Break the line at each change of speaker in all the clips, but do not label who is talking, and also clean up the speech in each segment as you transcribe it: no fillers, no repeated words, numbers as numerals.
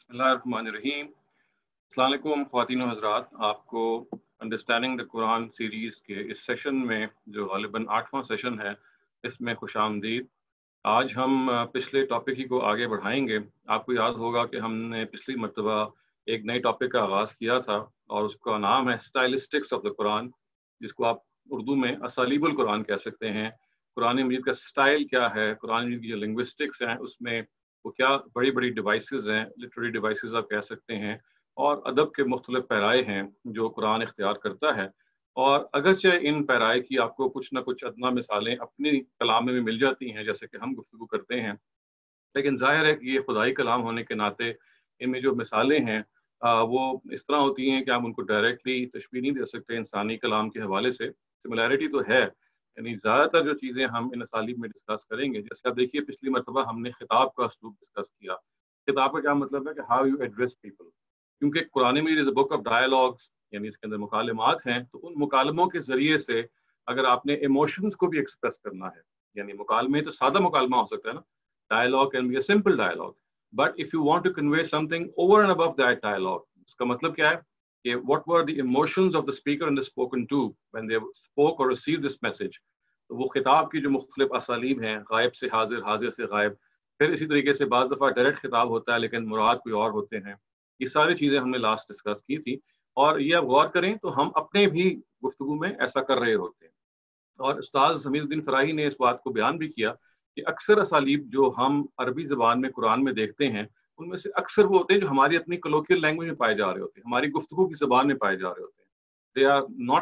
बिस्मिल्लाहिर्रहमानिर्रहीम। अस्सलाम वालेकुम ख़वातीन व हज़रात, आपको अंडरस्टैंडिंग द कुरान सीरीज़ के इस सेशन में जो ग़ालिबन 8वां सेशन है, इसमें खुशामदीद। आज हम पिछले टॉपिक ही को आगे बढ़ाएंगे। आपको याद होगा कि हमने पिछली मरतबा एक नए टॉपिक का आगाज़ किया था और उसका नाम है स्टाइलिस्टिक्स ऑफ द कुरान, जिसको आप उर्दू में असालीबुल कुरान कह सकते हैं। कुरान मजीद का स्टाइल क्या है, कुरान मजीद की जो लिंग्विस्टिक्स हैं उसमें वो क्या बड़ी बड़ी डिवाइसेस हैं, लिटरेरी डिवाइसेस आप कह सकते हैं, और अदब के मुख्तलिफ पैराए हैं जो कुरान इख्तियार करता है। और अगरचे इन पैराए की आपको कुछ ना कुछ अदना मिसालें अपनी कलाम में भी मिल जाती हैं, जैसे कि हम गुफ्तगू करते हैं, लेकिन जाहिर है कि ये खुदाई कलाम होने के नाते इनमें जो मिसालें हैं वो इस तरह होती हैं कि आप उनको डायरेक्टली तशबीह नहीं दे सकते इंसानी कलाम के हवाले से। सिमिलैरिटी तो है, यानी ज़्यादातर जो चीज़ें हम इन असालीब में डिस्कस करेंगे, जैसे आप देखिए पिछली मरतबा हमने खिताब का असलूब डिस्कस किया। खिताब का क्या मतलब है कि हाउ यू एड्रेस पीपल, क्योंकि कुरान में is a book of dialogues, यानी इसके अंदर मुकालमात हैं, तो उन मुकालमों के ज़रिए से अगर आपने इमोशंस को भी एक्सप्रेस करना है, यानी मुकालमे तो सादा मुकालमा हो सकता है ना, dialogue can be a simple dialogue, but if you want to convey something over and above that dialogue, इसका मतलब क्या है कि what were the emotions of the speaker and the spoken to when they spoke or received this message। तो वो खिताब की जो मुख्तलिफ असालीब हैं, गायब से हाजिर, हाजिर से गायब, फिर इसी तरीके से बाज़ दफ़ा डायरेक्ट खिताब होता है लेकिन मुराद कोई और होते हैं, ये सारी चीज़ें हमने लास्ट डिस्कस की थी। और ये आप गौर करें तो हम अपने भी गुफ्तगू में ऐसा कर रहे होते हैं। और उस्ताद ज़मीरुद्दीन फ़राही ने इस बात को बयान भी किया कि अक्सर असालीब जो हम अरबी ज़बान में कुरान में देखते हैं, उनमें से अक्सर वो होते हैं जो हमारी अपनी कोलोकियल लैंग्वेज में पाए जा रहे होते हैं, हमारी गुफ्तगू की ज़बान में पाए जा रहे होते हैं। They are not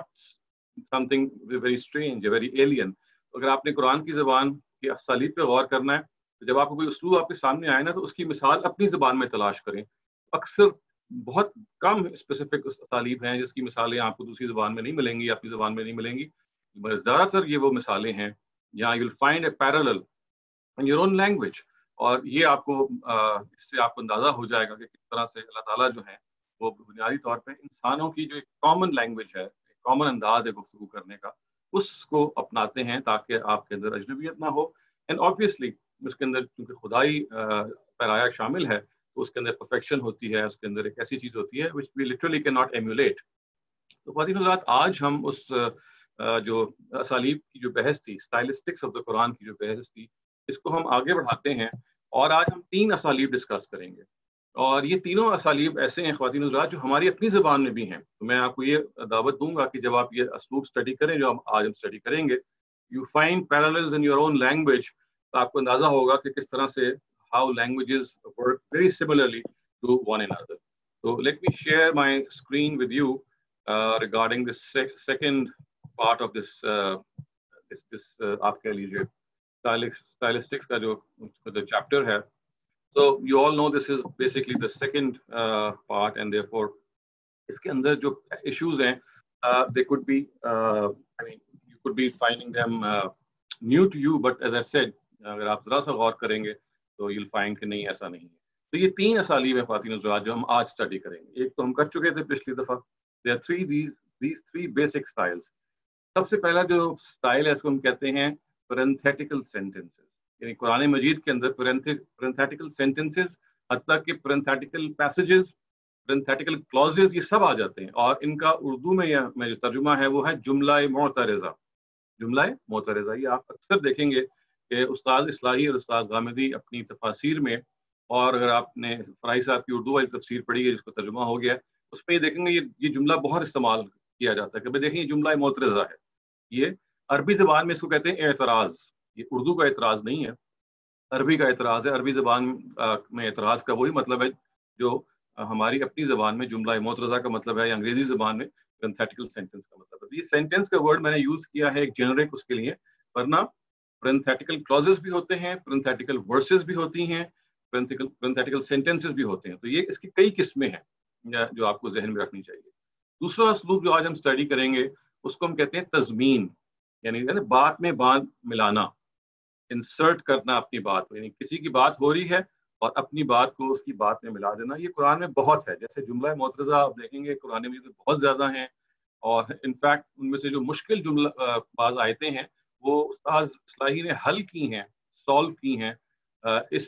something very strange, very alien. अगर आपने कुरान की ज़बान के असालीब पे गौर करना है, तो जब आपको कोई उसलूब आपके सामने आए ना, तो उसकी मिसाल अपनी ज़बान में तलाश करें। अक्सर बहुत कम स्पेसिफिक असालीब हैं जिसकी मिसालें आपको दूसरी ज़बान में नहीं मिलेंगी, अपनी ज़बान में नहीं मिलेंगी। ज़्यादातर ये वो मिसालें हैं जहाँ you'll find a parallel in your own language। और ये आपको इससे आपको अंदाज़ा हो जाएगा कि किस तरह से अल्लाह ताला जो है वो बुनियादी तौर पे इंसानों की जो एक कॉमन लैंग्वेज है, एक कॉमन अंदाज है गुफ्तगू करने का, उसको अपनाते हैं ताकि आपके अंदर अजनबियत ना हो। एंड ऑब्वियसली उसके अंदर चूंकि खुदाई पैराया शामिल है, तो उसके अंदर परफेक्शन होती है, उसके अंदर एक ऐसी चीज़ होती है which we literally can not emulate. तो ख्वातीन हज़रात, आज हम उस जो असालीब की जो बहस थी, स्टाइलिस्टिक्स ऑफ द कुरान की जो बहस थी, इसको हम आगे बढ़ाते हैं और आज हम 3 असालीब डिस्कस करेंगे। और ये तीनों असालीब ऐसे हैं ख्वातीन हज़रात जो हमारी अपनी ज़बान में भी हैं। तो मैं आपको ये दावत दूंगा कि जब आप ये असलूब स्टडी करें जो आज हम स्टडी करेंगे, you find parallels in your own language, तो आपको अंदाज़ा होगा कि किस तरह से how languages work very similarly to one another. So let me share my screen with you regarding this second part of this आप कह लीजिए stylistics का जो chapter है। So you all know this is basically the second part, and therefore इसके अंदर जो issues हैं they could be I mean you could be finding them new to you, but as I said अगर आप जरा सा गौर करेंगे तो you'll find कि नहीं, ऐसा नहीं है। तो ये 3 असालीब हैं ख्वातीन हज़रात जो हम आज स्टडी करेंगे। एक तो हम कर चुके थे पिछली दफ़ा। There are these three basic styles। सबसे पहला जो स्टाइल है इसको हम कहते हैं पैरेंथेटिकल सेंटेंसेस, यानी कुरान मजीद के अंदर पैरेंथेटिकल सेंटेंसेस, हत्ता कि पैरेंथेटिकल पैसेजेस, पैरेंथेटिकल क्लॉजेस, ये सब आ जाते हैं। और इनका उर्दू में या में जो तर्जुमा है वो है जुमला मोतरज़ा। जुमला मोतरज़ा ये आप अक्सर देखेंगे कि उस्ताद इस्लाही और उस्ताद गामिदी अपनी तफासिर में, और अगर आपने फराही साहब की उर्दू वाली तफसीर पढ़ी है जिसको तर्जुमा हो गया, उसमें ये देखेंगे ये जुमला बहुत इस्तेमाल किया जाता है कि भाई देखिए ये जुमला मोतरज़ा है। ये अरबी ज़बान में इसको कहते हैं एतराज़। ये उर्दू का एतराज़ नहीं है, अरबी का एतराज़ है। अरबी ज़बान में एतराज़ का वही मतलब है जो हमारी अपनी ज़बान में जुमला मोतरज़ा का मतलब है, या अंग्रेज़ी ज़बान में पैरेंथेटिकल सेंटेंस का मतलब है। तो ये सेंटेंस का वर्ड मैंने यूज़ किया है एक जेनरिक उसके लिए, वरना पैरेंथेटिकल क्लॉजेस भी होते हैं, पैरेंथेटिकल वर्सेस भी होती हैं, पैरेंथेटिकल सेंटेंसेस भी होते हैं। तो ये इसकी कई किस्में हैं जो आपको जहन में रखनी चाहिए। दूसरा असलूब जो आज हम स्टडी करेंगे उसको हम कहते हैं तज़मीन, यानी बात में बात मिलाना, इंसर्ट करना अपनी बात में, यानी किसी की बात हो रही है और अपनी बात को उसकी बात में मिला देना। ये कुरान में बहुत है। जैसे जुमला मोतरज़ा आप देखेंगे कुरान में बहुत ज़्यादा हैं, और इनफैक्ट उनमें से जो मुश्किल जुमला बाज आयतें हैं वो उस्ताद इस्लाही ने हल की हैं, सॉल्व की हैं اس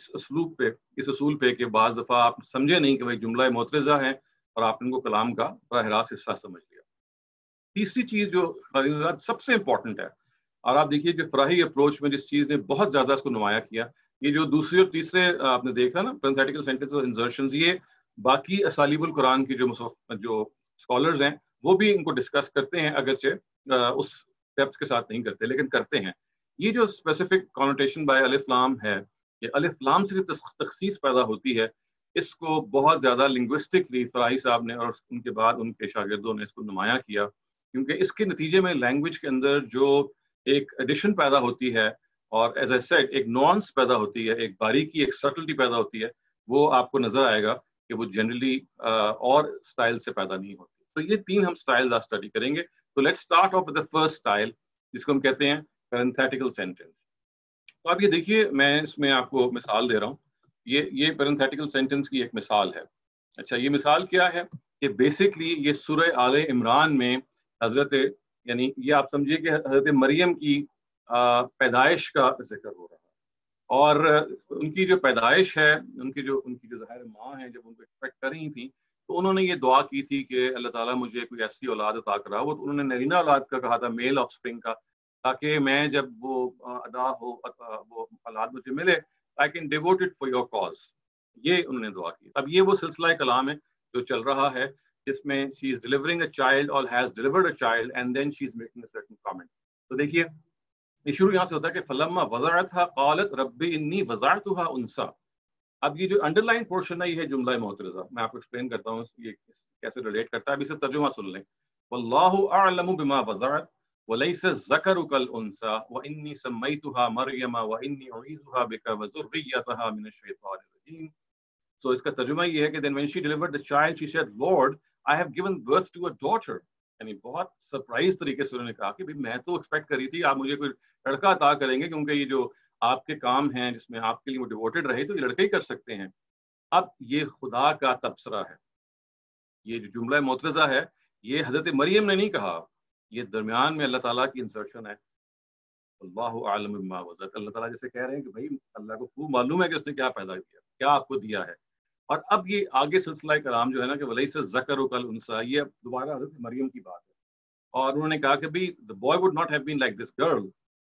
اصول پہ کہ بعض دفعہ آپ سمجھے نہیں کہ بھائی جملہ معترضہ ہیں اور آپ ان کو کلام کا براہ راست حصہ سمجھ لیا۔ تیسری چیز جو سب سے امپورٹنٹ ہے، اور آپ دیکھیے کہ فراہی اپروچ میں جس چیز نے بہت زیادہ اس کو نمایاں کیا، یہ جو دوسرے اور تیسرے آپ نے دیکھا نا پرنتھیٹیکل سینٹنس اور انسرشنز، یہ باقی اسالیب القرآن کی جو اسکالرز ہیں وہ بھی ان کو ڈسکس کرتے ہیں، اگرچہ اس ڈیپتھ کے ساتھ نہیں کرتے لیکن کرتے ہیں۔ یہ جو اسپیسیفک کانوٹیشن بائی الف لام ہے، یہ الف لام سے جو تخصیص پیدا ہوتی ہے، اس کو بہت زیادہ لنگوسٹکلی فراہی صاحب نے اور ان کے بعد ان کے شاگردوں نے اس کو نمایاں کیا، کیونکہ اس کے نتیجے میں لینگویج کے اندر جو ایک ایڈیشن پیدا ہوتی ہے اور ایز اے سیڈ ایک نوانس پیدا ہوتی ہے، ایک باریکی، ایک سٹلٹی پیدا ہوتی ہے، وہ آپ کو نظر آئے گا کہ وہ جنرلی اور سٹائل سے پیدا نہیں ہوتی۔ تو یہ تین ہم سٹائل آج اسٹڈی کریں گے۔ تو let's start off the first style, جس کو ہم کہتے ہیں پیرنتھیٹیکل سینٹینس۔ تو آپ یہ دیکھیے، میں اس میں آپ کو مثال دے رہا ہوں، یہ پیرنتھیٹیکل سینٹینس کی ایک مثال ہے۔ اچھا، یہ مثال کیا ہے کہ بیسکلی یہ سورہ آل عمران میں حضرت، یعنی یہ آپ سمجھیے کہ حضرت مریم کی پیدائش کا ذکر ہو رہا ہے، اور ان کی جو پیدائش ہے، ان کی جو ظاہر ماں ہیں، جب ان کو ایکسپیکٹ کر رہی تھیں تو انہوں نے یہ دعا کی تھی کہ اللہ تعالیٰ مجھے کوئی ایسی اولاد عطا کرا، وہ انہوں نے نرینہ اولاد کا کہا تھا، میل آف سپرنگ کا، تاکہ میں جب وہ ادا ہو وہ اولاد مجھے ملے، I can devote it for your cause۔ یہ انہوں نے دعا کی۔ اب یہ وہ سلسلہ کلام ہے جو چل رہا ہے، جس میں she is delivering a child or has delivered a child and then she is making a certain comment۔ تو دیکھیے یہ شروع یہاں سے ہوتا ہے کہ فلما وضعتها قالت رب انی وضعتها انثى۔ اب یہ جو انڈر لائن پورشن ہے، یہ ہے جملہ معترضہ۔ میں آپ کو ایکسپلین کرتا ہوں یہ کیسے ریلیٹ کرتا ہے، ابھی سے ترجمہ سن لیں۔ واللہ اعلم بما وضعت وليس الذكر كالانثى واني سميتها مريم واني اعيذها بك وذريتها من الشيطان الرجيم۔ So اس کا ترجمہ یہ ہے کہ then when she delivered the child she said Lord I have given birth to a daughter۔ یعنی بہت سرپرائز طریقے سے انہوں نے کہا کہ میں تو ایکسپیکٹ کری تھی آپ مجھے کوئی لڑکا عطا کریں گے، کیونکہ یہ جو آپ کے کام ہیں جس میں آپ کے لیے وہ ڈیووٹڈ رہے تو یہ لڑکے ہی کر سکتے ہیں۔ اب یہ خدا کا تبصرہ ہے، یہ جو جملہ معترضہ ہے یہ حضرت مریم نے نہیں کہا، یہ درمیان میں اللہ تعالیٰ کی انسرشن ہے۔ اللہ عالم بما وضعت، اللہ تعالیٰ جیسے کہہ رہے ہیں کہ بھائی اللہ کو خوب معلوم ہے کہ اس نے کیا پیدا کیا، کیا آپ کو دیا ہے۔ اور اب یہ آگے سلسلہ کلام جو ہے نا کہ ولیس الذکر کالانثی، یہ دوبارہ حضرت مریم کی بات ہے، اور انہوں نے کہا کہ بھائی the boy would not have been like this girl،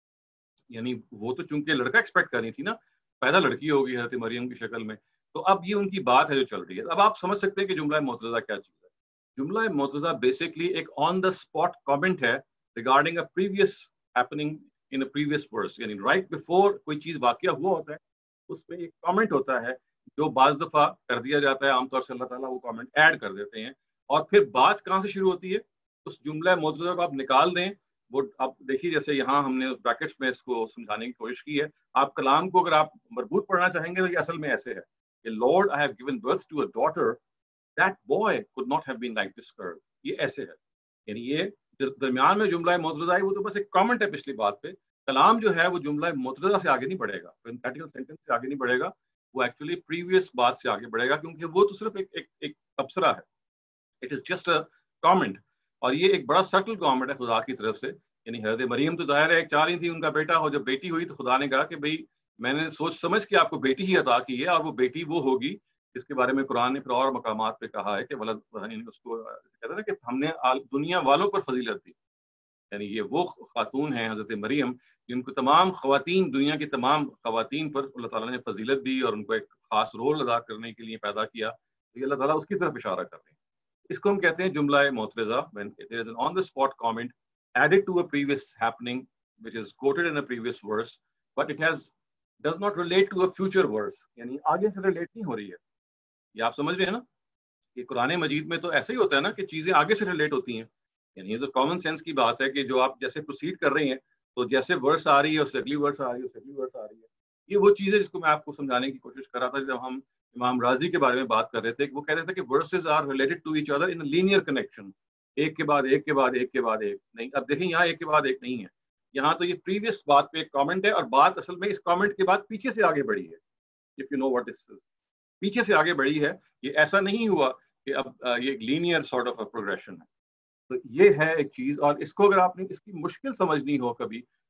یعنی وہ تو چونکہ لڑکا ایکسپیکٹ کرنی تھی نا، پیدا لڑکی ہوگی حضرت مریم کی شکل میں۔ تو اب یہ ان کی بات ہے جو چل رہی ہے۔ اب آپ سمجھ سکتے ہیں کہ جملہ معترضہ کیا چیز ہے۔ جملہ معترضہ بیسکلی ایک آن دا اسپاٹ کامنٹ ہے regarding a previous happening in a previous verse, یعنی رائٹ بیفور کوئی چیز واقعہ ہوا ہوتا ہے اس پہ ایک کامنٹ ہوتا ہے جو بعض دفعہ کر دیا جاتا ہے، عام طور سے اللہ تعالیٰ وہ کامنٹ ایڈ کر دیتے ہیں، اور پھر بات کہاں سے شروع ہوتی ہے، اس جملہ معترضہ کو آپ نکال دیں۔ وہ آپ دیکھیے جیسے یہاں ہم نے بریکٹس میں اس کو سمجھانے کی کوشش کی ہے، آپ کلام کو اگر آپ مربوط پڑھنا چاہیں گے تو یہ اصل میں ایسے ہے کہ Lord I have given birth to a daughter, that boy could not have been like this girl۔ یہ ایسے ہے، یعنی یہ درمیان میں جملہ معترضہ ہے وہ تو بس ایک کامنٹ ہے پچھلی بات پہ۔ کلام جو ہے وہ جملہ معترضہ سے آگے نہیں بڑھے گا، پیرنتھیٹیکل سینٹینس سے آگے نہیں بڑھے گا، وہ ایکچولی پریویس بات سے آگے بڑھے گا، کیونکہ وہ تو صرف ایک تبصرہ ہے، it is just a comment, اور یہ ایک بڑا سٹل کامنٹ ہے خدا کی طرف سے۔ یعنی حضرت مریم تو ظاہر ہے چاہ رہی تھی ان کا بیٹا ہو، جب بیٹی ہوئی تو خدا نے کہا کہ بھئی میں نے سوچ سمجھ کے آپ کو بیٹی ہی عطا کی ہے، اور وہ بیٹی وہ ہوگی جس کے بارے میں قرآن نے پھر اور مقامات پہ کہا ہے کہ ولد، اس کو کہتے ہیں نا کہ ہم نے دنیا والوں پر فضیلت دی، یعنی یہ وہ خاتون ہیں حضرت مریم جن کو تمام خواتین، دنیا کی تمام خواتین پر اللہ تعالیٰ نے فضیلت دی اور ان کو ایک خاص رول ادا کرنے کے لیے پیدا کیا۔ تو یہ اللہ تعالیٰ اس کی طرف اشارہ کر رہے ہیں۔ اس کو ہم کہتے ہیں جملہ معترضہ، when there is an on the spot comment added to a previous happening which is quoted in a previous verse but it does not relate to a future verse، یعنی آگے سے ریلیٹ نہیں ہو رہی ہے۔ یہ آپ سمجھ رہے ہیں نا کہ قرآن مجید میں تو ایسے ہی ہوتا ہے نا کہ چیزیں آگے سے ریلیٹ ہوتی ہیں، یعنی یہ تو کامن سینس کی بات ہے کہ جو آپ جیسے پروسیڈ کر رہے ہیں تو جیسے ورس آ رہی ہے اور اگلی ورس آ رہی ہے، اگلی ورس آ رہی ہے۔ یہ وہ چیز ہے جس کو میں آپ کو سمجھانے کی کوشش کر رہا تھا جب ہم امام رازی کے بارے میں بات کر رہے تھے، وہ کہہ رہے تھے کہ verses are related to each other in linear connection, ایک کے بعد ایک کے بعد ایک کے بعد ایک نہیں۔ اب دیکھیں یہاں ایک کے بعد ایک نہیں ہے، یہاں تو یہ پریویس بات پہ ایک کامنٹ ہے، اور بات اصل میں اس کامنٹ کے بعد پیچھے سے آگے بڑھی ہے۔ if you know what this is، پیچھے سے آگے بڑھی ہے، یہ ایسا نہیں ہوا کہ اب یہ ایک لینئر سارٹ آف پروگریشن ہے۔ تو یہ ہے ایک چیز، اور اس کو اگر آپ نے اس کی مشکل سمجھنی ہو کبھی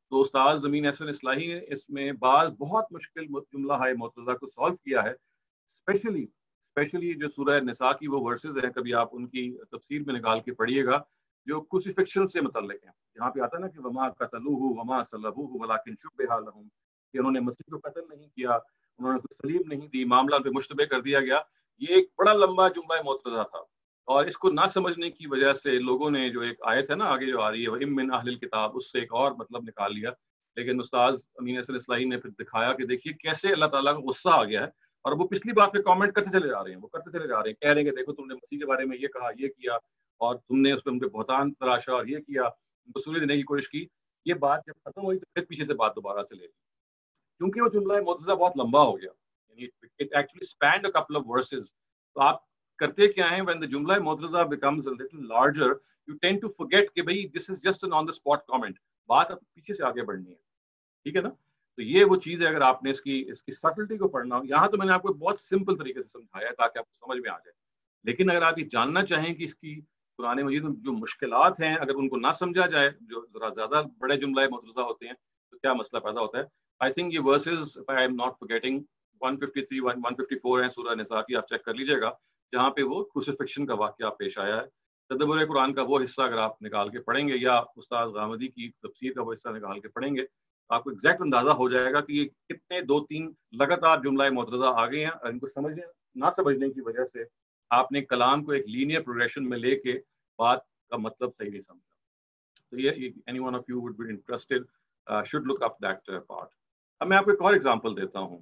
تو استاد زمین احسن اصلاحی نے اس میں بعض بہت مشکل جملہ ہائے معترضہ کو سالو کیا ہے. اسپیشلی جو سورہ نساء کی وہ ورسز ہیں، کبھی آپ ان کی تفسیر میں نکال کے پڑھیے گا، جو کروسیفکشن سے متعلق ہیں. یہاں پہ آتا ہے نا کہ وما قتلوہ وما صلبوہ ولکن شبہ لہم، کہ انہوں نے مسیح کو قتل نہیں کیا، انہوں نے سلیب نہیں دی، معاملہ پہ مشتبہ کر دیا گیا. یہ ایک بڑا لمبا جملہ معترضہ تھا، اور اس کو نہ سمجھنے کی وجہ سے لوگوں نے جو ایک آیت ہے نا آگے جو آ رہی ہے وَإِن مِّنْ أَهْلِ الْكِتَابِ، اس سے ایک اور مطلب نکال لیا. لیکن استاذ امین احسن اصلاحی نے پھر دکھایا کہ دیکھیے کیسے اللہ تعالیٰ کا غصہ آ گیا ہے، اور وہ پچھلی بات پہ کامنٹ کرتے چلے جا رہے ہیں، وہ کرتے چلے جا رہے ہیں، کہہ رہے ہیں کہ دیکھو تم نے مسیح کے بارے میں یہ کہا، یہ کیا، اور تم نے اس پہ ان پہ بہتان تراشا اور یہ کیا، ان کو سوری دینے کی کوشش کی. یہ بات جب ختم ہوئی تو پھر پیچھے سے بات دوبارہ سے لے لی، کیونکہ وہ جملہ معترضہ بہت لمبا ہو گیا. It actually spanned a couple of verses. تو آپ کرتے کیا ہیں when the جملہ معترضہ becomes a little larger, you tend to forget کہ بھئی this is just an on the spot comment. بات اب پیچھے سے آگے بڑھنی ہے، ٹھیک ہے نا. تو یہ وہ چیز ہے، اگر آپ نے اس کی سبٹلٹی کو پڑھنا ہو، یہاں تو میں نے آپ کو بہت سمپل طریقے سے سمجھایا ہے تاکہ آپ کو سمجھ میں آ جائے. لیکن اگر آپ یہ جاننا چاہیں کہ اس کی قرآن مجید میں جو مشکلات ہیں اگر ان کو نہ سمجھا جائے، جو ذرا زیادہ بڑے جملہ معترضہ ہوتے ہیں، تو کیا مسئلہ پیدا ہوتا ہے. I think یہ verses, if I am not forgetting, 153 154 ہیں سورہ نساء کی، آپ چیک کر لیجئے گا، جہاں پہ وہ کروسیفکشن کا واقعہ پیش آیا ہے. تدبر قرآن کا وہ حصہ اگر آپ نکال کے پڑھیں گے، یا استاد غامدی کی تفسیر کا وہ حصہ نکال کے پڑھیں گے، آپ کو ایگزیکٹ اندازہ ہو جائے گا کہ یہ کتنے 2-3 لگاتار جملہ معترضہ آ گئے ہیں، اور ان کو سمجھنے نہ سمجھنے کی وجہ سے آپ نے کلام کو ایک لینئر پروگریشن میں لے کے بات کا مطلب صحیح نہیں سمجھا. تو یہ any one of you would be interested should look up that part. اب میں آپ کو ایک اور ایگزامپل دیتا ہوں.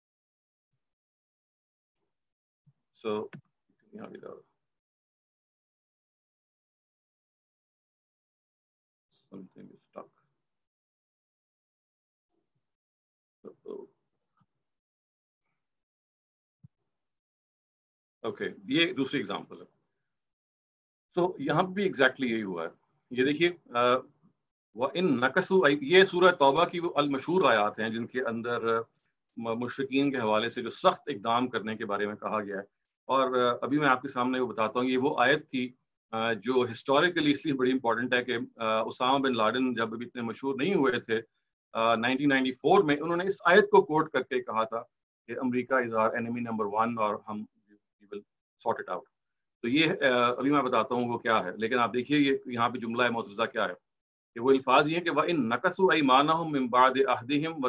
So something is stuck. Okay, یہ دوسری ایگزامپل ہے. تو یہاں پہ بھی ایگزیکٹلی یہی ہوا ہے. یہ دیکھیے وَإِن نَكَثُوا، یہ سورہ توبہ کی وہ المشہور آیات ہیں جن کے اندر مشرکین کے حوالے سے جو سخت اقدام کرنے کے بارے میں کہا گیا ہے. اور ابھی میں آپ کے سامنے وہ بتاتا ہوں، یہ وہ آیت تھی جو ہسٹوریکلی اس لیے بڑی امپورٹنٹ ہے کہ اسامہ بن لادن جب ابھی اتنے مشہور نہیں ہوئے تھے 1994 میں، انہوں نے اس آیت کو کوٹ کر کے کہا تھا کہ امریکہ از آور انیمی نمبر 1 اور ہم ول سارٹ اٹ آؤٹ. تو یہ ابھی میں بتاتا ہوں وہ کیا ہے. لیکن آپ دیکھیے یہ یہاں پہ جملہ معترضہ کیا ہے، کہ وہ الفاظ یہ ہیں کہ وَإِن نَكَثُوا أَيْمَانَهُم مِّن بَعْدِ عَهْدِهِمْ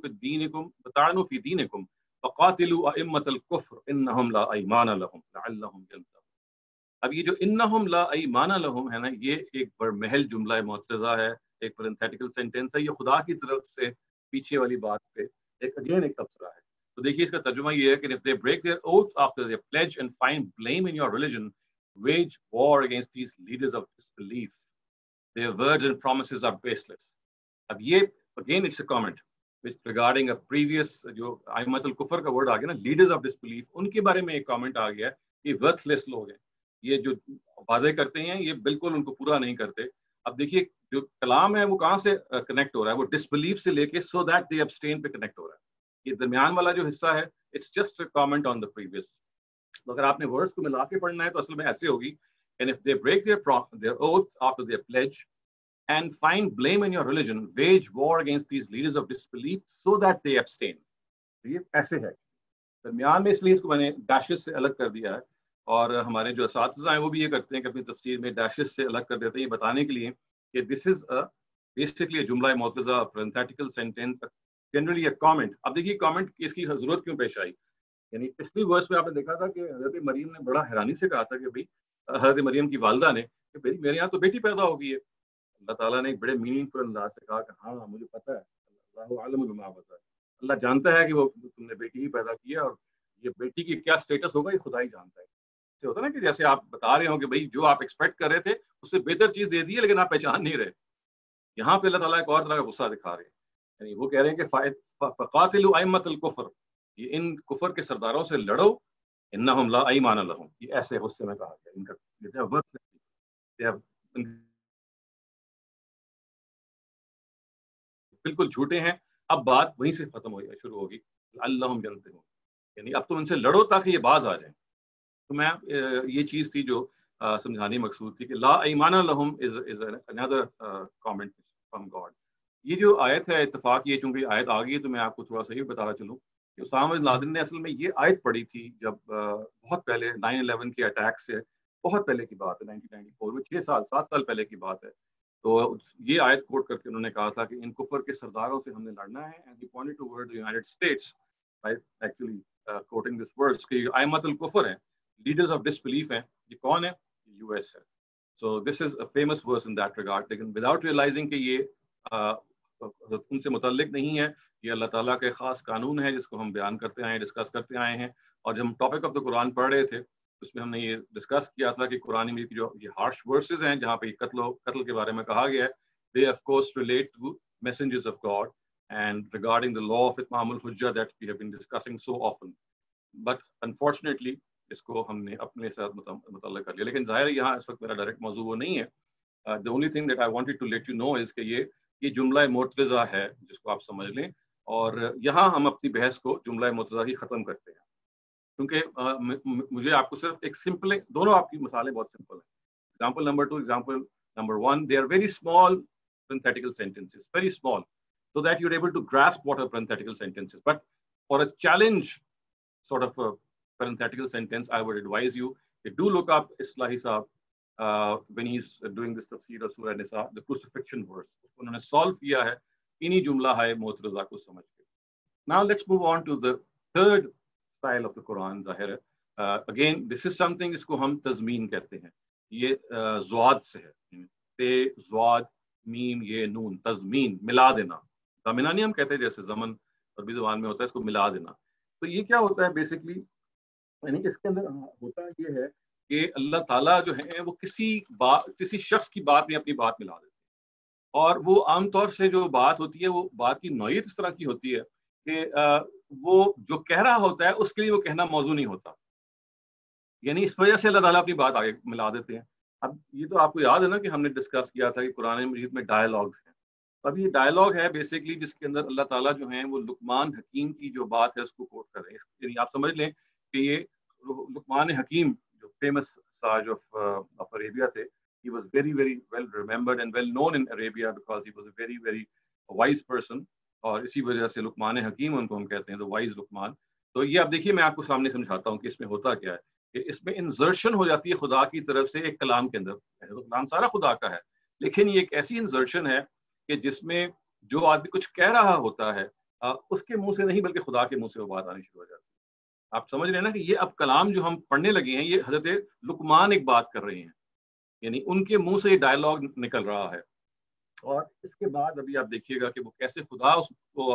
وَطَعَنُوا فِي دِينِكُمْ فَقَاتِلُوا أَئِمَّةَ الْكُفْرِ إِنَّهُمْ لَا أَيْمَانَ لَهُمْ لَعَلَّهُمْ يَنْتَهُونَ. اب یہ جو انہم لا ایمان لہم ہے نا، یہ ایک برمحل جملہ معترضہ ہے، ایک پرنتھیٹیکل سینٹینس ہے. یہ خدا کی طرف سے پیچھے والی بات پہ ایک تبصرہ ہے. تو دیکھیے اس کا ترجمہ یہ ہے کہ if they break their oath after their pledge and find blame in your religion, wage war against these leaders of disbelief. Their words and promises are baseless. اب یہ again it's a comment which regarding a previous جو ائمۃ الکفر کا word آ گیا نا، leaders of disbelief، ان کے بارے میں ایک کامنٹ آ گیا کہ worthless لوگ ہیں، یہ جو وعدے کرتے ہیں یہ بالکل ان کو پورا نہیں کرتے. اب دیکھیے جو کلام ہے وہ کہاں سے کنیکٹ ہو رہا ہے، وہ ڈسبلیف سے لے کے سو دیٹ دے ابسٹین پہ کنیکٹ ہو رہا ہے. یہ درمیان والا جو حصہ ہے it's just comment on the previous. تو اگر آپ نے ورڈز کو ملا کے پڑھنا ہے تو اصل میں ایسے ہوگی، and if they break their oath after their pledge and find blame in your religion, wage war against these leaders of disbelief so that they abstain. یہ ایسے ہے درمیان میں، اس لیے اس کو میں نے ڈیشز سے الگ کر دیا ہے. اور ہمارے جو اساتذہ ہیں وہ بھی یہ کرتے ہیں کہ اپنی تفسیر میں ڈیشز سے الگ کر دیتے ہیں، یہ بتانے کے لیے کہ دس از بیسکلی جملہ معترضہ parenthetical sentence, generally a comment. اب دیکھیے کامنٹ کی اس کی ضرورت کیوں پیش آئی. یعنی پچھلی ورس میں آپ نے دیکھا تھا کہ حضرت مریم نے بڑا حیرانی سے کہا تھا کہ بھائی حضرت مریم کی والدہ نے کہ بھائی میرے یہاں تو بیٹی پیدا ہو گئی ہے. اللہ تعالیٰ نے ایک بڑے میننگ فل انداز سے کہا کہ ہاں مجھے پتہ ہے، اللہ عالم بما بتا، اللہ جانتا ہے کہ وہ تم نے بیٹی ہی پیدا کی ہے، اور یہ بیٹی کی کیا سٹیٹس ہوگا یہ خدا ہی جانتا ہے. سے ہوتا نا کہ جیسے آپ بتا رہے ہو کہ بھائی جو آپ ایکسپیکٹ کر رہے تھے اس سے بہتر چیز دے دی ہے لیکن آپ پہچان نہیں رہے. یہاں پہ اللہ تعالیٰ ایک اور طرح کا غصہ دکھا رہے ہیں، یعنی وہ کہہ رہے ہیں کہ فقاتلوا ائمۃ الکفر، یہ ان کفر کے سرداروں سے لڑو، انہم لا ایمان لہم، یہ ایسے غصے میں کہا گیا. ان کا بالکل جھوٹے ہیں. اب بات وہیں سے ختم ہو شروع ہوگی، اللہم ینتہون، یعنی اب تم ان سے لڑو تاکہ یہ باز آ جائیں. تو میں یہ چیز تھی جو سمجھانی مقصود تھی کہ لا ایمان لہم از another comment from God. یہ جو آیت ہے اتفاق یہ چونکہ آیت آ گئی ہے تو میں آپ کو تھوڑا سا یہ بتانا چلوں کہ اسامہ بن لادن نے اصل میں یہ آیت پڑھی تھی جب بہت پہلے 9/11 کے اٹیک سے بہت پہلے کی بات ہے 1994 میں 7 سال پہلے کی بات ہے. تو یہ آیت کوٹ کر کے انہوں نے کہا تھا کہ ان کفر کے سرداروں سے ہم نے لڑنا ہے and he pointed toward the United States actually quoting this words کہ ائمۃ الکفر ہیں, لیڈرز آف ڈسبلیف ہیں. یہ کون ہے؟ یو ایس ہے. So this is a famous verse in that regard, لیکن وداؤٹ ریئلائزنگ کہ یہ ان سے متعلق نہیں ہے. یہ اللہ تعالیٰ کا خاص قانون ہے جس کو ہم بیان کرتے آئے ہیں, ڈسکس کرتے آئے ہیں. اور جب ہم ٹاپک آف دا قرآن پڑھ رہے تھے اس میں ہم نے یہ ڈسکس کیا تھا کہ قرآن میں جو یہ ہارش ورسز ہیں جہاں پہ قتل کے بارے میں کہا گیا ہے, they of course relate to messengers of God and regarding the law of itmam al-hujjah that we have been discussing so often. But unfortunately اس کو ہم نے اپنے ساتھ متعلق کر لیا, لیکن ظاہر ہے یہاں اس وقت میرا ڈائریکٹ موضوع وہ نہیں ہے. The only thing that I wanted to let you know is کہ یہ جملہ مرتضیٰ ہے جس کو آپ سمجھ لیں, اور یہاں ہم اپنی بحث کو جملہ مرتضیٰ ہی ختم کرتے ہیں, کیونکہ مجھے آپ کو صرف ایک سمپل, دونوں آپ کی مثالیں بہت سمپل ہیں. Example number 2, example number 1, they are very small parenthetical sentences, very small, so that you're able to grasp what are parenthetical sentences. But for a challenge sort of a parenthetical sentence, I would advise you to do look up Islahi Saab when he's doing this tafsir of Surah Nisa, the crucifixion verse. انہوں نے solve کیا ہے انہی جملہ ہے معترضہ کو سمجھ کے. Now let's move on to the third style of the Quran. ظاہر ہے again this is something جس کو ہم تضمین کہتے ہیں. یہ زواد سے ہے, تے زواد میم یہ نون, تضمین, ملا دینا. ضمینہ نہیں ہم کہتے ہیں جیسے زمن عربی زبان میں ہوتا ہے, اس کو ملا دینا. تو یہ کیا ہوتا ہے بیسکلی, یعنی اس کے اندر ہوتا یہ ہے کہ اللہ تعالیٰ جو ہے وہ کسی شخص کی بات میں اپنی بات ملا دیتے ہیں, اور وہ عام طور سے جو بات ہوتی ہے وہ بات کی نوعیت اس طرح کی ہوتی ہے کہ وہ جو کہہ رہا ہوتا ہے اس کے لیے وہ کہنا موضوع نہیں ہوتا, یعنی اس وجہ سے اللہ تعالیٰ اپنی بات آگے ملا دیتے ہیں. اب یہ تو آپ کو یاد ہے نا کہ ہم نے ڈسکس کیا تھا کہ قرآن مجید میں ڈائلاگز ہیں. اب یہ ڈائلاگ ہے بیسکلی جس کے اندر اللہ تعالیٰ جو ہیں وہ لقمان حکیم کی جو بات ہے اس کو کوٹ کر رہے ہیں. یعنی آپ سمجھ لیں کہ یہ لقمان حکیم جو فیمس ساج آف عربیہ تھے, he was very very well remembered and well known in Arabia because he was a very very wise person, اور اسی وجہ سے لقمان حکیم ان کو ہم کہتے ہیں, the wise لقمان. تو یہ اب دیکھیے میں آپ کو سامنے سمجھاتا ہوں کہ اس میں ہوتا کیا ہے کہ اس میں انزرشن ہو جاتی ہے خدا کی طرف سے ایک کلام کے اندر. تو کلام سارا خدا کا ہے, لیکن یہ ایک ایسی انزرشن ہے کہ جس میں جو آدمی کچھ کہہ رہا ہوتا ہے اس کے منہ سے نہیں بلکہ خدا کے منہ سے وہ بات آنی شروع ہو جاتی ہے. آپ سمجھ رہے ہیں نا کہ یہ اب کلام جو ہم پڑھنے لگے ہیں یہ حضرت لقمان ایک بات کر رہے ہیں, یعنی ان کے منہ سے یہ ڈائلاگ نکل رہا ہے. اور اس کے بعد ابھی آپ دیکھیے گا کہ وہ کیسے خدا اس کو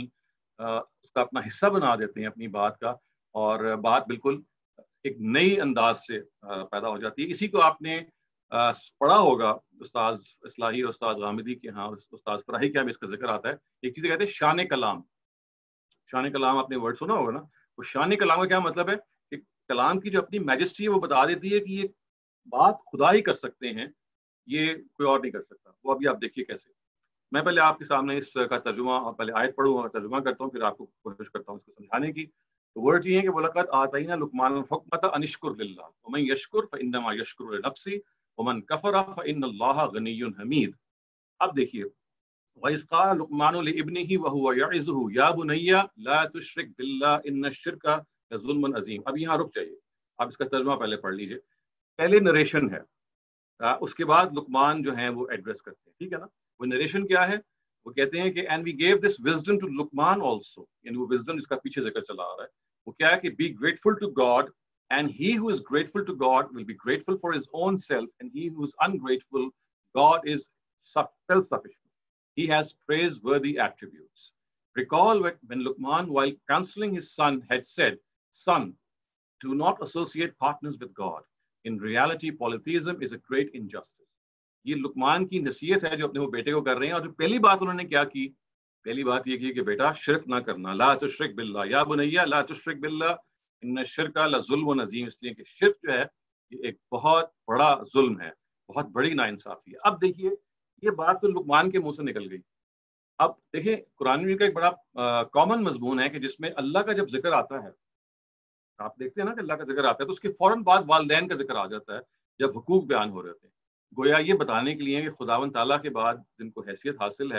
اس کا اپنا حصہ بنا دیتے ہیں اپنی بات کا, اور بات بالکل ایک نئی انداز سے پیدا ہو جاتی ہے. اسی کو آپ نے پڑھا ہوگا استاذ اصلاحی اور استاذ غامدی کے ہاں, استاذ فراحی کے ہاں اس کا ذکر آتا ہے. ایک چیز کہتے ہیں شان کلام. شان کلام آپ نے ورڈ سنا ہوگا نا. وہ شان کلام کا کیا مطلب ہے کہ کلام کی جو اپنی میجسٹی ہے وہ بتا دیتی ہے کہ یہ بات خدا ہی کر سکتے ہیں, یہ کوئی اور نہیں کر سکتا. وہ ابھی آپ دیکھیے کیسے. میں پہلے آپ کے سامنے اس کا ترجمہ, پہلے آیت پڑھوں اور ترجمہ کرتا ہوں, پھر آپ کو کوشش کرتا ہوں اس کو سمجھانے کی. ورڈ یہ ہے کہ وَلَقَدْ آتَيْنَا لُقْمَانَ الْحِكْمَةَ أَنِ اشْكُرْ لِلَّهِ وَمَن يَشْكُرْ فَإِنَّمَا يَشْكُرُ لِنَفْسِهِ وَمَن كَفَرَ فَإِنَّ اللَّهَ غَنِيٌّ حَمِيدٌ. اب دیکھیے وَإِذْ قَالَ لُقْمَانُ لِابْنِهِ وَهُوَ يَعِظُهُ يَا بُنَيَّ لَا تُشْرِكْ بِاللَّهِ إِنَّ الشِّرْكَ لَظُلْمٌ عَظِيمٌ. اب یہاں رک جائیے, اب اس کا ترجمہ پہلے پڑھ لیجئے. پہلے نریشن ہے, اس کے بعد لقمان جو ہیں وہ ایڈریس کرتے ہیں, ٹھیک ہے نا. وہ نریشن کیا ہے, وہ کہتے ہیں کہ and we gave this wisdom to Luqman also, یعنی وہ wisdom جس کا پیچھے ذکر چلا آ رہا ہے وہ کیا ہے کہ be grateful to God, and he who is grateful to God will be grateful for his own self, and he who is ungrateful, God is self-sufficient. He has praiseworthy attributes. Recall when Luqman, while counseling his son, had said, "Son, do not associate partners with God. In reality, polytheism is a great injustice." یہ لقمان کی نصیحت ہے جو اپنے وہ بیٹے کو کر رہے ہیں. اور پہلی بات انہوں نے کیا کی, پہلی بات یہ کی کہ بیٹا شرک نہ کرنا, لا تشرک باللہ یا بنیا لا تشرک باللہ ان الشرک لظلم عظیم. اس لیے کہ شرک جو ہے یہ ایک بہت بڑا ظلم ہے, بہت بڑی ناانصافی ہے. اب دیکھیے یہ بات تو لقمان کے منہ سے نکل گئی. اب دیکھیں قرآن میں کا ایک بڑا کامن مضمون ہے کہ جس میں اللہ کا جب ذکر آتا ہے, آپ دیکھتے ہیں نا کہ اللہ کا ذکر آتا ہے تو اس کے فوراً بعد والدین کا ذکر آ جاتا ہے جب حقوق بیان ہو رہے ہوتے ہیں. گویا یہ بتانے کے لیے کہ خداوند تعالیٰ کے بعد جن کو حیثیت حاصل ہے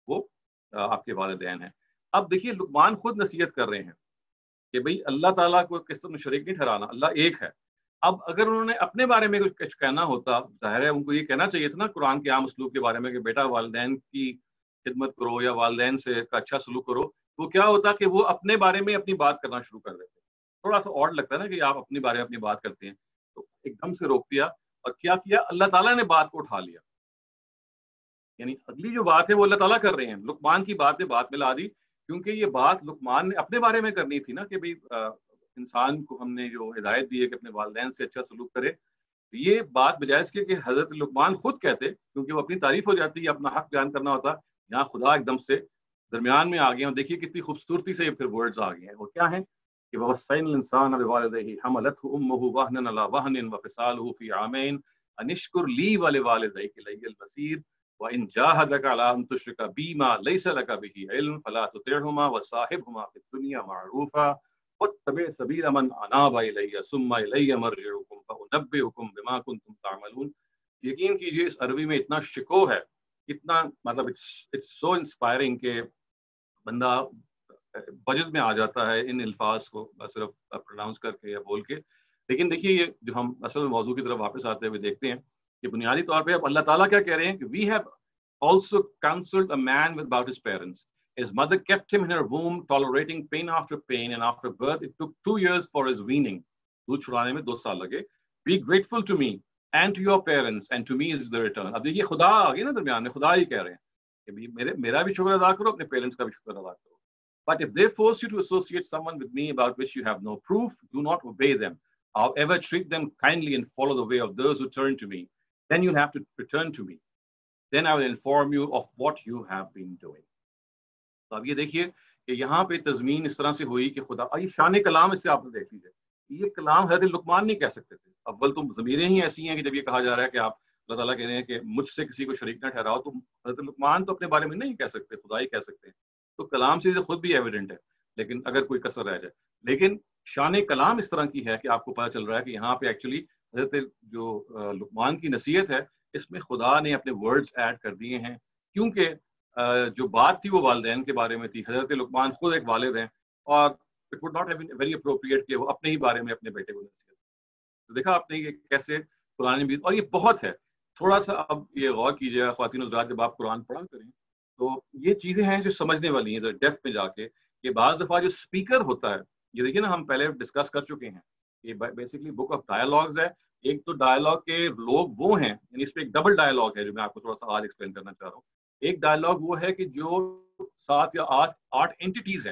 وہ آپ کے والدین ہیں. اب دیکھیے لقمان خود نصیحت کر رہے ہیں کہ بھئی اللہ تعالیٰ کو کس طرح شریک نہیں ٹھہرانا, اللہ ایک ہے. اب اگر انہوں نے اپنے بارے میں کچھ کہنا ہوتا, ظاہر ہے ان کو یہ کہنا چاہیے تھا نا قرآن کے عام اسلوب کے بارے میں کہ بیٹا والدین کی خدمت کرو یا والدین سے کا اچھا سلوک کرو, تو کیا ہوتا کہ وہ اپنے بارے میں اپنی بات کرنا شروع کر دیتے. تھوڑا سا آڈ لگتا ہے نا کہ آپ اپنے بارے میں اپنی بات کرتے ہیں, تو ایک دم سے روک دیا اور کیا کیا, اللہ تعالیٰ نے بات کو اٹھا لیا. یعنی اگلی جو بات ہے وہ اللہ تعالیٰ کر رہے ہیں, لقمان کی بات نے بات میں لا دی, کیونکہ یہ بات لقمان نے اپنے بارے میں کرنی تھی نا کہ بھئی انسان کو ہم نے جو ہدایت دی ہے کہ اپنے والدین سے اچھا سلوک کرے. یہ بات بجائے اس کے کہ حضرت لقمان خود کہتے, کیونکہ وہ اپنی تعریف ہو جاتی ہے, اپنا حق بیان کرنا ہوتا, یہاں خدا ایک دم سے درمیان میں آ گئے. اور دیکھیے کتنی خوبصورتی سے یہ پھر ورڈز آ گئے ہیں, وہ کیا ہیں کہ وَوَصَّيْنَا الْإِنسَانَ بِوَالِدَيْهِ حَمَلَتْهُ أُمُّهُ وَهْنًا عَلَىٰ وَهْنٍ وَفِصَالُهُ فِي عَامَيْنِ أَنِ اشْكُرْ لِي وَلِوَالِدَيْكَ إِلَيَّ الْمَصِيرُ وَإِنْ جَاهَدَاكَ عَلَىٰ أَن تُشْرِكَ بِي مَا لَيْسَ لَكَ بِهِ عِلْمٌ فَلَا تُطِعْهُمَا وَصَاحِبْهُمَا فِي الدُّنْيَا مَعْرُوفًا وَاتَّبِعْ سَبِيلَ مَنْ أَنَابَ إِلَيَّ ثُمَّ إِلَيَّ مَرْجِعُكُمْ فَأُنَبِّئُكُم بِمَا كُنتُمْ تَعْمَلُونَ. یقین کیجیے اس عربی میں اتنا شکو ہے, اتنا مطلب اٹس سو انسپائرنگ کہ بندہ بجٹ میں آ جاتا ہے ان الفاظ کو صرف پروناؤنس کر کے یا بول کے. لیکن دیکھیے یہ جو ہم اصل موضوع کی طرف واپس آتے ہوئے دیکھتے ہیں کہ بنیادی طور پہ اب اللہ تعالیٰ کیا کہہ رہے ہیں کہ we have also counseled a man about his parents. His mother kept him in her womb, tolerating pain after pain, and after birth it took 2 years for his weaning. دودھ چھڑانے میں 2 سال لگے. Be grateful to me and to your parents, and to me is the return. اب دیکھیے خدا آ گیا نا درمیان میں, خدا ہی کہہ رہے ہیں کہ میرا بھی شکر ادا کرو, اپنے پیرنٹس کا بھی شکر ادا کرو. But if they force you to associate someone with me about which you have no proof, do not obey them. However, treat them kindly and follow the way of those who turn to me. Then you'll have to return to me. Then I will inform you of what you have been doing. تو اب یہ دیکھیے کہ یہاں پہ تضمین اس طرح سے ہوئی کہ خدا, یہ شان کلام اس سے آپ نے دیکھ لیجیے, یہ کلام حضرت لقمان نہیں کہہ سکتے تھے. اول تو ضمیریں ہی ایسی ہیں کہ جب یہ کہا جا رہا ہے کہ آپ اللہ تعالیٰ کہہ رہے ہیں کہ مجھ سے کسی کو شریک نہ ٹھہراؤ, تو حضرت لقمان تو اپنے بارے میں نہیں کہہ سکتے, خدا ہی کہہ سکتے ہیں. تو کلام سے خود بھی ایویڈنٹ ہے, لیکن اگر کوئی کسر رہ جائے. لیکن شان کلام اس طرح کی ہے کہ آپ کو پتہ چل رہا ہے کہ یہاں پہ ایکچولی حضرت جو لقمان کی نصیحت ہے اس میں خدا نے اپنے ورڈز ایڈ کر دیے ہیں, کیونکہ جو بات تھی وہ والدین کے بارے میں تھی. حضرت لقمان خود ایک والد ہیں, اور it would not have been very appropriate کہ وہ اپنے ہی بارے میں اپنے بیٹے کو نصیحت. تو دیکھا آپ نے کہ کیسے قرآن بھی, اور یہ بہت ہے. تھوڑا سا اب یہ غور کیجیے گا خواتین حضرات, جب آپ قرآن پڑھا کریں تو یہ چیزیں ہیں جو سمجھنے والی ہیں ڈیپتھ میں جا کے, کہ بعض دفعہ جو اسپیکر ہوتا ہے, یہ دیکھیے نا ہم پہلے ڈسکس کر چکے ہیں, یہ بیسکلی بک آف ڈائلاگز ہے. ایک تو ڈائلاگ کے لوگ وہ ہیں, یعنی اس پہ ایک ڈبل ڈائلاگ ہے جو میں آپ کو تھوڑا سا آج ایکسپلین کرنا چاہ رہا ہوں. ایک ڈائلاگ وہ ہے کہ جو 7 یا 8 اینٹیٹیز ہیں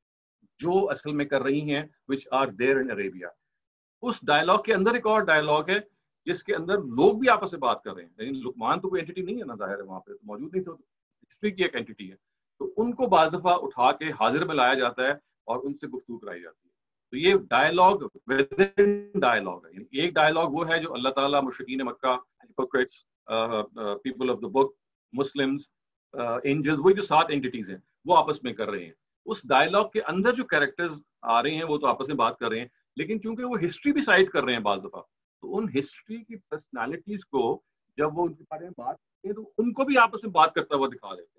جو اصل میں کر رہی ہیں which are there in Arabia. اس ڈائلاگ کے اندر ایک اور ڈائلاگ ہے جس کے اندر لوگ بھی آپس میں بات کر رہے ہیں. لیکن لقمان تو کوئی اینٹیٹی نہیں ہے نا, ظاہر ہے وہاں پہ موجود نہیں تھا, ہسٹری کی ایک اینٹیٹی ہے. تو ان کو بعض دفعہ اٹھا کے حاضر میں لایا جاتا ہے اور ان سے گفتگو کرائی جاتی ہے. تو یہ ڈائلاگ ڈائلاگ ہے. یعنی ایک ڈائلاگ وہ ہے جو اللہ تعالیٰ مشرکین Mecca, hypocrites, people of the book, Muslims, angels, وہی جو 7 اینٹیٹیز ہیں وہ آپس میں کر رہے ہیں. اس ڈائلاگ کے اندر جو کیریکٹرز آ رہے ہیں وہ تو آپس میں بات کر رہے ہیں, لیکن چونکہ وہ ہسٹری بھی سائڈ کر رہے ہیں بعض دفعہ, تو ان ہسٹری کی پرسنالٹیز کو جب وہ ان کے بارے میں بات کرتے ہیں تو ان کو بھی آپس میں بات کرتا ہوا دکھا دیتے ہیں.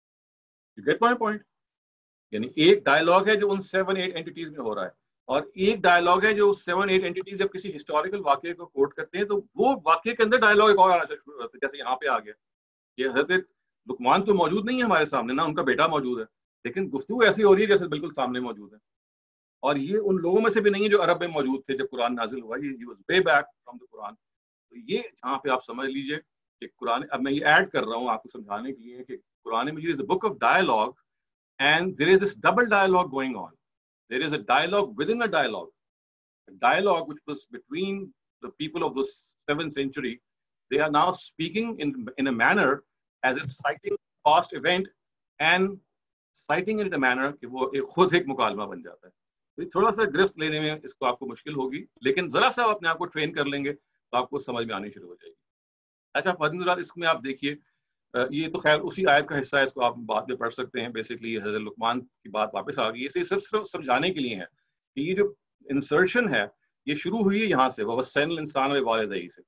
You get my point? یعنی ایک ڈائلاگ ہے جو ان 7-8 اینٹیٹیز میں ہو رہا ہے, اور ایک ڈائلاگ ہے جو 7-8 اینٹیٹیز جب کسی ہسٹوریکل واقعے کو کوٹ کرتے ہیں تو وہ واقعے کے اندر ڈائلاگ ایک اور آنا شروع ہوتا ہے, جیسے یہاں پہ آ گیا. یہ حضرت لقمان تو موجود نہیں ہے ہمارے سامنے, نہ ان کا بیٹا موجود ہے, لیکن گفتگو ایسی ہو رہی ہے جیسے بالکل سامنے موجود ہے. اور یہ ان لوگوں میں سے بھی نہیں ہے جو عرب میں موجود تھے جب قرآن نازل ہوا, یہ was way back from the قرآن. تو یہ جہاں پہ آپ سمجھ لیجئے کہ قرآن, اب میں یہ ایڈ کر رہا ہوں آپ کو سمجھانے کے لیے کہ قرآن مجید is a book of dialogue, and there is this double dialogue going on. There is a dialogue within a dialogue. A dialogue which was between the people of the 7th century. They are now speaking in a manner as if citing past event and citing it in a manner کہ وہ خود ایک مکالمہ بن جاتا ہے. تو تھوڑا سا گرفت لینے میں اس کو آپ کو مشکل ہوگی, لیکن ذرا سا اپنے آپ کو ٹرین کر لیں گے تو آپ کو سمجھ میں آنی شروع ہو جائے گی. اچھا خواتین حضرات, اس میں آپ دیکھیے یہ تو خیر اسی آیت کا حصہ ہے, اس کو آپ بعد میں پڑھ سکتے ہیں. بیسکلی حضرت لقمان کی بات واپس آ گئی, اسے صرف سمجھانے کے لیے ہے کہ یہ جو انسرشن ہے یہ شروع ہوئی ہے یہاں سے, وَوَصَّيْنَا الْإِنسَانَ بِوَالِدَيْهِ سے.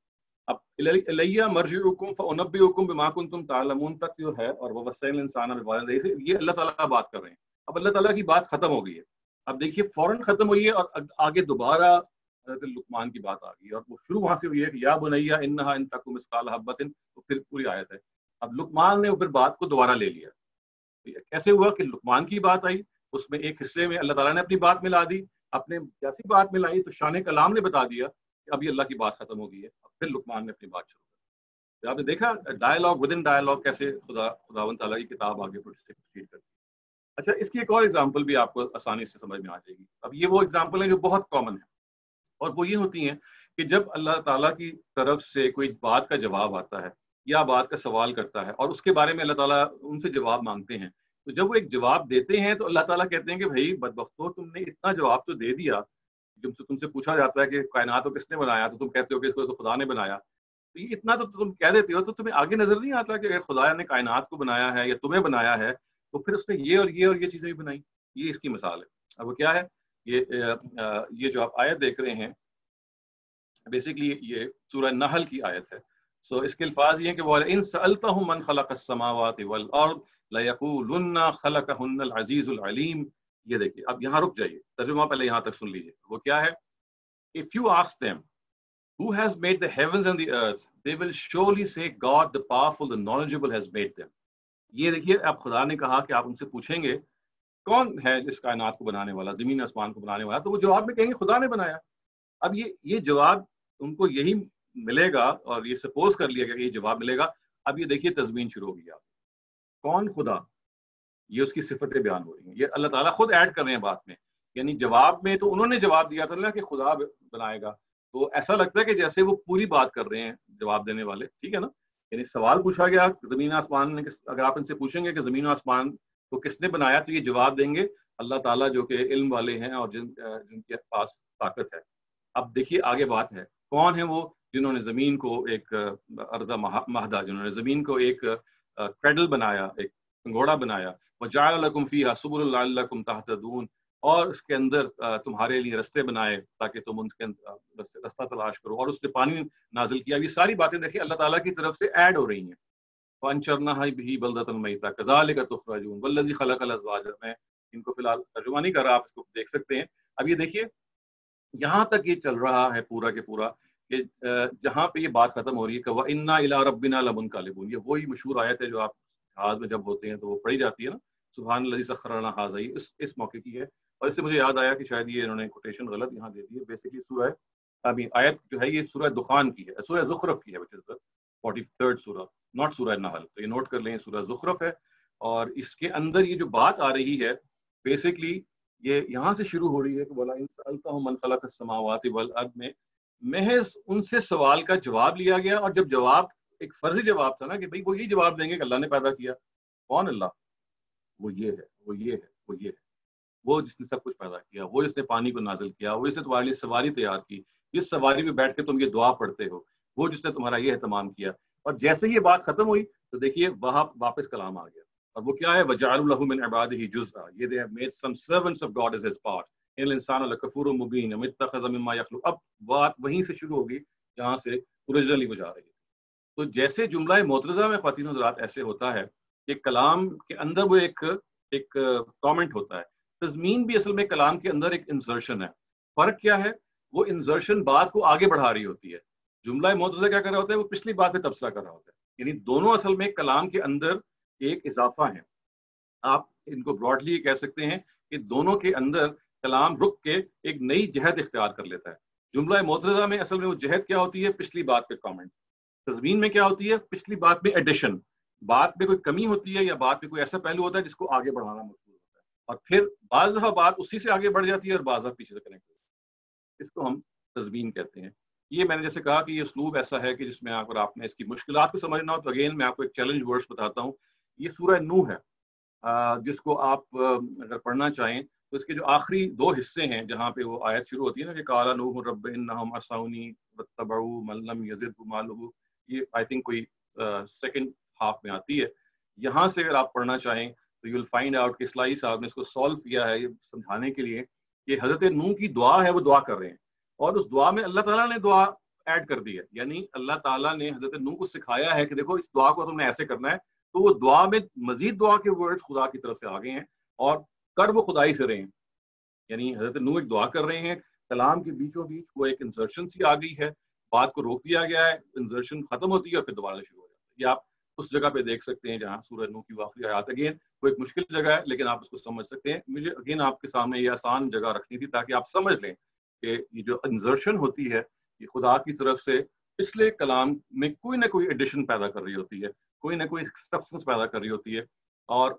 اب الیہ مرجعکم فانبئکم بما کنتم تعلمون تک جو ہے، اور ووصینا الانسان بوالدیہ، یہ اللہ تعالیٰ بات کر رہے ہیں. اب اللہ تعالیٰ کی بات ختم ہو گئی ہے. اب دیکھیے فوراً ختم ہوئی ہے اور آگے دوبارہ حضرت لقمان کی بات آ گئی ہے، اور وہ شروع وہاں سے ہوئی ہے کہ یا بنیا انہا ان تک مثقال حبۃ، تو پھر پوری آیت ہے. اب لقمان نے پھر بات کو دوبارہ لے لیا. کیسے ہوا کہ لقمان کی بات آئی، اس میں ایک حصے میں اللہ تعالیٰ نے اپنی بات ملا دی، اپنے جیسی بات ملائی تو شان کلام نے بتا دیا کہ ابھی اللہ کی بات ختم ہو گئی ہے. اب پھر لقمان نے اپنی بات شروع کی. آپ نے دیکھا ڈائلاگ ود ان ڈائلاگ کیسے خداوند تعالیٰ کی کتاب آگے پروسیڈ کرتی ہے. اچھا، اس کی ایک اور اگزامپل بھی آپ کو آسانی سے سمجھ میں آ جائے گی. اب یہ وہ اگزامپل ہیں جو بہت کامن ہے، اور وہ یہ ہوتی ہیں کہ جب اللہ تعالیٰ کی طرف سے کوئی بات کا جواب آتا ہے یا بات کا سوال کرتا ہے اور اس کے بارے میں اللہ تعالیٰ ان سے جواب مانگتے ہیں، تو جب وہ ایک جواب دیتے ہیں تو اللہ تعالیٰ کہتے ہیں کہ بھائی بدبختو، تم نے اتنا جواب تو دے دیا. جب تم سے پوچھا جاتا ہے کہ کائنات کو کس نے بنایا تو تم کہتے ہو کہ اس کو تو خدا نے بنایا. تو یہ اتنا تو تم کہہ دیتے ہو، تو تمہیں آگے نظر نہیں آتا کہ اگر خدا نے کائنات کو بنایا ہے یا تمہیں بنایا ہے تو پھر اس نے یہ اور یہ اور یہ چیزیں بھی بنائی. یہ اس کی مثال ہے. اب وہ کیا ہے؟ یہ جو آپ آیت دیکھ رہے ہیں بیسیکلی یہ سورہ نحل کی آیت ہے. سو اس کے الفاظ یہ ہیں کہ وَإِن سَأَلْتَهُم مَّن خَلَقَ السَّمَاوَاتِ وَالْأَرْضَ لَيَقُولُنَّ خَلَقَهُنَّ الْعَزِيزُ الْعَلِيمُ. یہ دیکھیے، اب یہاں رک جائیے، ترجمہ پہلے یہاں تک سن لیجیے. وہ کیا ہے؟ If you ask them who has made the heavens and the earth, they will surely say God, the powerful, the knowledgeable has made them. یہ دیکھیے، اب خدا نے کہا کہ آپ ان سے پوچھیں گے کون ہے اس کائنات کو بنانے والا، زمین آسمان کو بنانے والا، تو وہ جواب میں کہیں گے خدا نے بنایا. اب یہ جواب ان کو یہی ملے گا، اور یہ سپوز کر لیا گیا کہ یہ جواب ملے گا. اب یہ دیکھیے تضمین شروع ہو گئی. آپ کون؟ خدا. یہ اس کی صفتیں بیان ہو رہی ہیں، یہ اللہ تعالیٰ خود ایڈ کر رہے ہیں بات میں. یعنی جواب میں تو انہوں نے جواب دیا تھا نا کہ خدا بنائے گا، تو ایسا لگتا ہے کہ جیسے وہ پوری بات کر رہے ہیں جواب دینے والے، ٹھیک ہے نا. یعنی سوال پوچھا گیا زمین آسمان نے، اگر آپ ان سے پوچھیں گے کہ زمین و آسمان کو کس نے بنایا، تو یہ جواب دیں گے اللہ تعالیٰ، جو کہ علم والے ہیں اور جن کے پاس طاقت ہے. اب دیکھیے آگے بات ہے، کون ہے وہ جنہوں نے زمین کو ایک ارض مہدہ، جنہوں نے زمین کو ایک کریڈل بنایا، ایک پنگھوڑا بنایا. وَجَعَلَ لَكُمْ فِيهَا سُبُلًا لَعَلَّكُمْ تَهْتَدُونَ، اور اس کے اندر تمہارے لیے رستے بنائے تاکہ تم ان کے رستہ تلاش کرو، اور اس نے پانی نازل کیا. یہ ساری باتیں دیکھیے اللہ تعالیٰ کی طرف سے ایڈ ہو رہی ہیں. وَأَنشَرْنَا بِهِ بَلْدَةً مَيْتًا كَذَلِكَ تُخْرَجُونَ وَالَّذِي خَلَقَ الْأَزْوَاجَ. میں ان کو فی الحال ترجمہ نہیں کر رہا، آپ اس کو دیکھ سکتے ہیں. اب یہ دیکھیے یہاں تک یہ چل رہا ہے پورا کے پورا کہ جہاں پہ یہ بات ختم ہو رہی ہے کہ وَإِنَّا إِلَىٰ رَبِّنَا لَمُنْقَلِبُونَ. یہ وہی مشہور آیت ہے جو آپ جہاز میں جب ہوتے ہیں تو وہ پڑھی جاتی ہے نا، سبحان الذی سخر لنا ھذا. اس موقع کی ہے. اور اس سے مجھے یاد آیا کہ شاید یہ انہوں نے کوٹیشن غلط یہاں دے دی ہے. بیسیکلی سورہ آیت جو ہے یہ سورہ دخان کی ہے، سورہ زخرف کی ہے، which is the 43rd سورہ، ناٹ سورہ نحل. تو یہ نوٹ کر لیں، سورہ زخرف ہے. اور اس کے اندر یہ جو بات آ رہی ہے بیسیکلی یہ یہاں سے شروع ہو رہی ہے کہ وَلَئِن سَأَلْتَهُم مَّن خَلَقَ السَّمَاوَاتِ وَالْأَرْضَ میں محض ان سے سوال کا جواب لیا گیا. اور جب جواب ایک فرضی جواب تھا نا کہ بھئی وہ یہی جواب دیں گے کہ اللہ نے پیدا کیا. کون؟ اللہ. وہ یہ ہے، وہ یہ ہے، وہ یہ ہے، وہ جس نے سب کچھ پیدا کیا، وہ جس نے پانی کو نازل کیا، وہ جس نے تمہارے لیے سواری تیار کی، جس سواری میں بیٹھ کے تم یہ دعا پڑھتے ہو، وہ جس نے تمہارا یہ اہتمام کیا. اور جیسے یہ بات ختم ہوئی تو دیکھیے وہاں واپس کلام آ گیا. اور وہ کیا ہے؟ وَجَعَلُوا لَهُ مِنْ عِبَادِهِ جُزْءًا. they have made some servants of God as his part. إِنَّ الْإِنسَانَ لَكَفُورٌ مُبِينٌ أَمِ اتَّخَذَ مِمَّا يَخْلُقُ. اب بات وہیں سے شروع ہوگی جہاں سے اوریجنلی وہ جا رہی ہے. تو جیسے جملہ معترضہ میں خواتین و حضرات ایسے ہوتا ہے کہ کلام کے اندر وہ ایک کامنٹ ہوتا ہے. تضمین بھی اصل میں کلام کے اندر ایک انسرشن ہے. فرق کیا ہے؟ وہ انسرشن بات کو آگے بڑھا رہی ہوتی ہے. جملہ معترضہ کیا کر رہا ہوتا ہے؟ وہ پچھلی بات میں تبصرہ کر رہا ہوتا ہے. یعنی دونوں اصل میں کلام کے اندر ایک اضافہ ہے. آپ ان کو براڈلی کہہ سکتے ہیں کہ دونوں کے اندر کلام رک کے ایک نئی جہت اختیار کر لیتا ہے. جملہ معترضہ میں اصل میں وہ جہت کیا ہوتی ہے؟ پچھلی بات پہ کامنٹ. تضمین میں کیا ہوتی ہے؟ پچھلی بات میں ایڈیشن. بات میں کوئی کمی ہوتی ہے یا بات میں کوئی ایسا پہلو ہوتا ہے جس کو آگے بڑھانا مقصود ہوتا ہے، اور پھر بعض دفعہ بات اسی سے آگے بڑھ جاتی ہے اور بعض دفعہ پیچھے سے کنیکٹ ہوتی ہے. اس کو ہم تضمین کہتے ہیں. یہ میں نے جیسے کہا کہ یہ اسلوب ایسا ہے کہ جس میں اگر آپ نے اس کی مشکلات کو سمجھنا ہو تو اگین میں آپ کو ایک چیلنج ورڈز بتاتا ہوں. یہ سورہ نوح ہے، جس کو آپ اگر پڑھنا چاہیں تو اس کے جو آخری دو حصے ہیں جہاں پہ وہ آیت شروع ہوتی ہے نا کہ قال نوح رب انہم عصونی واتبعوا من لم یزدہ مالہ، یہ آئی تھنک کوئی سیکنڈ ہاف میں آتی ہے. یہاں سے اگر آپ پڑھنا چاہیں تو یو ول فائنڈ آؤٹ کہ اسلائی صاحب نے اس کو سالو کیا ہے یہ سمجھانے کے لیے کہ حضرت نوح کی دعا ہے، وہ دعا کر رہے ہیں، اور اس دعا میں اللہ تعالیٰ نے دعا ایڈ کر دی ہے. یعنی اللہ تعالیٰ نے حضرت نوح کو سکھایا ہے کہ دیکھو اس دعا کو تم نے ایسے کرنا ہے, تو وہ دعا میں مزید دعا کے ورڈز خدا کی طرف سے آ گئے ہیں اور کر وہ خدائی سے رہے ہیں. یعنی حضرت نوح ایک دعا کر رہے ہیں, کلام کے بیچوں بیچ وہ ایک انسرشن سی آ گئی ہے, بات کو روک دیا گیا ہے, انسرشن ختم ہوتی ہے اور پھر دوبارہ شروع ہو جاتا ہے. یہ آپ اس جگہ پہ دیکھ سکتے ہیں جہاں سورہ نوح کی آخری آیات. اگین وہ ایک مشکل جگہ ہے لیکن آپ اس کو سمجھ سکتے ہیں. مجھے اگین آپ کے سامنے یہ آسان جگہ رکھنی تھی تاکہ آپ سمجھ لیں کہ یہ جو انسرشن ہوتی ہے یہ خدا کی طرف سے پچھلے کلام میں کوئی نہ کوئی ایڈیشن پیدا کر رہی ہوتی ہے, کوئی نہ کوئی سبسٹنس پیدا کر رہی ہوتی ہے. اور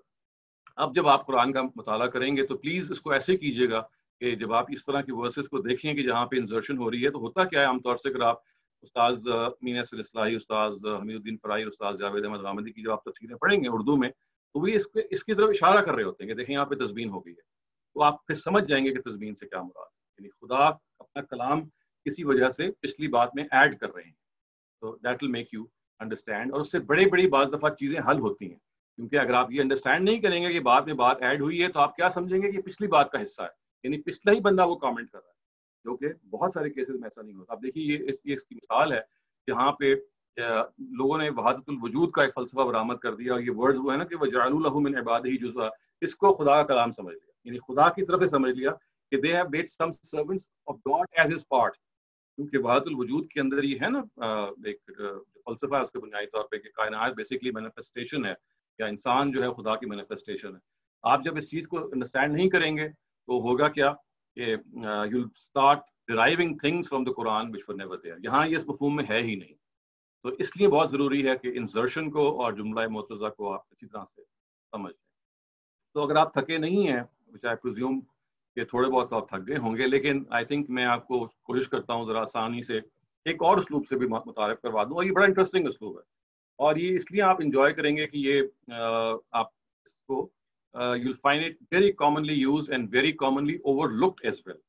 اب جب آپ قرآن کا مطالعہ کریں گے تو پلیز اس کو ایسے کیجیے گا کہ جب آپ اس طرح کی ورسز کو دیکھیں کہ جہاں پہ انسرشن ہو رہی ہے تو ہوتا کیا ہے عام طور سے, اگر آپ استاذ مین اسد اصلاحی, استاذ حمید الدین فرائی, استاذ جاوید احمد غامدی کی جو آپ تفسیریں پڑھیں گے اردو میں, تو وہ اس کی طرف اشارہ کر رہے ہوتے ہیں کہ دیکھیں یہاں پہ تزبین ہو گئی ہے, تو آپ پھر سمجھ جائیں گے کہ تزبین سے کیا مراد ہے. یعنی خدا اپنا کلام کسی وجہ سے پچھلی بات میں ایڈ کر رہے ہیں, تو that will make you understand. اور اس سے بڑی بعض دفعہ چیزیں حل ہوتی ہیں, کیونکہ اگر آپ یہ انڈرسٹینڈ نہیں کریں گے کہ بعد میں بات ایڈ ہوئی ہے تو آپ کیا سمجھیں گے کہ پچھلی بات کا حصہ ہے, یعنی پچھلا ہی بندہ وہ کامنٹ کر رہا ہے, جو کہ بہت سارے کیسز میں ایسا نہیں ہوتا. اب دیکھیے یہ اس کی مثال ہے جہاں پہ لوگوں نے وحدت الوجود کا ایک فلسفہ برآمد کر دیا, اور یہ ورڈز وہ ہے نا کہ وَجَعَلُوا لَهُ مِنْ عِبَادِهِ جُزْءًا, اس کو خدا کا کلام سمجھ لیا, یعنی خدا کی طرف سے سمجھ لیا کہ they have made some servants of God as his part. کیونکہ وحدت الوجود کے اندر یہ ہے نا ایک فلسفہ ہے اس کے بنیادی طور پہ کہ کائنات بیسکلی مینیفیسٹیشن ہے, یا انسان جو ہے خدا کی مینیفیسٹیشن ہے. آپ جب اس چیز کو انڈرسٹینڈ نہیں کریں گے تو ہوگا کیا کہ you'll start deriving things from the Quran which were never there. یہاں یہ اس مفہوم میں ہے ہی نہیں. تو اس لیے بہت ضروری ہے کہ انسرشن کو اور جملہ معترضہ کو آپ اچھی طرح سے سمجھ لیں. تو اگر آپ تھکے نہیں ہیں, which I presume کہ تھوڑے بہت آپ تھک گئے ہوں گے, لیکن آئی تھنک میں آپ کو کوشش کرتا ہوں ذرا آسانی سے ایک اور اسلوب سے بھی متعارف کروا دوں, اور یہ بڑا انٹرسٹنگ اسلوب ہے, اور یہ اس لیے آپ انجوائے کریں گے کہ یہ آپ اس کو you'll find it very commonly used and very commonly overlooked as well.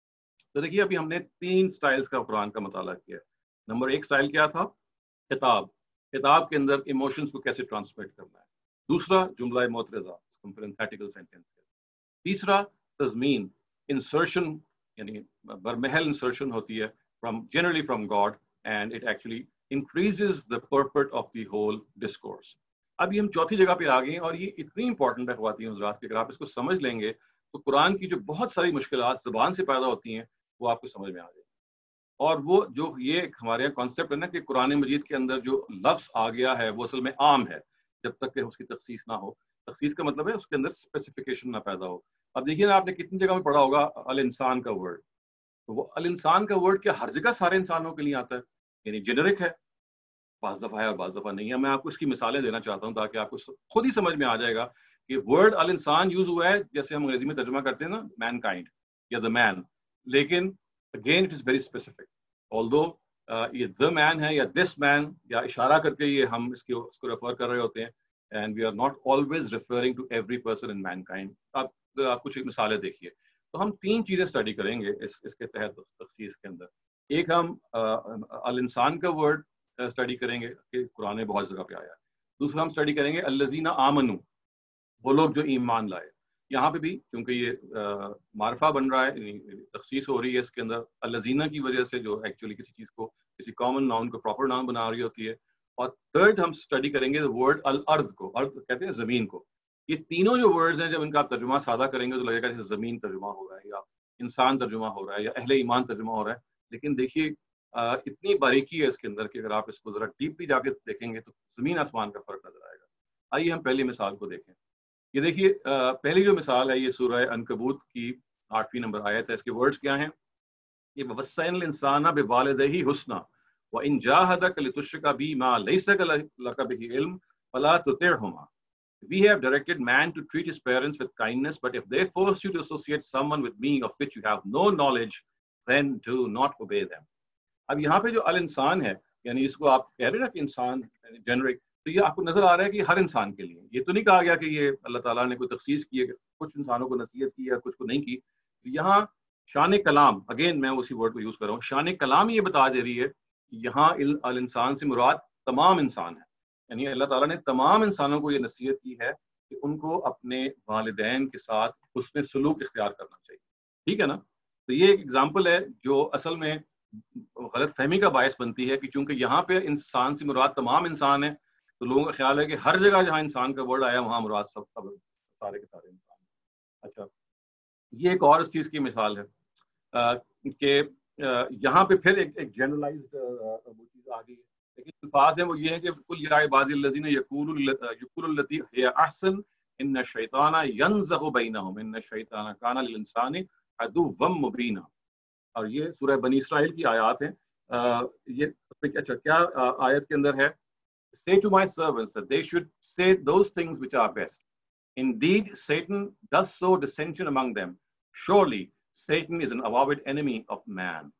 تو دیکھیے ابھی ہم نے 3 سٹائلز کا قرآن کا مطالعہ کیا. نمبر 1 سٹائل کیا تھا؟ خطاب کے اندر ایموشنز کو کیسے ٹرانسمیٹ کرنا ہے. دوسرا جملہ معترضہ, پیرنتھیٹیکل سینٹینس. تیسرا تضمین, انسرشن, یعنی برمحل انسرشن ہوتی ہے generally from God, and it actually increases the purport of the whole discourse. اب یہ ہم چوتھی جگہ پہ آ گئے ہیں, اور یہ اتنی امپورٹنٹ ہے خواتین حضرات کہ اگر آپ اس کو سمجھ لیں گے تو قرآن کی جو بہت ساری مشکلات زبان سے پیدا ہوتی ہیں وہ آپ کو سمجھ میں آ جائے گی. اور وہ جو یہ ہمارے یہاں کانسیپٹ ہے نا کہ قرآن مجید کے اندر جو لفظ آ گیا ہے وہ اصل میں عام ہے جب تک کہ اس کی تخصیص نہ ہو. تخصیص کا مطلب ہے اس کے اندر اسپیسیفکیشن نہ پیدا ہو. اب دیکھیے نا, آپ نے کتنی جگہ میں پڑھا ہوگا الانسان کا ورڈ, تو وہ الانسان کا ورڈ کیا ہر جگہ سارے انسانوں کے لیے آتا ہے؟ یعنی جنرک ہے, بعض دفعہ ہے اور بعض دفعہ نہیں ہے. میں آپ کو اس کی مثالیں دینا چاہتا ہوں تاکہ آپ کو خود ہی سمجھ میں آ جائے گا کہ ورڈ الانسان یوز ہوا ہے جیسے ہم انگریزی میں ترجمہ کرتے ہیں نا مین کائنڈ یا دا مین, لیکن again it is very specific. Although یہ دا مین ہے یا دس مین, یا اشارہ کر کے یہ ہم اس کو ریفر کر رہے ہوتے ہیں, and we are not always referring to every person in mankind. آپ کچھ مثالیں دیکھیے. تو ہم 3 چیزیں اسٹڈی کریں گے اس کے تحت تخصیص کے اندر. ایک ہم الانسان کا ورڈ اسٹڈی کریں گے کہ قرآن میں بہت جگہ پہ آیا ہے. دوسرا ہم اسٹڈی کریں گے الذین آمنوا, وہ لوگ جو ایمان لائے. یہاں پہ بھی کیونکہ یہ معرفہ بن رہا ہے, تخصیص ہو رہی ہے اس کے اندر الذین کی وجہ سے, جو ایکچولی کسی چیز کو, کسی کامن ناؤن کو پراپر ناؤن بنا رہی ہوتی ہے. اور تھرڈ ہم اسٹڈی کریں گے ورڈ الارض کو, ارض کہتے ہیں زمین کو. یہ تینوں جو ورڈز ہیں جب ان کا آپ ترجمہ سادہ کریں گے تو لگے گا جیسے زمین ترجمہ ہو رہا ہے, یا انسان ترجمہ ہو رہا ہے, یا اہل ایمان ترجمہ ہو رہا ہے. لیکن دیکھیے اتنی باریکی ہے اس کے اندر کہ اگر آپ اس کو ذرا ڈیپلی جا کے دیکھیں گے تو زمین آسمان کا فرق نظر آئے گا. آئیے ہم پہلی مثال کو دیکھیں. یہ دیکھیے پہلی جو مثال ہے یہ سورہ عنکبوت کی 8ویں نمبر آیت ہے. اس کے ورڈز کیا ہیں؟ یہ وَوَصَّيْنَا الْإِنسَانَ بِوَالِدَيْهِ حُسْنًا وَإِنْ جَاهَدَكَ لِتُشْرِكَ بِي مَا لَيْسَ لَكَ بِهِ عِلْمٌ فَلَا تُطِعْهُمَا. We have directed man to treat his parents with kindness, but if they force you to associate someone with me of which you have no knowledge, then do not obey them. اب یہاں پہ جو الانسان ہے, یعنی اس کو آپ کہہ رہے ہیں نا کہ انسان جنرک, تو یہ آپ کو نظر آ رہا ہے کہ ہر انسان کے لیے. یہ تو نہیں کہا گیا کہ یہ اللہ تعالیٰ نے کوئی تخصیص کی ہے کہ کچھ انسانوں کو نصیحت کی یا کچھ کو نہیں کی. یہاں شان کلام, اگین میں اسی ورڈ کو یوز کر رہا ہوں, شان کلام یہ بتا دے رہی ہے یہاں الانسان سے مراد تمام انسان ہے. یعنی اللہ تعالیٰ نے تمام انسانوں کو یہ نصیحت کی ہے کہ ان کو اپنے والدین کے ساتھ حسن سلوک اختیار کرنا چاہیے. ٹھیک ہے نا؟ تو یہ ایک ایگزامپل ہے جو اصل میں غلط فہمی کا باعث بنتی ہے کہ چونکہ یہاں پہ انسان سے مراد تمام انسان ہیں، تو لوگوں کا خیال ہے کہ ہر جگہ جہاں انسان کا ورڈ آیا وہاں مراد سب سارے کے سارے انسان ہیں۔ اچھا، یہ ایک اور اس چیز کی مثال ہے کہ یہاں پہ پھر ایک جنرلائزڈ وہ چیز آ گئی ہے، لیکن الفاظ ہیں وہ یہ ہے کہ قل یا عبادی الذین یقولوا التی ہی احسن ان الشیطان ینزغ بینہم ان الشیطان کان للانسان عدوا مبینا۔ اور یہ سورہ بنی اسرائیل کی آیات ہیں۔ یہ اچھا کیا آیت کے اندر ہے؟ Say to my servants that they should say those things which are best. Indeed, Satan does sow dissension among them. Surely, Satan is an avowed enemy of man.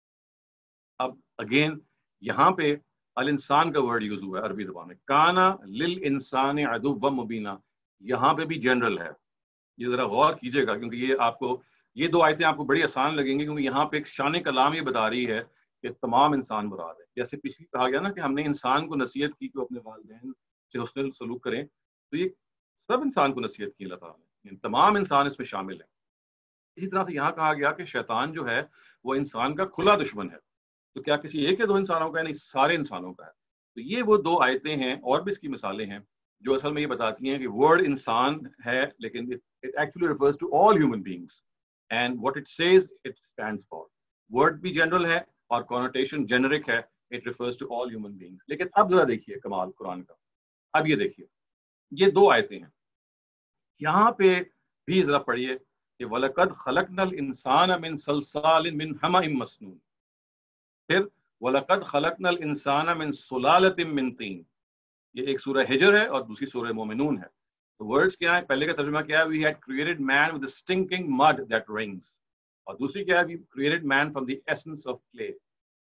اب اگین یہاں پہ الانسان کا ورڈ یوز ہوا ہے عربی زبان میں، کانا للانسان عدوا مبینا، یہاں پہ بھی جنرل ہے۔ یہ ذرا غور کیجئے گا کیونکہ یہ آپ کو یہ دو آیتیں آپ کو بڑی آسان لگیں گی، کیونکہ یہاں پہ ایک شان کلام یہ بتا رہی ہے کہ تمام انسان مراد ہے۔ جیسے پچھلی کہا گیا نا کہ ہم نے انسان کو نصیحت کی کہ وہ اپنے والدین سے حسن سلوک کریں، تو یہ سب انسان کو نصیحت کی اللہ تعالیٰ نے، تمام انسان اس میں شامل ہیں۔ اسی طرح سے یہاں کہا گیا کہ شیطان جو ہے وہ انسان کا کھلا دشمن ہے، تو کیا کسی ایک یا دو انسانوں کا ہے؟ نہیں، سارے انسانوں کا ہے۔ تو یہ وہ دو آیتیں ہیں، اور بھی اس کی مثالیں ہیں جو اصل میں یہ بتاتی ہیں کہ ورڈ انسان ہے لیکن it actually refers to all human beings and what it says it stands for. Word بھی جنرل ہے اور connotation generic ہے، it refers to all human beings۔ لیکن اب ذرا دیکھیے کمال قرآن کا، اب یہ دیکھیے یہ دو آیتیں ہیں، یہاں پہ بھی ذرا پڑھیے کہ وَلَقَدْ خَلَقْنَا الْإِنسَانَ مِنْ صَلْصَالٍ مِنْ حَمَإٍ مَسْنُونٍ، پھر وَلَقَدْ خَلَقْنَا الْإِنسَانَ مِنْ سُلَالَةٍ مِنْ طِينٍ۔ یہ ایک سورہ ہجر ہے اور دوسری سورہ مومنون ہے۔ تو ورڈز کیا ہے؟ پہلے کا ترجمہ کیا ہے؟ We had created man with the stinking mud that rings، اور دوسری کیا ہے؟ We created man from the essence of clay۔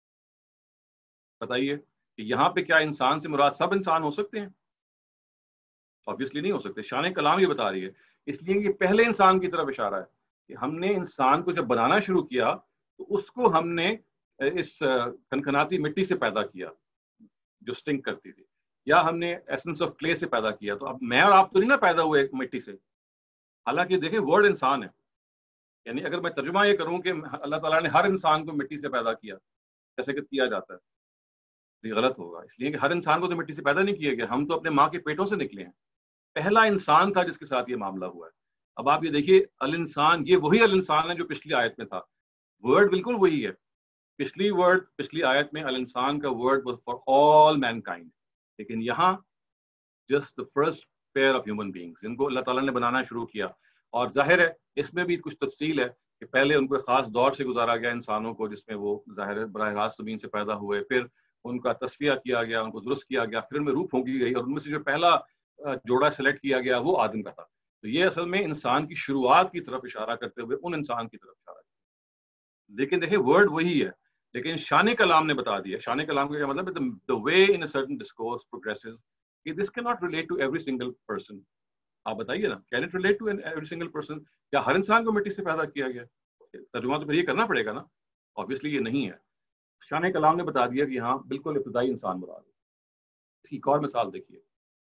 بتائیے کہ یہاں پہ کیا انسان سے مراد سب انسان ہو سکتے ہیں؟ obviously نہیں ہو سکتے۔ شان کلام یہ بتا رہی ہے، اس لیے یہ پہلے انسان کی طرف اشارہ ہے کہ ہم نے انسان کو جب بنانا شروع کیا تو اس کو ہم نے اس کھنکھناتی مٹی سے پیدا کیا جو سٹنک کرتی تھی، یا ہم نے ایسنس آف کلے سے پیدا کیا۔ تو اب میں اور آپ تو نہیں نا پیدا ہوئے ایک مٹی سے، حالانکہ دیکھیں ورڈ انسان ہے، یعنی اگر میں ترجمہ یہ کروں کہ اللہ تعالیٰ نے ہر انسان کو مٹی سے پیدا کیا جیسے کہ کیا جاتا ہے، یہ غلط ہوگا، اس لیے کہ ہر انسان کو تو مٹی سے پیدا نہیں کیا گیا، ہم تو اپنے ماں کے پیٹوں سے نکلے ہیں۔ پہلا انسان تھا جس کے ساتھ یہ معاملہ ہوا ہے۔ اب آپ یہ دیکھیے الانسان، یہ وہی الانسان ہے جو پچھلی آیت میں تھا، ورڈ بالکل وہی ہے۔ پچھلی آیت میں الانسان کا word was for all mankind, لیکن یہاں just the first pair of human beings، جن کو اللہ تعالیٰ نے بنانا شروع کیا۔ اور ظاہر ہے اس میں بھی کچھ تفصیل ہے کہ پہلے ان کو ایک خاص دور سے گزارا گیا انسانوں کو، جس میں وہ ظاہر ہے براہ راست زمین سے پیدا ہوئے، پھر ان کا تصفیہ کیا گیا، ان کو درست کیا گیا، پھر ان میں روح پھونکی گئی، اور ان میں سے جو پہلا جوڑا سلیکٹ کیا گیا وہ آدم کا تھا۔ تو یہ اصل میں انسان کی شروعات کی طرف اشارہ کرتے ہوئے ان انسان کی طرف اشارہ کرتے، لیکن دیکھیں ورڈ وہی ہے، لیکن شان کلام نے بتا دیا۔ شان کلام کا کیا مطلب ہے؟ the way in a certain discourse progresses، کہ this cannot relate to every single person۔ آپ بتائیے نا، can it relate to every single person؟ کیا ہر انسان کو مٹی سے پیدا کیا گیا؟ ترجمہ تو پھر یہ کرنا پڑے گا نا، obviously یہ نہیں ہے۔ شان کلام نے بتا دیا کہ ہاں بالکل ابتدائی انسان مراد ہے۔ اس کی ایک اور مثال دیکھیے،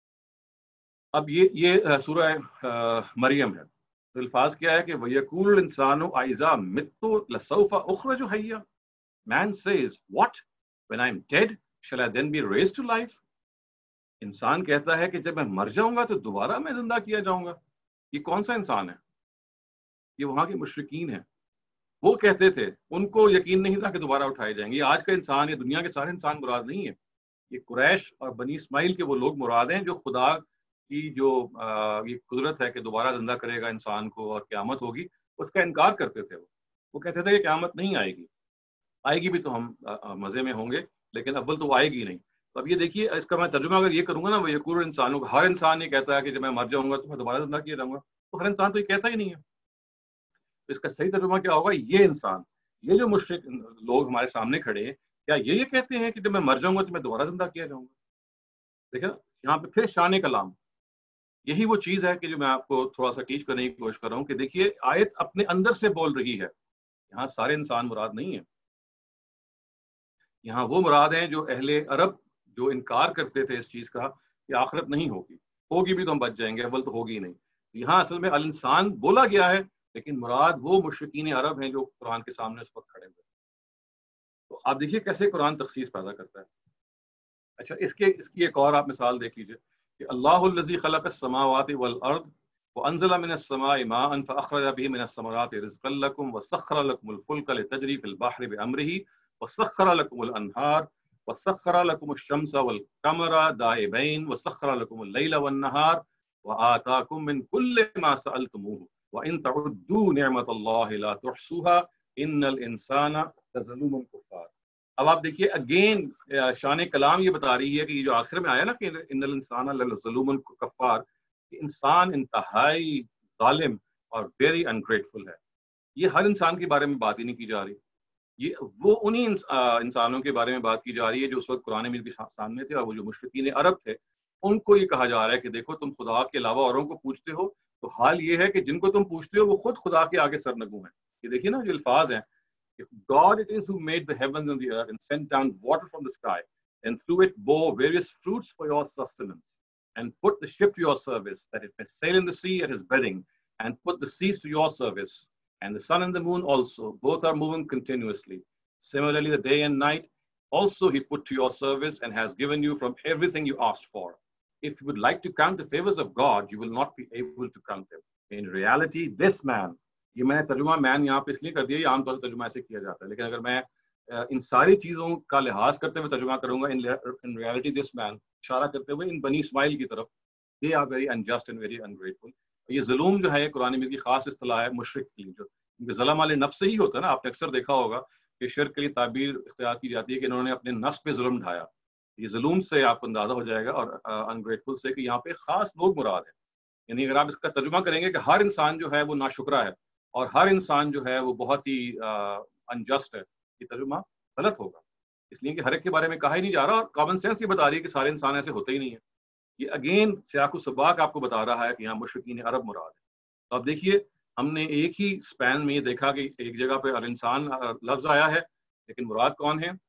اب یہ سورہ مریم ہے، تو الفاظ کیا ہے کہ وَيَقُولُ الْإِنسَانُ أَإِذَا مِتُّ لَسَوْفَ أُخْرَجُ حَيًّا۔ Man says, what? When I'm dead, shall I then be raised to life؟ انسان کہتا ہے کہ جب میں مر جاؤں گا تو دوبارہ میں زندہ کیا جاؤں گا۔ یہ کون سا انسان ہے؟ یہ وہاں کے مشرکین ہیں، وہ کہتے تھے، ان کو یقین نہیں تھا کہ دوبارہ اٹھائے جائیں گے۔ یہ آج کا انسان، یہ دنیا کے سارے انسان مراد نہیں ہے، یہ قریش اور بنی اسماعیل کے وہ لوگ مراد ہیں جو خدا کی جو یہ قدرت ہے کہ دوبارہ زندہ کرے گا انسان کو اور قیامت ہوگی، اس کا انکار کرتے تھے۔ وہ کہتے تھے کہ قیامت نہیں آئے گی، آئے گی بھی تو ہم مزے میں ہوں گے، لیکن اول تو آئے گی نہیں۔ تو اب یہ دیکھیے اس کا میں ترجمہ اگر یہ کروں گا نا، وہ یقول انسانوں کو، ہر انسان یہ کہتا ہے کہ جب میں مر جاؤں گا تو میں دوبارہ زندہ کیا جاؤں گا، تو ہر انسان تو یہ کہتا ہی نہیں ہے۔ تو اس کا صحیح ترجمہ کیا ہوگا؟ یہ انسان، یہ جو مشرک لوگ ہمارے سامنے کھڑے ہیں، کیا یہ کہتے ہیں کہ جب میں مر جاؤں گا تو میں دوبارہ زندہ کیا جاؤں گا؟ دیکھیں یہاں پہ پھر شان کلام، یہی وہ چیز ہے کہ جو میں آپ کو تھوڑا سا ٹیچ کرنے کی کوشش کر رہا ہوں کہ دیکھیے آیت اپنے اندر سے بول رہی ہے، یہاں سارے انسان مراد نہیں ہیں، یہاں وہ مراد ہیں جو اہل عرب جو انکار کرتے تھے اس چیز کا کہ آخرت نہیں ہوگی، ہوگی بھی تو ہم بچ جائیں گے، اول تو ہوگی ہی نہیں۔ یہاں اصل میں الانسان بولا گیا ہے، لیکن مراد وہ مشرکین عرب ہیں جو قرآن کے سامنے اس وقت کھڑے ہوئے۔ تو آپ دیکھیے کیسے قرآن تخصیص پیدا کرتا ہے. اچھا اس کی ایک اور آپ مثال دیکھ لیجیے کہ اللہ الذی خلق السماوات والارض وانزل من السماء ماء فاخرج به من الثمرات رزقا لكم وسخر لكم الفلك لتجري في البحر بامره وسخر لكم الانهار وسخر لكم الشمس والقمر دائبين وسخر لكم الليل والنهار وآتاكم من كل ما سألتموه وإن تعدوا نعمة الله لا تحصوها إن الإنسان لظلوم كفار. اب آپ دیکھیے اگین شان کلام یہ بتا رہی ہے کہ یہ جو آخر میں آیا نا کہ ان الانسان لظلوم کفار، انسان انتہائی ظالم اور ویری انگریٹفل ہے. یہ ہر انسان کے بارے میں بات ہی نہیں کی جا رہی، یہ وہ انہی انسانوں کے بارے میں بات کی جا رہی ہے جو اس وقت قرآن مجید کے سامنے تھے، اور وہ جو مشرکین عرب تھے ان کو یہ کہا جا رہا ہے کہ دیکھو تم خدا کے علاوہ اوروں کو پوچھتے ہو، تو حال یہ ہے کہ جن کو تم پوچھتے ہو وہ خود خدا کے آگے سرنگوں ہیں. یہ دیکھیے نا جو الفاظ ہیں، God it is who made the heavens and the earth and sent down water from the sky and through it bore various fruits for your sustenance and put the ship to your service that it may sail in the sea at his bidding and put the seas to your service and the sun and the moon also both are moving continuously. Similarly the day and night also he put to your service and has given you from everything you asked for. If you would like to count the favors of God, you will not be able to count them. In reality, this man, یہ میں نے ترجمہ مین یہاں پہ اس لیے کر دیا، یہ عام طور پر ترجمہ ایسے کیا جاتا ہے، لیکن اگر میں ان ساری چیزوں کا لحاظ کرتے ہوئے ترجمہ کروں گا ان ریالٹی دس مین، اشارہ کرتے ہوئے ان بنی اسماعیل کی طرف، they are very unjust and very ungrateful. یہ ظلم جو ہے قرآن مجید کی خاص اصطلاح ہے مشرک کے لیے، جو ظلم علی نفس سے ہی ہوتا ہے نا. آپ نے اکثر دیکھا ہوگا کہ شرک کے لیے تعبیر اختیار کی جاتی ہے کہ انہوں نے اپنے نفس پہ ظلم ڈھایا. یہ ظلم سے آپ کو اندازہ ہو جائے گا اور انگریٹفل سے کہ یہاں پہ خاص لوگ مراد ہیں. یعنی اگر آپ اس کا ترجمہ کریں گے کہ ہر انسان جو ہے وہ ناشکرا ہے اور ہر انسان جو ہے وہ بہت ہی انجسٹ ہے، یہ ترجمہ غلط ہوگا، اس لیے کہ ہر ایک کے بارے میں کہا ہی نہیں جا رہا، اور کامن سینس یہ بتا رہی ہے کہ سارے انسان ایسے ہوتے ہی نہیں ہیں. یہ اگین سیاق و سباق آپ کو بتا رہا ہے کہ یہاں مشرکین عرب مراد ہے. تو اب دیکھیے ہم نے ایک ہی سپین میں یہ دیکھا کہ ایک جگہ پہ الانسان لفظ آیا ہے، لیکن مراد کون ہے؟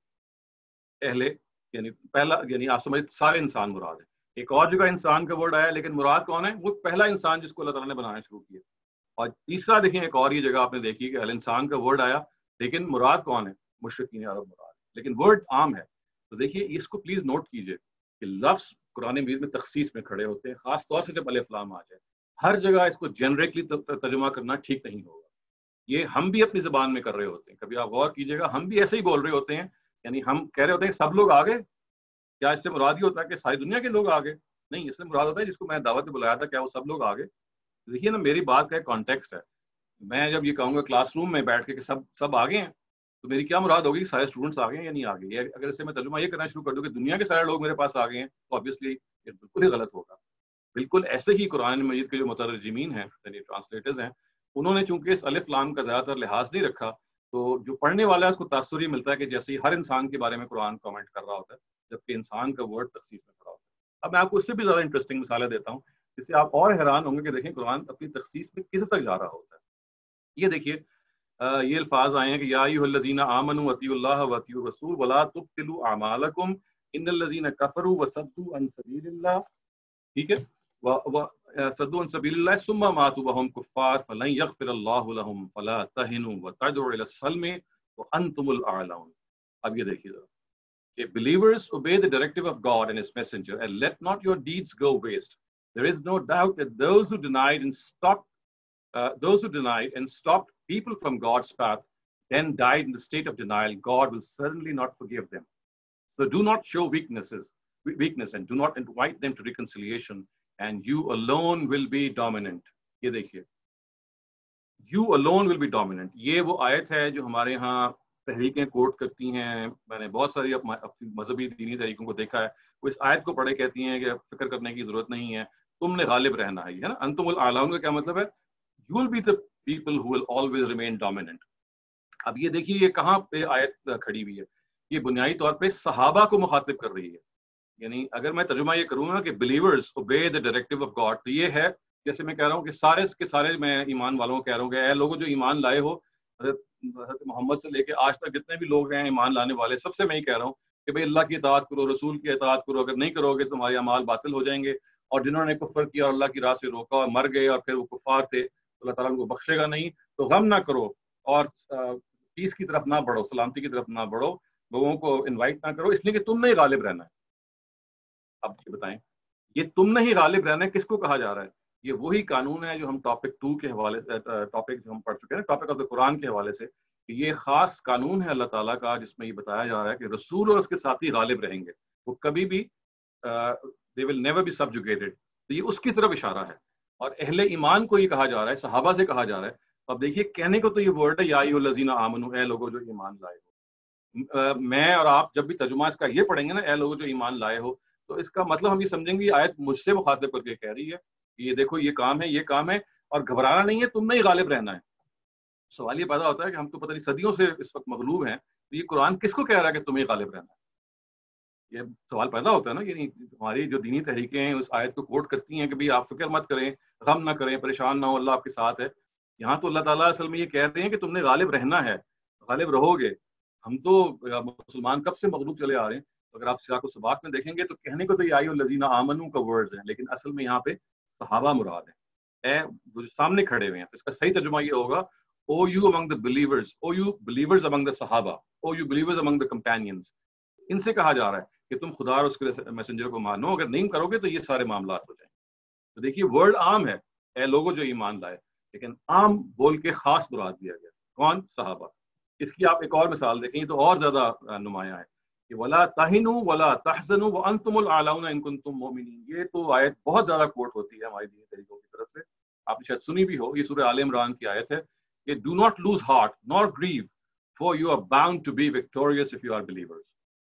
اہل، یعنی پہلا، یعنی آپ سمجھ سارے انسان مراد ہے. ایک اور جگہ انسان کا ورڈ آیا لیکن مراد کون ہے؟ وہ پہلا انسان جس کو اللہ تعالیٰ نے بنانا شروع کیا. اور تیسرا دیکھیں ایک اور یہ جگہ آپ نے دیکھی کہ الانسان کا ورڈ آیا لیکن مراد کون ہے؟ مشرکین عرب مراد، لیکن ورڈ عام ہے. تو دیکھیے اس کو پلیز نوٹ کیجئے کہ لفظ قرآن مجید میں تخصیص میں کھڑے ہوتے ہیں، خاص طور سے جب الف لام آ جائے. ہر جگہ اس کو جنریکلی ترجمہ کرنا ٹھیک نہیں ہوگا. یہ ہم بھی اپنی زبان میں کر رہے ہوتے ہیں، کبھی آپ غور کیجئے گا ہم بھی ایسے ہی بول رہے ہوتے ہیں. یعنی ہم کہہ رہے ہوتے ہیں سب لوگ آ گئے، کیا اس سے مراد یہ ہوتا ہے کہ ساری دنیا کے لوگ آ گئے؟ نہیں، اس سے مراد ہوتا ہے جس کو میں دعوت میں بلایا تھا کیا وہ سب لوگ آ گئے؟ دیکھیے نا میری بات کا ایک کانٹیکسٹ ہے. میں جب یہ کہوں گا کلاس روم میں بیٹھ کے کہ سب آگے ہیں، تو میری کیا مراد ہوگی کہ سارے اسٹوڈنٹس آگے ہیں یا نہیں آگے؟ اگر اسے میں ترجمہ یہ کرنا شروع کر دوں کہ دنیا کے سارے لوگ میرے پاس آگے ہیں تو آبویسلی یہ بالکل ہی غلط ہوگا. بالکل ایسے ہی قرآن مجید کے جو مترجمین ہیں یعنی ٹرانسلیٹرز ہیں، انہوں نے چونکہ اس الف لام کا زیادہ تر لحاظ نہیں رکھا، تو جو پڑھنے والا ہے اس کو تاثر یہ ملتا ہے کہ جیسے ہی ہر انسان کے بارے میں قرآن کامنٹ کر رہا ہوتا ہے، جبکہ انسان کا ورڈ تخصیص میں کھڑا ہوتا ہے. اب میں آپ کو اس سے بھی زیادہ انٹرسٹنگ مثالیں دیتا ہوں جس سے آپ اور حیران ہوں گے کہ دیکھیں قرآن اپنی تخصیص میں کس تک جا رہا ہوتا ہے. یہ دیکھیے یہ الفاظ آئے ہیں کہ یا ایھا الذین آمنوا اطیعوا اللہ واطیعوا الرسول ولا تبطلوا اعمالکم ان الذین کفروا وصدوا عن سبیل اللہ، ٹھیک ہے، وصدوا عن سبیل اللہ ثم ماتوا وهم کفار فلن یغفر اللہ لهم فلا تہنوا وتدعوا الی السلم وانتم الاعلون. اب یہ دیکھیے ذرا کہ believers obey the directive of God and his messenger and let not your deeds go waste. There is no doubt that those who denied and stopped people from God's path then died in the state of denial, God will certainly not forgive them. So do not show weakness and do not invite them to reconciliation, and you alone will be dominant. یہ دیکھیے you alone will be dominant. یہ وہ آیت ہے جو ہمارے ہاں تحریکیں کوٹ کرتی ہیں. میں نے بہت ساری اپنی مذہبی دینی تحریکوں کو دیکھا ہے، وہ اس آیت کو پڑھے کہتی ہیں کہ فکر کرنے کی ضرورت نہیں ہے، تم نے غالب رہنا ہے نا. انتم الاعلون کا کیا مطلب ہے؟ You will be the people who will always remain dominant. اب یہ دیکھیے یہ کہاں پہ آیت کھڑی ہوئی ہے؟ یہ بنیادی طور پہ صحابہ کو مخاطب کر رہی ہے. یعنی اگر میں ترجمہ یہ کروں گا کہ believers obey the directive of God، تو یہ ہے جیسے میں کہہ رہا ہوں کہ سارے کے سارے میں ایمان والوں کو کہہ رہا ہوں کہ اے لوگوں جو ایمان لائے ہو، حضرت محمد سے لے کے آج تک جتنے بھی لوگ ہیں ایمان لانے والے، سب سے میں ہی کہہ رہا ہوں کہ بھئی اللہ کی اطاعت کرو، رسول کی اطاعت کرو. اگر نہیں کرو گے تو تمہارے اعمال باطل ہو جائیں گے. اور جنہوں نے کفر کیا اور اللہ کی راہ سے روکا اور مر گئے اور پھر وہ کفار تھے، اللہ تعالیٰ ان کو بخشے گا نہیں. تو غم نہ کرو اور پیس کی طرف نہ بڑھو، سلامتی کی طرف نہ بڑھو. لوگوں کو انوائٹ نہ کرو، اس لیے کہ تم نے ہی غالب رہنا ہے۔ اب یہ بتائیں، یہ تم نے ہی غالب رہنا ہے کس کو کہا جا رہا ہے؟ یہ وہی قانون ہے جو ہم ٹاپک 2 کے حوالے سے، ٹاپک جو ہم پڑھ چکے ہیں ٹاپک آف دا قرآن کے حوالے سے، کہ یہ خاص قانون ہے اللہ تعالیٰ کا جس میں یہ بتایا جا رہا ہے کہ رسول اور اس کے ساتھی غالب رہیں گے، وہ کبھی بھی they will never be subjugated۔ تو یہ اس کی طرف اشارہ ہے، اور اہل ایمان کو یہ کہا جا رہا ہے، صحابہ سے کہا جا رہا ہے۔ اب دیکھیے کہنے کو تو یہ ورڈ ہے یا ایھا الذین آمنوا، اے لوگوں جو ایمان لائے ہو۔ میں اور آپ جب بھی ترجمہ اس کا یہ پڑھیں گے نا، اے لوگوں جو ایمان لائے ہو، تو اس کا مطلب ہم یہ سمجھیں گے یہ آیت مجھ سے مخاطب کر کے کہہ رہی ہے کہ یہ دیکھو یہ کام ہے، یہ کام ہے، اور گھبرانا نہیں ہے، تم نے ہی غالب رہنا ہے۔ سوال یہ پیدا ہوتا ہے کہ ہم تو پتہ نہیں صدیوں سے اس وقت مغلوب ہیں، تو یہ قرآن کس کو کہہ رہا ہے کہ تمہیں غالب رہنا ہے؟ یہ سوال پیدا ہوتا ہے نا، یعنی ہماری جو دینی تحریکیں ہیں اس آیت کو کوٹ کرتی ہیں کہ بھئی آپ فکر مت کریں، غم نہ کریں، پریشان نہ ہو، اللہ آپ کے ساتھ ہے۔ یہاں تو اللہ تعالیٰ اصل میں یہ کہہ رہے ہیں کہ تم نے غالب رہنا ہے، غالب رہو گے۔ ہم تو مسلمان کب سے مغلوب چلے آ رہے ہیں، اگر آپ سیاق و سباق میں دیکھیں گے تو کہنے کو تو یہ ایھا الذین آمنوا کا ورڈز ہیں، لیکن اصل میں یہاں پہ صحابہ مراد ہیں، جو سامنے کھڑے ہوئے ہیں۔ تو اس کا صحیح ترجمہ یہ ہوگا O you among the believers، O you believers among the صحابہ، O you believers among the companions۔ ان سے کہا جا رہا ہے کہ تم خدا اور اس کے میسنجر کو مانو، اگر نہیں کرو گے تو یہ سارے معاملات ہو جائیں۔ تو دیکھیے ورڈ عام ہے، اے لوگوں جو ایمان لائے، لیکن عام بول کے خاص مراد دیا گیا، کون؟ صحابہ۔ اس کی آپ ایک اور مثال دیکھیں تو اور زیادہ نمایاں ہے کہ وَلَا تَهِنُوا وَلَا تَحْزَنُوا وَأَنْتُمُ الْأَعْلَوْنَ إِن كُنتُم مُؤْمِنِينَ۔ یہ تو آیت بہت زیادہ کوٹ ہوتی ہے ہماری دینی طریقوں کی طرف سے، آپ نے شاید سنی بھی ہو، یہ سورہ آل عمران کی آیت ہے کہ do not lose heart nor grieve for you are bound to be victorious if you are believers۔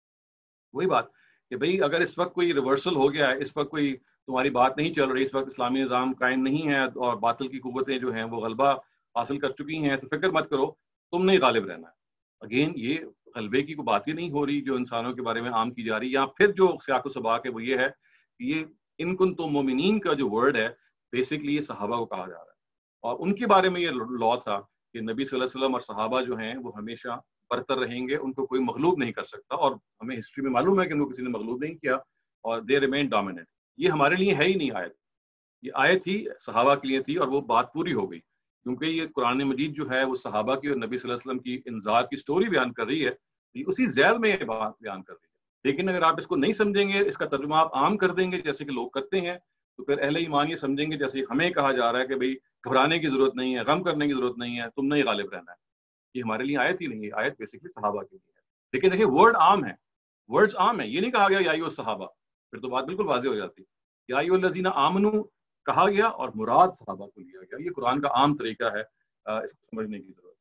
وہی بات کہ بھئی اگر اس وقت کوئی ریورسل ہو گیا ہے، اس وقت کوئی تمہاری بات نہیں چل رہی، اس وقت اسلامی نظام قائم نہیں ہے اور باطل کی قوتیں جو ہیں وہ غلبہ حاصل کر چکی ہیں، تو فکر مت کرو، تم نے غالب رہنا ہے۔ اگین یہ غلبے کی کوئی بات ہی نہیں ہو رہی جو انسانوں کے بارے میں عام کی جا رہی ہے، یا پھر جو سیاق و سباق ہے وہ یہ ہے کہ یہ ان کنتم مومنین کا جو ورڈ ہے بیسکلی یہ صحابہ کو کہا جا رہا ہے، اور ان کے بارے میں یہ لا تھا کہ نبی صلی اللہ علیہ وسلم اور صحابہ جو ہیں وہ ہمیشہ برتر رہیں گے، ان کو کوئی مغلوب نہیں کر سکتا، اور ہمیں ہسٹری میں معلوم ہے کہ ان کو کسی نے مغلوب نہیں کیا، اور دے ریمین ڈومیننٹ۔ یہ ہمارے لیے ہے ہی نہیں آیت، یہ آیت ہی صحابہ کے لیے تھی، اور وہ بات پوری ہو گئی، کیونکہ یہ قرآن مجید جو ہے وہ صحابہ کی اور نبی صلی اللہ علیہ وسلم کی انذار کی سٹوری بیان کر رہی ہے، یہ اسی ذیل میں یہ بات بیان کر رہی ہے۔ لیکن اگر آپ اس کو نہیں سمجھیں گے، اس کا ترجمہ آپ عام کر دیں گے جیسے کہ لوگ کرتے ہیں، تو پھر اہل ایمان یہ سمجھیں گے جیسے ہمیں کہا جا رہا ہے کہ بھئی گھبرانے کی ضرورت نہیں ہے، غم کرنے کی ضرورت نہیں ہے، تم نے ہی غالب رہنا ہے۔ یہ ہمارے لیے آیت ہی نہیں ہے، آیت بیسکلی صحابہ کے لیے ہے۔ لیکن دیکھیں ورڈ عام ہے، ورڈز عام ہیں، یہ نہیں کہا گیا یا ایھا الصحابہ، پھر تو بات بالکل واضح ہو جاتی۔ یا ایھا الذین آمنوا کہا گیا اور مراد صحابہ کو لیا گیا، یہ قرآن کا عام طریقہ ہے، اس کو سمجھنے کی ضرورت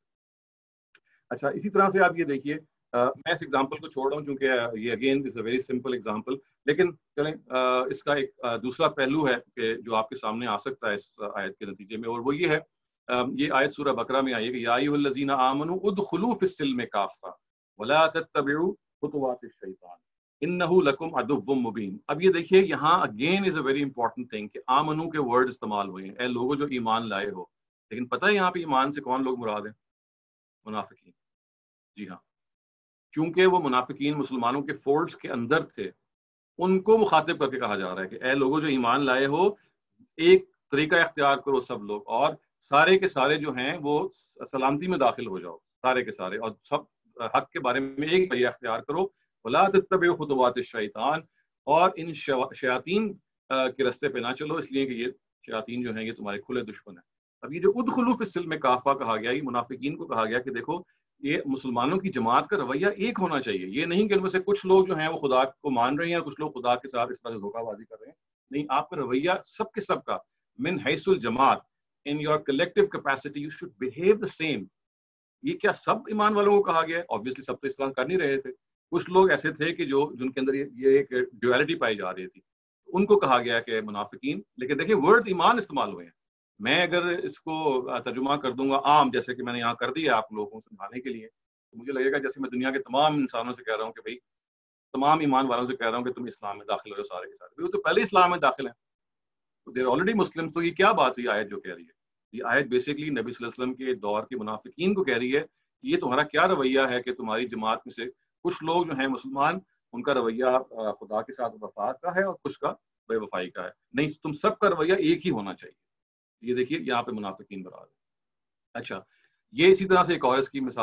ہے۔ اچھا اسی طرح سے آپ یہ دیکھیے، میں اس ایگزامپل کو چھوڑ رہا ہوں چونکہ یہ again is a very simple example, لیکن چلیں اس کا ایک دوسرا پہلو ہے کہ جو آپ کے سامنے آ سکتا ہے اس آیت کے نتیجے میں، اور وہ یہ ہے، یہ آیت سورہ بقرہ میں آئی ہے کہ یا ایھا الذین آمنوا ادخلوا فی السلم کافہ ولا تتبعوا خطوات الشیطان انہ لکم عدو مبین۔ اب یہ دیکھیے یہاں again is a very important thing کہ آمنو کے ورڈ استعمال ہوئے ہیں، اے لوگوں جو ایمان لائے ہو، لیکن پتہ ہے یہاں پہ ایمان سے کون لوگ مراد ہیں؟ منافقین۔ جی ہاں، کیونکہ وہ منافقین مسلمانوں کے فولڈز کے اندر تھے، ان کو مخاطب کر کے کہا جا رہا ہے کہ اے لوگوں جو ایمان لائے ہو، ایک طریقہ اختیار کرو سب لوگ، اور سارے کے سارے جو ہیں وہ سلامتی میں داخل ہو جاؤ، سارے کے سارے، اور سب حق کے بارے میں ایک رویہ اختیار کرو، ولا تتبعوا خطوات الشیطان، اور ان شیاطین کے رستے پہ نہ چلو، اس لیے کہ یہ شیاطین جو ہیں یہ تمہارے کھلے دشمن ہیں۔ اب یہ جو ادخلوا فی السلم کافہ کہا گیا، یہ منافقین کو کہا گیا کہ دیکھو یہ مسلمانوں کی جماعت کا رویہ ایک ہونا چاہیے، یہ نہیں کہ ان میں سے کچھ لوگ جو ہیں وہ خدا کو مان رہے ہیں اور کچھ لوگ خدا کے ساتھ اس طرح سے دھوکہ بازی کر رہے ہیں، نہیں، آپ کا رویہ سب کے سب کا من حیث الجماعت in your collective capacity you should behave the same۔ یہ کیا سب ایمان والوں کو کہا گیا ہے؟ obviously سب تو اس طرح کر نہیں رہے تھے، کچھ لوگ ایسے تھے کہ جن کے اندر یہ ایک ڈویلٹی پائی جا رہی تھی، ان کو کہا گیا کہ منافقین۔ لیکن دیکھیں ورڈز ایمان استعمال ہوئے ہیں، میں اگر اس کو ترجمہ کر دوں گا عام جیسے کہ میں نے یہاں کر دیا آپ لوگوں کو سمجھانے کے لیے، تو مجھے لگے گا جیسے میں دنیا کے تمام انسانوں سے کہہ رہا ہوں کہ بھئی تمام ایمان والوں سے کہہ رہا ہوں کہ تم اسلام میں داخل ہو سارے کے سارے، وہ تو پہلے اسلام میں داخل ہیں، تو دیر آلریڈی مسلم۔ تو یہ کیا بات ہوئی آیت جو کہہ رہی ہے؟ یہ آیت بیسکلی نبی صلی اللہ علیہ وسلم کے دور کے منافقین کو کہہ رہی ہے کہ یہ تمہارا کیا رویہ ہے کہ تمہاری جماعت میں سے کچھ لوگ جو ہیں مسلمان، ان کا رویہ خدا کے ساتھ وفات کا ہے اور کچھ کا بے وفائی کا ہے، نہیں، تم سب کا رویہ ایک ہی ہونا چاہیے۔ یہ دیکھیے یہاں پہ منافقین براد ہے۔ اچھا، یہ اسی طرح سے ایک اور اس کی مثال ہے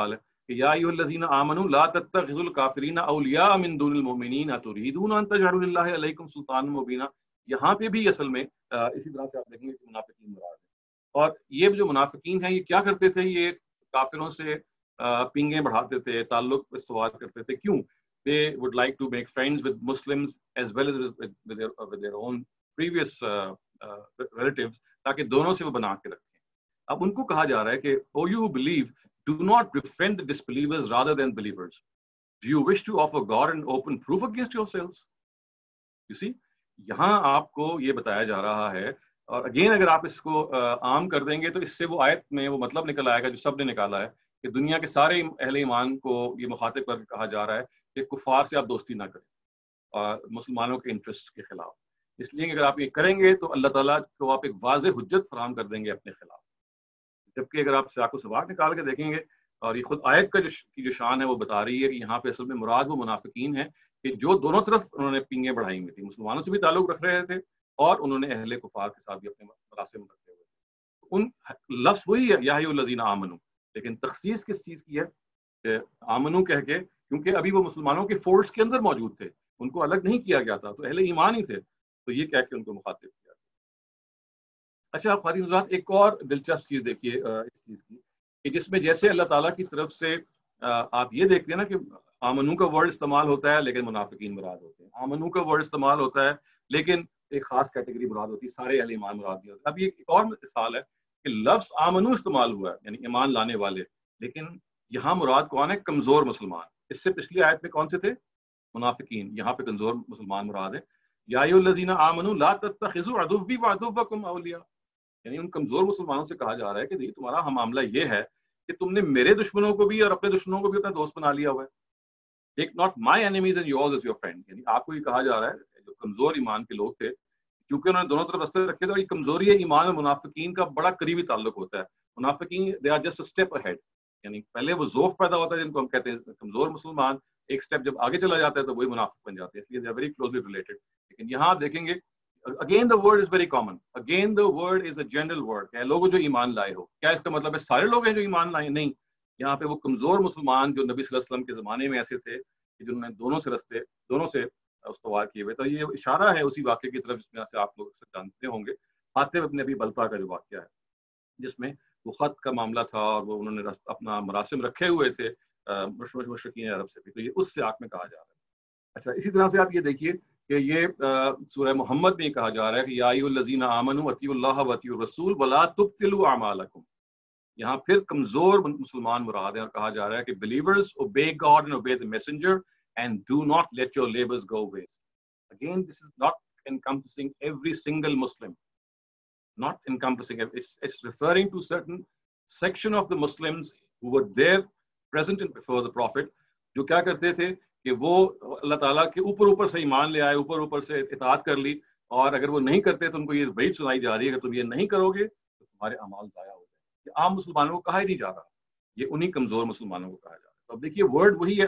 کہ یا ایھا الذین آمنوا لا تتخذوا الکافرین اولیاء من دون المؤمنین اتريدون ان تجعلوا للہ علیکم سلطانا مبینا. یہاں پہ بھی اصل میں اسی طرح سے آپ دیکھیں گے کہ منافقین مراد ہے. اور یہ جو منافقین ہیں یہ کیا کرتے تھے؟ یہ کافروں سے پنگیں بڑھاتے تھے، تعلق استوار کرتے تھے. کیوں؟ they would like to make friends with Muslims as well as with their own previous relatives تاکہ دونوں سے وہ بنا کے رکھیں. اب ان کو کہا جا رہا ہے کہ oh you who believe do not befriend the disbelievers rather than believers. Do you wish to offer God an open proof against yourselves? You see, یہاں آپ کو یہ بتایا جا رہا ہے. اور اگین اگر آپ اس کو عام کر دیں گے تو اس سے وہ آیت میں وہ مطلب نکل آئے گا جو سب نے نکالا ہے کہ دنیا کے سارے اہل ایمان کو یہ مخاطب کر کے کہا جا رہا ہے کہ کفار سے آپ دوستی نہ کریں مسلمانوں کے انٹرسٹ کے خلاف. اس لیے کہ اگر آپ یہ کریں گے تو اللہ تعالیٰ کو آپ ایک واضح حجت فراہم کر دیں گے اپنے خلاف. جبکہ اگر آپ سیاق و سباق نکال کے دیکھیں گے اور یہ خود آیت کا جو شان ہے وہ بتا رہی ہے کہ یہاں پہ اصل میں مراد وہ منافقین ہیں کہ جو دونوں طرف انہوں نے پنگیں بڑھائی ہوئی تھی، مسلمانوں سے بھی تعلق رکھ رہے تھے اور انہوں نے اہل کفار کے ساتھ بھی اپنے مراسم رکھے ہوئے تھے. ان لفظ وہی ہے یا ایھا الذین آمنوا، لیکن تخصیص کس چیز کی ہے کہ آمنو کہہ کے، کیونکہ ابھی وہ مسلمانوں کے فولڈز کے اندر موجود تھے، ان کو الگ نہیں کیا گیا تھا، تو اہل ایمان ہی تھے، تو یہ کہہ کے ان کو مخاطب کیا. اچھا خواتین حضرات، ایک اور دلچسپ چیز دیکھیے اس چیز کی کہ جس میں جیسے اللہ تعالیٰ کی طرف سے آپ یہ دیکھتے ہیں نا کہ آمنو کا ورڈ استعمال ہوتا ہے لیکن منافقین مراد ہوتے ہیں، آمنو کا ورڈ استعمال ہوتا ہے لیکن ایک خاص کیٹیگری مراد ہوتی ہے، سارے اہل ایمان مراد نہیں ہوتے. اب یہ ایک اور مثال ہے کہ لفظ آمنو استعمال ہوا ہے یعنی ایمان لانے والے، لیکن یہاں مراد کون ہے؟ کمزور مسلمان. اس سے پچھلی آیت میں کون سے تھے؟ منافقین. یہاں پہ کمزور مسلمان مراد ہے. یا ایھا الذین آمنوا لا تتخذوا عدوی وعدوکم اولیاء، یعنی ان کمزور مسلمانوں سے کہا جا رہا ہے کہ تمہارا معاملہ یہ ہے کہ تم نے میرے دشمنوں کو بھی اور اپنے دشمنوں کو بھی اپنا دوست بنا لیا ہوا ہے. Take not my enemies and yours as your friend. یعنی آپ کو یہ کہا جا رہا ہے جو کمزور ایمان کے لوگ تھے، کیونکہ انہوں نے دونوں طرف رستے رکھے تھے، اور یہ کمزوری ایمان اور منافقین کا بڑا قریبی تعلق ہوتا ہے. منافقین they are just a step ahead, یعنی پہلے وہ ذوف پیدا ہوتا ہے جن کو ہم کہتے ہیں کمزور مسلمان، ایک اسٹیپ جب آگے چلا جاتا ہے تو وہی منافق بن جاتے ہیں، اس لیے they are very closely related. لیکن یہاں آپ دیکھیں گے again the word is very common, again the word is a general word کہ لوگوں جو ایمان لائے ہو. کیا اس کا مطلب ہے سارے لوگ ہیں جو ایمان لائے؟ نہیں، یہاں پہ وہ کمزور مسلمان جو نبی صلی اللہ علیہ وسلم کے زمانے میں ایسے تھے کہ جنہوں نے دونوں سے استوار کیے ہوئے. تو یہ اشارہ ہے اسی واقعے کی طرف جس میں سے آپ لوگ جانتے ہوں گے، حاطب ابن ابی بلتع کا جو واقعہ ہے جس میں وہ خط کا معاملہ تھا اور وہ انہوں نے اپنا مراسم رکھے ہوئے تھے مشرکین عرب سے بھی، تو یہ اس سیاق میں کہا جا رہا ہے. اچھا اسی طرح سے آپ یہ دیکھیے کہ یہ سورہ محمد میں کہا جا رہا ہے کہ یا ایھا الذین آمنوا اطیعوا اللہ واطیعوا الرسول ولا تبطلوا اعمالکم. یہاں پھر کمزور مسلمان مراد ہیں اور کہا جا رہا ہے کہ believers obey God and obey the messenger and do not let your labors go waste. Again, this is not encompassing every single Muslim, not encompassing, it's referring to certain section of the Muslims who were there present before the Prophet جو کیا کرتے تھے کہ وہ اللہ تعالیٰ کے اوپر سے ایمان لے آئے، اوپر سے اطاعت کر لی، اور اگر وہ نہیں کرتے تو ان کو یہ وعید سنائی جا رہی ہے کہ تم یہ نہیں کرو گے تو تمہارے اعمال ضائع ہو جائیں گے. عام مسلمانوں کو کہا ہی نہیں جا رہا، یہ انہی کمزور مسلمانوں کو کہا جا رہا ہے. اب دیکھیے ورڈ وہی ہے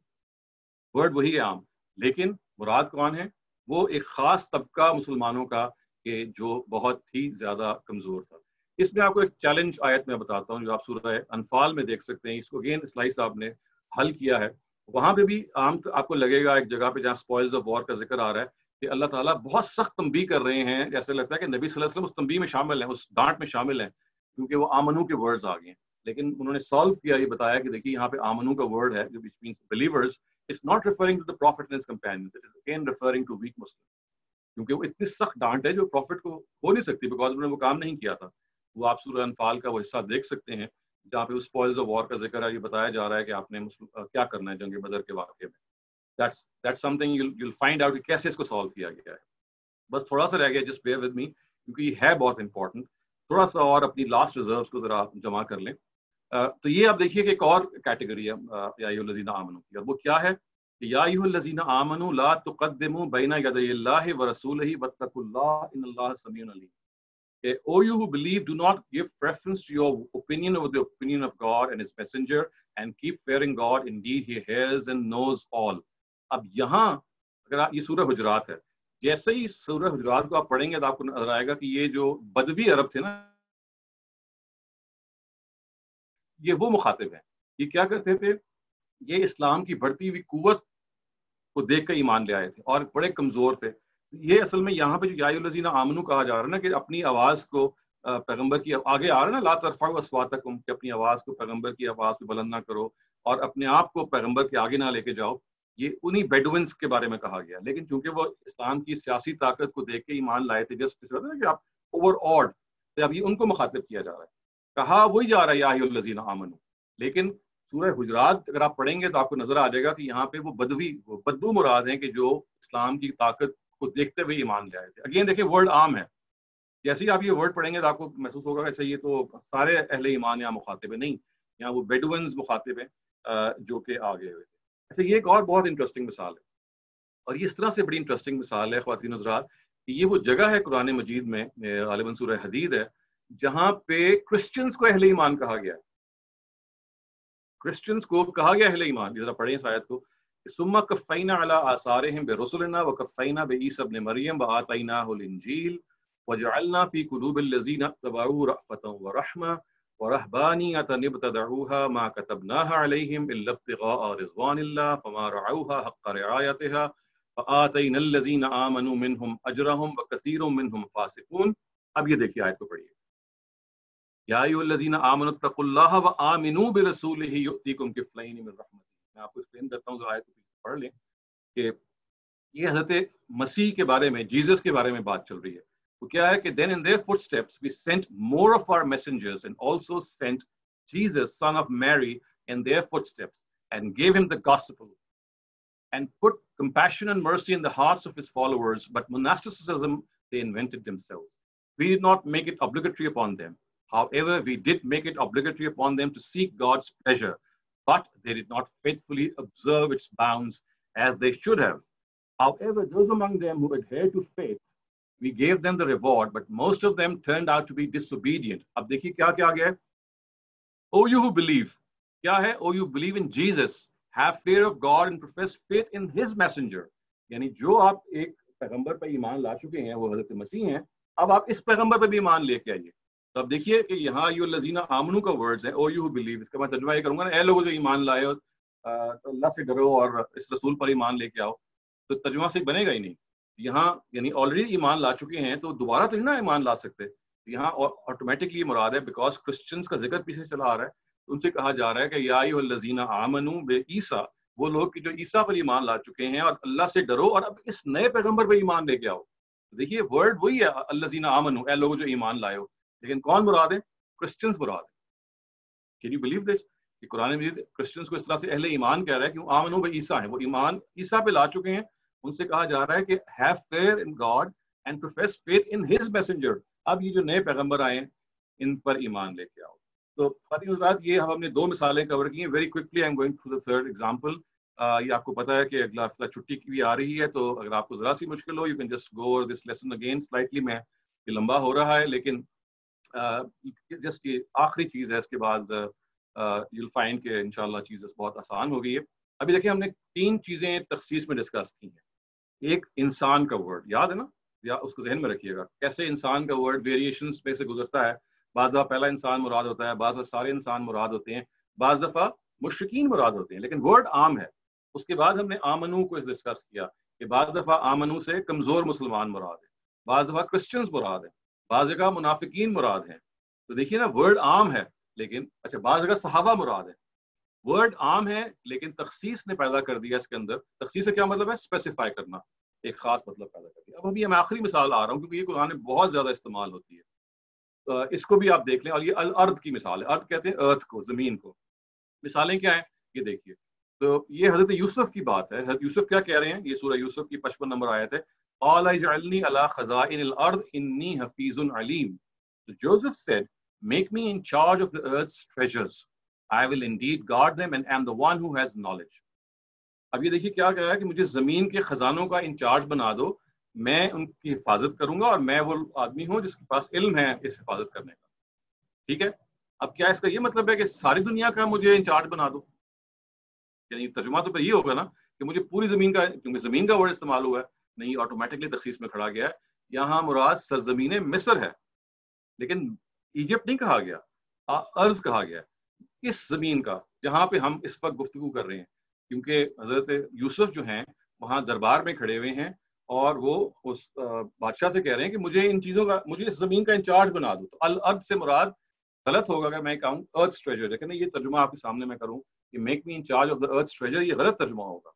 عام، لیکن مراد کون ہے؟ وہ ایک خاص طبقہ مسلمانوں کا کہ جو بہت ہی زیادہ کمزور تھا. اس میں آپ کو ایک چیلنج آیت میں بتاتا ہوں جو آپ سورہ انفال میں دیکھ سکتے ہیں. اس کو اگین اسلائی صاحب نے حل کیا ہے. وہاں پہ بھی آپ کو لگے گا ایک جگہ پہ جہاں اسپوائلز آف وار کا ذکر آ رہا ہے کہ اللہ تعالیٰ بہت سخت تنبیہ کر رہے ہیں، جیسے لگتا ہے کہ نبی صلی اللہ علیہ وسلم اس تنبیہ میں شامل ہیں، اس ڈانٹ میں شامل ہیں کیونکہ وہ آمنو کے ورڈز آ گئے ہیں. لیکن انہوں نے سالو کیا، یہ بتایا کہ دیکھیے یہاں پہ آمنو کا ورڈ ہے جو which means believers. It's not referring to the prophet and his companions. It is again referring to weak Muslims. کیونکہ وہ اتنی سخت ڈانٹ ہے جو پروفٹ کو ہو نہیں سکتی بیکاز انہوں نے وہ کام نہیں کیا تھا. وہ آپ سورہ انفال کا وہ حصہ دیکھ سکتے ہیں جہاں پہ اسپوائلز آف وار کا ذکر ہے. یہ بتایا جا رہا ہے کہ آپ نے کیا کرنا ہے جنگ بدر کے واقعے میں. That's something you'll find out کہ کیسے اس کو سالو کیا گیا ہے. بس تھوڑا سا رہ گیا، just bear with me کیونکہ یہ ہے بہت امپورٹنٹ. تھوڑا سا اور اپنی لاسٹ ریزروز کو ذرا جمع کر لیں. تو یہ آپ دیکھیے کہ ایک اور کیٹیگری ہے یا ایھا الذین آمنوا کی، اور وہ کیا ہے کہ یا ایھا الذین آمنوا لا تقدموا بین یدی اللہ ورسولہ واتقوا اللہ ان اللہ سمیع علیم. کہ O you who believe, do not give preference to your opinion over the opinion of God and his messenger and keep fearing God, indeed he hears and knows all. اب یہاں اگر یہ سورہ حجرات ہے، جیسے ہی سورہ حجرات کو آپ پڑھیں گے تو آپ کو نظر آئے گا کہ یہ جو بدوی عرب تھے نا، یہ وہ مخاطب ہیں. یہ کیا کرتے تھے؟ یہ اسلام کی بڑھتی ہوئی قوت کو دیکھ کر ایمان لے آئے تھے اور بڑے کمزور تھے. یہ اصل میں یہاں پہ جو یا ایھا الذین آمنو کہا جا رہا ہے نا کہ اپنی آواز کو پیغمبر کی آگے آ رہا ہے نا لا ترفعوا اصواتکم کہ اپنی آواز کو پیغمبر کی آواز کو بلند نہ کرو اور اپنے آپ کو پیغمبر کے آگے نہ لے کے جاؤ. یہ انہی بیڈوینس کے بارے میں کہا گیا. لیکن چونکہ وہ اسلام کی سیاسی طاقت کو دیکھ کے ایمان لائے تھے جس کہ آپ اوور آڈ تو اب یہ ان کو مخاطب کیا جا رہا ہے. کہا وہی جا رہا ہے یا ایھا الذین آمنو. لیکن سورہ حجرات اگر آپ پڑھیں گے تو آپ کو نظر آ جائے گا کہ یہاں پہ وہ بدو مراد ہیں کہ جو اسلام کی طاقت کو دیکھتے ہوئے ایمان لے آئے تھے. اگین دیکھیں ورڈ عام ہے. جیسے ہی آپ یہ ورڈ پڑھیں گے تو آپ کو محسوس ہوگا کہ یہ تو سارے اہل ایمان یہاں مخاطب ہیں. نہیں, یہاں وہ بیڈوینز مخاطب ہیں جو کہ آگے ہوئے تھے. ایسے یہ ایک اور بہت انٹرسٹنگ مثال ہے, اور یہ اس طرح سے بڑی انٹرسٹنگ مثال ہے خواتین حضرات کہ یہ وہ جگہ ہے قرآن مجید میں, غالباً سورہ حدید ہے, جہاں پہ کرسچنز کو اہل ایمان کہا گیا ہے. کرسچنز کو کہا گیا اہل ایمان. ذرا پڑھیں اس آیت کو. ثم کفینا علی آثارہم برسلنا وکفینا بعیسی ابن مریم وآتیناہ الانجیل وجعلنا فی قلوب الذین اتبعوہ رأفۃ ورحمۃ ورہبانیۃ ابتدعوها ما كتبناها علیہم الا ابتغاء رضوان اللہ فما رعوها حق رعایتها فآتینا الذین آمنوا منہم اجرہم وکثیر منہم فاسقون. اب یہ دیکھیے آیت کو پڑھیے. یا ایھا الذین آمنوا اتقوا اللہ وآمنوا برسولہ یؤتیکم کفلین من رحمتہ. میں آپ کو ایکسپلین کرتا ہوں, جو آیت کو پڑھ لیں کہ یہ حضرت مسیح کے بارے میں, جیزس کے بارے میں بات چل رہی ہے. وہ کیا ہے کہ then in their footsteps we sent more of our messengers and also sent Jesus son of Mary in their footsteps and gave him the gospel and put compassion and mercy in the hearts of his followers, but monasticism they invented themselves. We did not make it obligatory upon them. However, we did make it obligatory upon them to seek God's pleasure, but they did not faithfully observe its bounds as they should have. However, those among them who adhered to faith, we gave them the reward, but most of them turned out to be disobedient. اب دیکھیے کیا کیا گیا ہے. O you who believe, کیا ہے? O you believe in Jesus, have fear of God and profess faith in his messenger. یعنی جو آپ ایک پیغمبر پر ایمان لا چکے ہیں وہ حضرت مسیح ہیں, اب آپ اس پیغمبر پر بھی ایمان لے کے آئیے. تو اب دیکھیے کہ یہاں ایھا الذین آمنو کا ورڈز ہے, او یو بلیو. اس کا میں ترجمہ یہ کروں گا نا, اے لوگوں جو ایمان لائے ہو تو اللہ سے ڈرو اور اس رسول پر ایمان لے کے آؤ. تو ترجمہ سے بنے گا ہی نہیں. یہاں یعنی آلریڈی ایمان لا چکے ہیں تو دوبارہ تو نہیں نا ایمان لا سکتے. یہاں آٹومیٹکلی مراد ہے بیکاز کرسچنس کا ذکر پیچھے چلا آ رہا ہے, ان سے کہا جا رہا ہے کہ یا ایھا الذین آمنو بعیسیٰ, وہ لوگ کہ جو عیسیٰ پر ایمان لا چکے ہیں اور اللہ سے ڈرو اور اب اس نئے پیغمبر پر ایمان لے کے آؤ. دیکھیے ورڈ وہی ہے الذین آمنو, اے لوگوں جو ایمان لائے ہو, لیکن کون مراد ہے؟ کرسچنز مراد ہے. کین یو بلیو دس کہ قرآن مجید کرسچنز کو اس طرح سے اہل ایمان کہہ رہا ہے کہ وہ آمنو بعیسیٰ ہیں, وہ ایمان عیسیٰ پہ لا چکے ہیں. ان سے کہا جا رہا ہے کہ have fear in God and profess faith in his messenger. اب یہ جو نئے پیغمبر آئے ہیں ان پر ایمان لے کے آؤ. تو خواتین حضرات یہ ہم نے دو مثالیں کور کی ہیں. Very quickly I am going to the third example. یہ آپ کو پتا ہے کہ اگلا ہفتہ چھٹی کی بھی آ رہی ہے, تو اگر آپ کو ذرا سی مشکل ہو you can just go over this lesson again slightly. میں یہ لمبا ہو رہا ہے لیکن جسٹ یہ آخری چیز ہے, اس کے بعد یو ول فائنڈ کہ انشاءاللہ چیز بہت آسان ہو گئی ہے. ابھی دیکھیں ہم نے تین چیزیں تخصیص میں ڈسکس کی ہیں. ایک انسان کا ورڈ یاد ہے نا, یا اس کو ذہن میں رکھیے گا کیسے انسان کا ورڈ ویریشنز پہ سے گزرتا ہے. بعض دفعہ پہلا انسان مراد ہوتا ہے, بعض دفعہ سارے انسان مراد ہوتے ہیں, بعض دفعہ مشرکین مراد ہوتے ہیں, لیکن ورڈ عام ہے. اس کے بعد ہم نے آمنو کو ڈسکس کیا کہ بعض دفعہ آمنو سے کمزور مسلمان مراد ہیں, بعض دفعہ کرسچنز مراد ہیں, بعض جگہ منافقین مراد ہیں. تو دیکھیے نا ورڈ عام ہے لیکن اچھا بعض جگہ صحابہ مراد ہیں. ورڈ عام ہے لیکن تخصیص نے پیدا کر دیا اس کے اندر. تخصیص سے کیا مطلب ہے؟ اسپیسیفائی کرنا, ایک خاص مطلب پیدا کر دیا. اب ابھی میں آخری مثال آ رہا ہوں کیونکہ یہ قرآن میں بہت زیادہ استعمال ہوتی ہے, اس کو بھی آپ دیکھ لیں. اور یہ الارض کی مثال ہے. ارتھ کہتے ہیں ارتھ کو, زمین کو. مثالیں کیا ہیں یہ دیکھیے. تو یہ حضرت یوسف کی بات ہے. حضرت یوسف کیا کہہ رہے ہیں؟ یہ سورہ یوسف کی 55 نمبر آیت ہے. قال اجعلنی علی خزائن الارض انی حفیظ علیم. So Joseph said, make me in charge of the earth's treasures. I will indeed guard them and am the one who has knowledge. اب یہ دیکھیے کیا کہا ہے کہ مجھے زمین کے خزانوں کا انچارج بنا دو, میں ان کی حفاظت کروں گا اور میں وہ آدمی ہوں جس کے پاس علم ہے اس حفاظت کرنے کا. ٹھیک ہے, اب کیا اس کا یہ مطلب ہے کہ ساری دنیا کا مجھے انچارج بنا دو؟ یعنی ترجمہ تو پھر یہ ہوگا نا کہ مجھے پوری زمین کا, کیونکہ زمین کا ورڈ استعمال ہوا ہے. نہیں, آٹومیٹکلی تخصیص میں کھڑا گیا ہے. یہاں مراد سرزمین مصر ہے, لیکن ایجپٹ نہیں کہا گیا, ارض کہا گیا. اس زمین کا جہاں پہ ہم اس وقت گفتگو کر رہے ہیں، کیونکہ حضرت یوسف جو ہیں وہاں دربار میں کھڑے ہوئے ہیں اور وہ اس بادشاہ سے کہہ رہے ہیں کہ مجھے ان چیزوں کا، مجھے اس زمین کا انچارج بنا دو. تو الارض سے مراد غلط ہوگا اگر میں کہوں ارتھ ٹریجر، لیکن یہ ترجمہ آپ کے سامنے میں کروں کہ make me in charge of the earth treasure, یہ غلط ترجمہ ہوگا.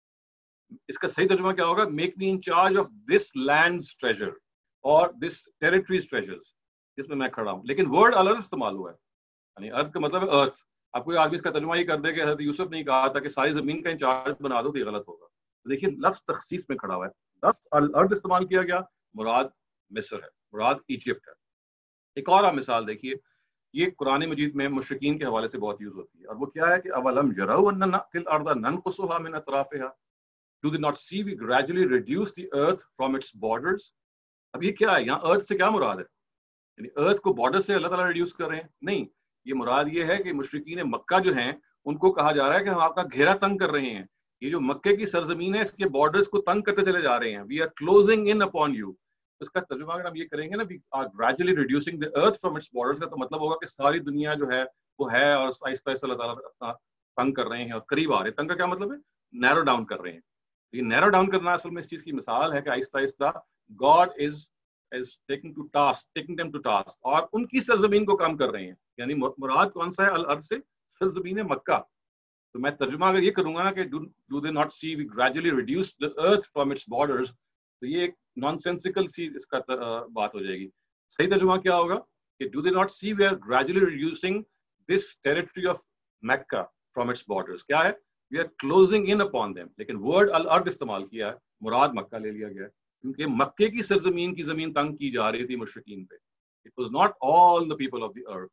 اس کا صحیح ترجمہ کیا ہوگا؟ Make me in charge of this lands treasure اور دس ٹیریٹریز ٹریجرز جس میں کھڑا ہوں. لیکن ورڈ الارض استعمال ہوا ہے، یعنی ارتھ کا مطلب ہے ارتھ. اب کوئی آدمی اس کا ترجمہ یہ کر دے کہ حضرت یوسف نے کہا تھا کہ ساری زمین کا انچارج بنا دو، تو یہ غلط ہوگا. دیکھیے لفظ تخصیص میں کھڑا ہوا ہے، لفظ الارض استعمال کیا گیا، مراد مصر ہے، مراد ایجپٹ ہے. ایک اور آپ مثال دیکھیے، یہ قرآن مجید میں مشرکین کے حوالے سے بہت یوز ہوتی ہے، اور وہ کیا ہے کہ اولم یروا ان نأتی الارض ننقصها من اطرافها do they not see we gradually reduce the earth from its borders. اب یہ کیا ہے؟ یہاں ارتھ سے کیا مراد ہے؟ یعنی ارتھ کو بارڈر سے اللہ تعالیٰ ریڈیوس کر رہے ہیں؟ نہیں، یہ مراد یہ ہے کہ مشرکین مکہ جو ہیں ان کو کہا جا رہا ہے کہ ہم آپ کا گھیرا تنگ کر رہے ہیں. یہ جو مکے کی سرزمین ہے اس کے بارڈرز کو تنگ کرتے چلے جا رہے ہیں. We are closing in upon you. اس کا ترجمہ اگر ہم یہ کریں گے نا، we are gradually reducing the earth from its borders, کا تو مطلب ہوگا کہ ساری دنیا جو ہے وہ ہے اور آہستہ آہستہ اللہ تعالیٰ اپنا تنگ کر رہے ہیں اور قریب آ رہے ہیں. تنگ کا کیا مطلب ہے؟ نیرو ڈاؤن کر رہے ہیں. یہ نیرو ڈاؤن کرنا اصل میں اس چیز کی مثال ہے کہ آہستہ آہستہ God is taking them to task اور ان کی سرزمین کو کام کر رہے ہیں. یعنی مراد کون سا ہے الارض سے؟ سرزمین مکہ. تو میں ترجمہ اگر یہ کروں گا نا کہ do they not see we gradually reduce the earth from its borders، تو یہ ایک نان سینسیکل سی اس کا بات ہو جائے گی. صحیح ترجمہ کیا ہوگا کہ do they not see we are gradually reducing this territory of Mecca from its borders. کیا ہے؟ we are closing in upon them. لیکن ورڈ الارض استعمال کیا ہے، مراد مکہ لے لیا گیا ہے، کیونکہ مکے کی سرزمین کی زمین تنگ کی جا رہی تھی مشرکین پہ. It was not all the people of the earth.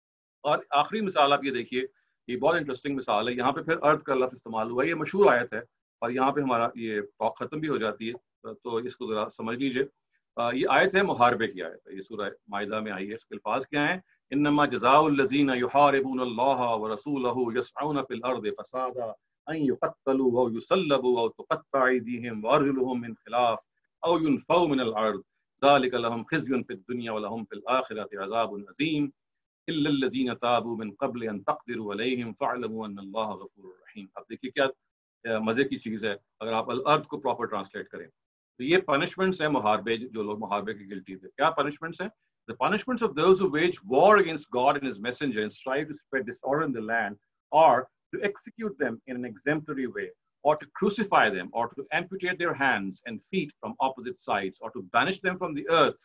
اور آخری مثال آپ یہ دیکھیے، یہ بہت انٹرسٹنگ مثال ہے. یہاں پہ پھر ارتھ کا لفظ استعمال ہوا ہے، یہ مشہور آیت ہے اور یہاں پہ ہمارا یہ ٹاک ختم بھی ہو جاتی ہے، تو اس کو ذرا سمجھ لیجیے. یہ آیت ہے محاربے کی آیت ہے، یہ سورہ مائدہ میں آئی ہے. اس کے الفاظ کیا ہیں؟ انما جزاء الذین یحاربون اللہ ورسولہ یسعون فی الارض فسادا ان یقتلوا او یصلبوا او تقطع ایدیہم وارجلہم من خلاف او ينفوا من الارض ذلك لهم خزي في الدنيا ولهم في الاخره عذاب عظيم الا الذين تابوا من قبل ان تقدروا عليهم فاعلموا ان الله غفور رحيم. اب دیکھیے کیا مزے کی چیز ہے اگر آپ الارض کو پراپر ٹرانسلیٹ کریں تو یہ پنشمنٹس ہیں محاربے، جو لوگ محاربے کی گلٹی تھے. کیا پنشمنٹس ہیں؟ the punishments of those who wage war against God and his messenger and strive to spread disorder in the land, or to execute them in an exemplary way, or to crucify them, or to amputate their hands and feet from opposite sides, or to banish them from the earth.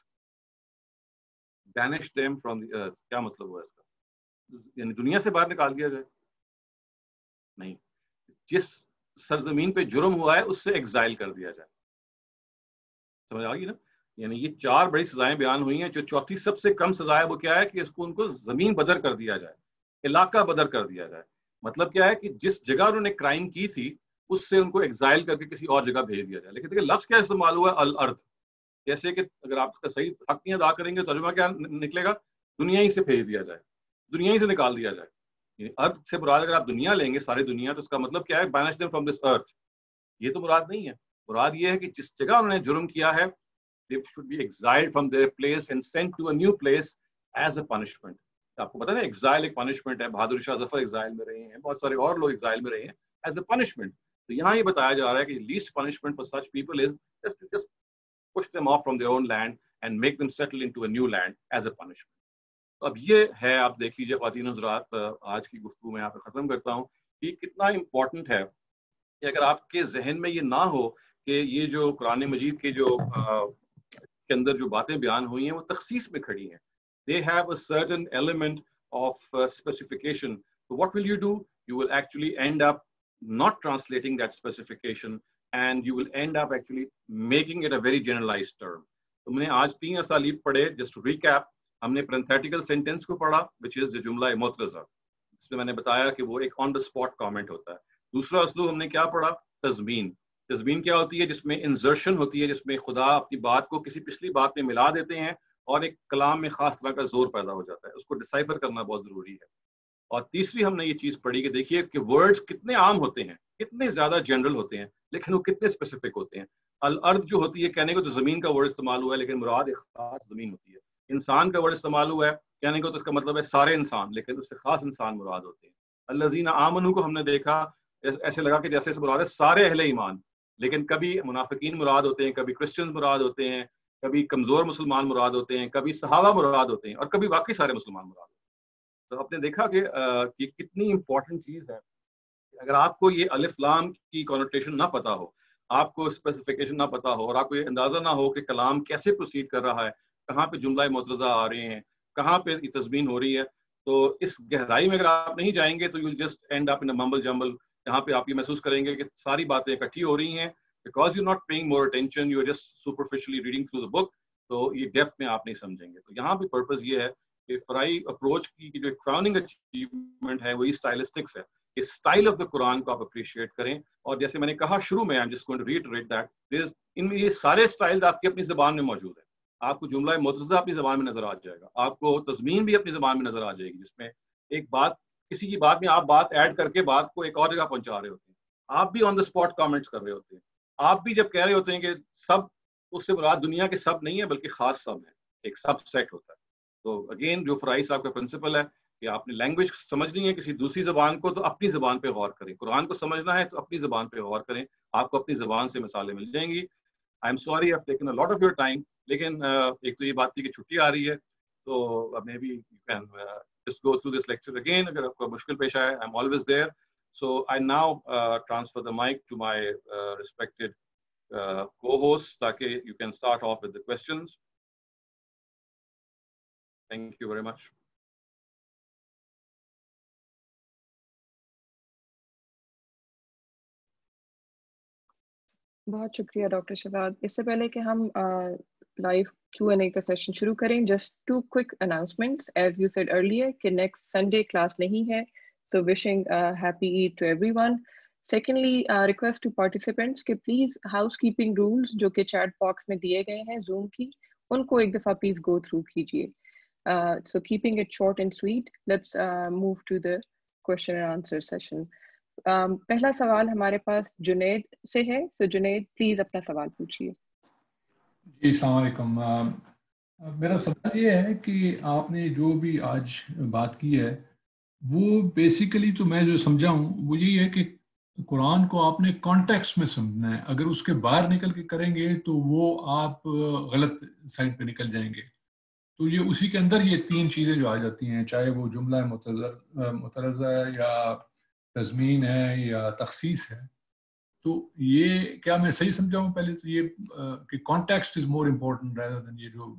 Banish them from the earth. کیا مطلب ہوا اس کا؟ یعنی دنیا سے باہر نکال دیا جائے؟ نہیں، جس سرزمین پہ جرم ہوا ہے اس سے ایگزائل کر دیا جائے. سمجھ آ گئی نا؟ یعنی یہ چار بڑی سزائیں بیان ہوئی ہیں. جو چوتھی سب سے کم سزا ہے وہ کیا ہے کہ اس کو ان کو زمین بدر کر دیا جائے، علاقہ بدر کر دیا جائے. مطلب کیا ہے کہ جس جگہ انہوں نے کرائم کی تھی اس سے ان کو ایگزائل کر کے کسی اور جگہ بھیج دیا جائے. لیکن دیکھیں لفظ کیا استعمال ہوا ہے؟ الارض. جیسے کہ اگر آپ اس کا صحیح حق نہیں ادا کریں گے ترجمہ کیا نکلے گا؟ دنیا ہی سے بھیج دیا جائے، دنیا ہی سے نکال دیا جائے. یعنی ارتھ سے مراد اگر آپ دنیا لیں گے، ساری دنیا، تو اس کا مطلب کیا ہے؟ Banish them from this earth. یہ تو مراد نہیں ہے. مراد یہ ہے کہ جس جگہ انہوں نے جرم کیا ہے they should be exiled from their place and sent to a new place as a punishment. آپ کو پتا نا ایگزائل ایک پنشمنٹ ہے. بہادر شاہ ظفر ایگزائل میں رہے ہیں، بہت سارے اور لوگ ایگزائل میں رہے ہیں ایز اے پنشمنٹ. تو یہاں یہ بتایا جا رہا ہے کہ least punishment for such people is just push them off from their own land and make them settle into a new land as a punishment. تو اب یہ ہے، آپ دیکھ لیجیے خواتین حضرات، آج کی گفتگو میں یہاں پہ ختم کرتا ہوں. یہ کتنا امپورٹنٹ ہے کہ اگر آپ کے ذہن میں یہ نہ ہو کہ یہ جو قرآن مجید کے جو کے اندر جو باتیں بیان ہوئی ہیں وہ تخصیص میں کھڑی ہیں. They have a certain element of specification. So what will you do? You will actually end up not translating that specification and you will end up actually making it a very generalized term. تم نے آج 3 اسالیب پڑھے. Just to recap, ہم نے parenthetical sentence کو پڑھا which is the جملہ معترضہ، اس میں نے بتایا کہ وہ ایک on the spot comment ہوتا ہے. دوسرا اسلوب ہم نے کیا پڑھا؟ تضمین. تضمین کیا ہوتی ہے؟ جس میں انزرشن ہوتی ہے، جس میں خدا اپنی بات کو کسی پچھلی بات میں ملا دیتے ہیں اور ایک کلام میں خاص طرح کا زور پیدا ہو جاتا ہے. اس کو ڈسائفر کرنا بہت ضروری ہے. اور تیسری ہم نے یہ چیز پڑھی کہ دیکھیے کہ ورڈز کتنے عام ہوتے ہیں، کتنے زیادہ جنرل ہوتے ہیں، لیکن وہ کتنے اسپیسیفک ہوتے ہیں. الارض جو ہوتی ہے کہنے کو تو زمین کا ورڈ استعمال ہوا ہے، لیکن مراد ایک خاص زمین ہوتی ہے. انسان کا ورڈ استعمال ہوا ہے کہنے کو تو اس کا مطلب ہے سارے انسان، لیکن اس سے خاص انسان مراد ہوتے ہیں. الذین آمنوا کو ہم نے دیکھا ایسے لگا کہ جیسے اس مراد ہے سارے اہل ایمان، لیکن کبھی منافقین مراد ہوتے ہیں، کبھی کرسچن مراد ہوتے ہیں، کبھی کمزور مسلمان مراد ہوتے ہیں، کبھی صحابہ مراد ہوتے ہیں، اور کبھی واقعی سارے مسلمان مراد ہوتے ہیں. تو آپ نے دیکھا کہ یہ کتنی امپورٹنٹ چیز ہے. اگر آپ کو یہ الف لام کی کونوٹیشن نہ پتا ہو، آپ کو اسپیسیفکیشن نہ پتا ہو، اور آپ کو یہ اندازہ نہ ہو کہ کلام کیسے پروسیڈ کر رہا ہے، کہاں پہ جملہ معترضہ آ رہے ہیں، کہاں پہ تضمین ہو رہی ہے، تو اس گہرائی میں اگر آپ نہیں جائیں گے تو you just end up in a mumble jumble, جہاں پہ آپ یہ محسوس کریں گے کہ ساری باتیں اکٹھی ہو رہی ہیں because you not paying more attention, you just superficially reading through the book. تو یہ ڈیپتھ میں آپ نہیں سمجھیں گے. تو یہاں پہ پرپز یہ ہے کہ فرائی اپروچ کی جو کراؤننگ اچیومنٹ ہے وہی اسٹائلسٹکس ہے. اسٹائل آف دا قرآن کو آپ اپریشیٹ کریں. اور جیسے میں نے کہا شروع میں ان یہ سارے اسٹائلز آپ کی اپنی زبان میں موجود ہیں. آپ کو جملہ معترضہ اپنی زبان میں نظر آ جائے گا، آپ کو تضمین بھی اپنی زبان میں نظر آ جائے گی، جس میں ایک بات کسی کی بات میں آپ بات ایڈ کر کے بات کو ایک اور جگہ پہنچا رہے ہوتے ہیں. آپ بھی آن دا اسپاٹ کامنٹس کر رہے ہوتے ہیں. آپ بھی جب کہہ رہے ہوتے ہیں کہ سب، اس سے مراد دنیا کے سب نہیں ہے بلکہ خاص سب ہے، ایک سب سیٹ ہوتا ہے. تو اگین جو فرائی صاحب کا پرنسپل ہے کہ آپ نے لینگویج سمجھنی ہے کسی دوسری زبان کو تو اپنی زبان پہ غور کریں. قرآن کو سمجھنا ہے تو اپنی زبان پہ غور کریں، آپ کو اپنی زبان سے مثالیں مل جائیں گی. I'm sorry I have taken a lot of your time, لیکن ایک تو یہ بات تھی کہ چھٹی آ رہی ہے تو maybe you can just go through this lecture again. اگر آپ کو مشکل پیش آئے I'm always there. So I now transfer the mic to my respected co-host تاکہ you can start off with the questions. Thank you very much.
بہت شکریہ doctor Shahzad. اس سے پہلے کہ ہم لائیو Q&A کا سیشن شروع کریں، just 2 quick announcements. As you said earlier کہ نیکسٹ سنڈے کلاس نہیں ہے، so wishing happy Eid to everyone. Secondly, request to participants کہ پلیز ہاؤس کیپنگ رولز جو کہ چیٹ باکس میں دیے گئے ہیں زوم کی، ان کو ایک دفعہ پلیز گو تھرو کیجیے. So keeping it short and sweet, let's move to the question and answer session. پہلا سوال ہمارے پاس جنید سے ہے. تو جنید پلیز اپنا سوال پوچھیے.
جی السلام علیکم. میرا سوال یہ ہے کہ آپ نے جو بھی آج بات کی ہے وہ بیسیکلی تو میں جو سمجھا ہوں وہ یہی ہے کہ قرآن کو آپ نے کانٹیکسٹ میں سمجھنا ہے. اگر اس کے باہر نکل کے کریں گے تو وہ آپ غلط سائڈ پہ نکل جائیں گے. تو یہ اسی کے اندر یہ 3 چیزیں جو آ جاتی ہیں، چاہے وہ جملہ معترضہ ہے یا تضمین ہے یا تخصیص ہے. تو یہ کیا میں صحیح سمجھا ہوں پہلے تو یہ کہ context is more important rather than یہ جو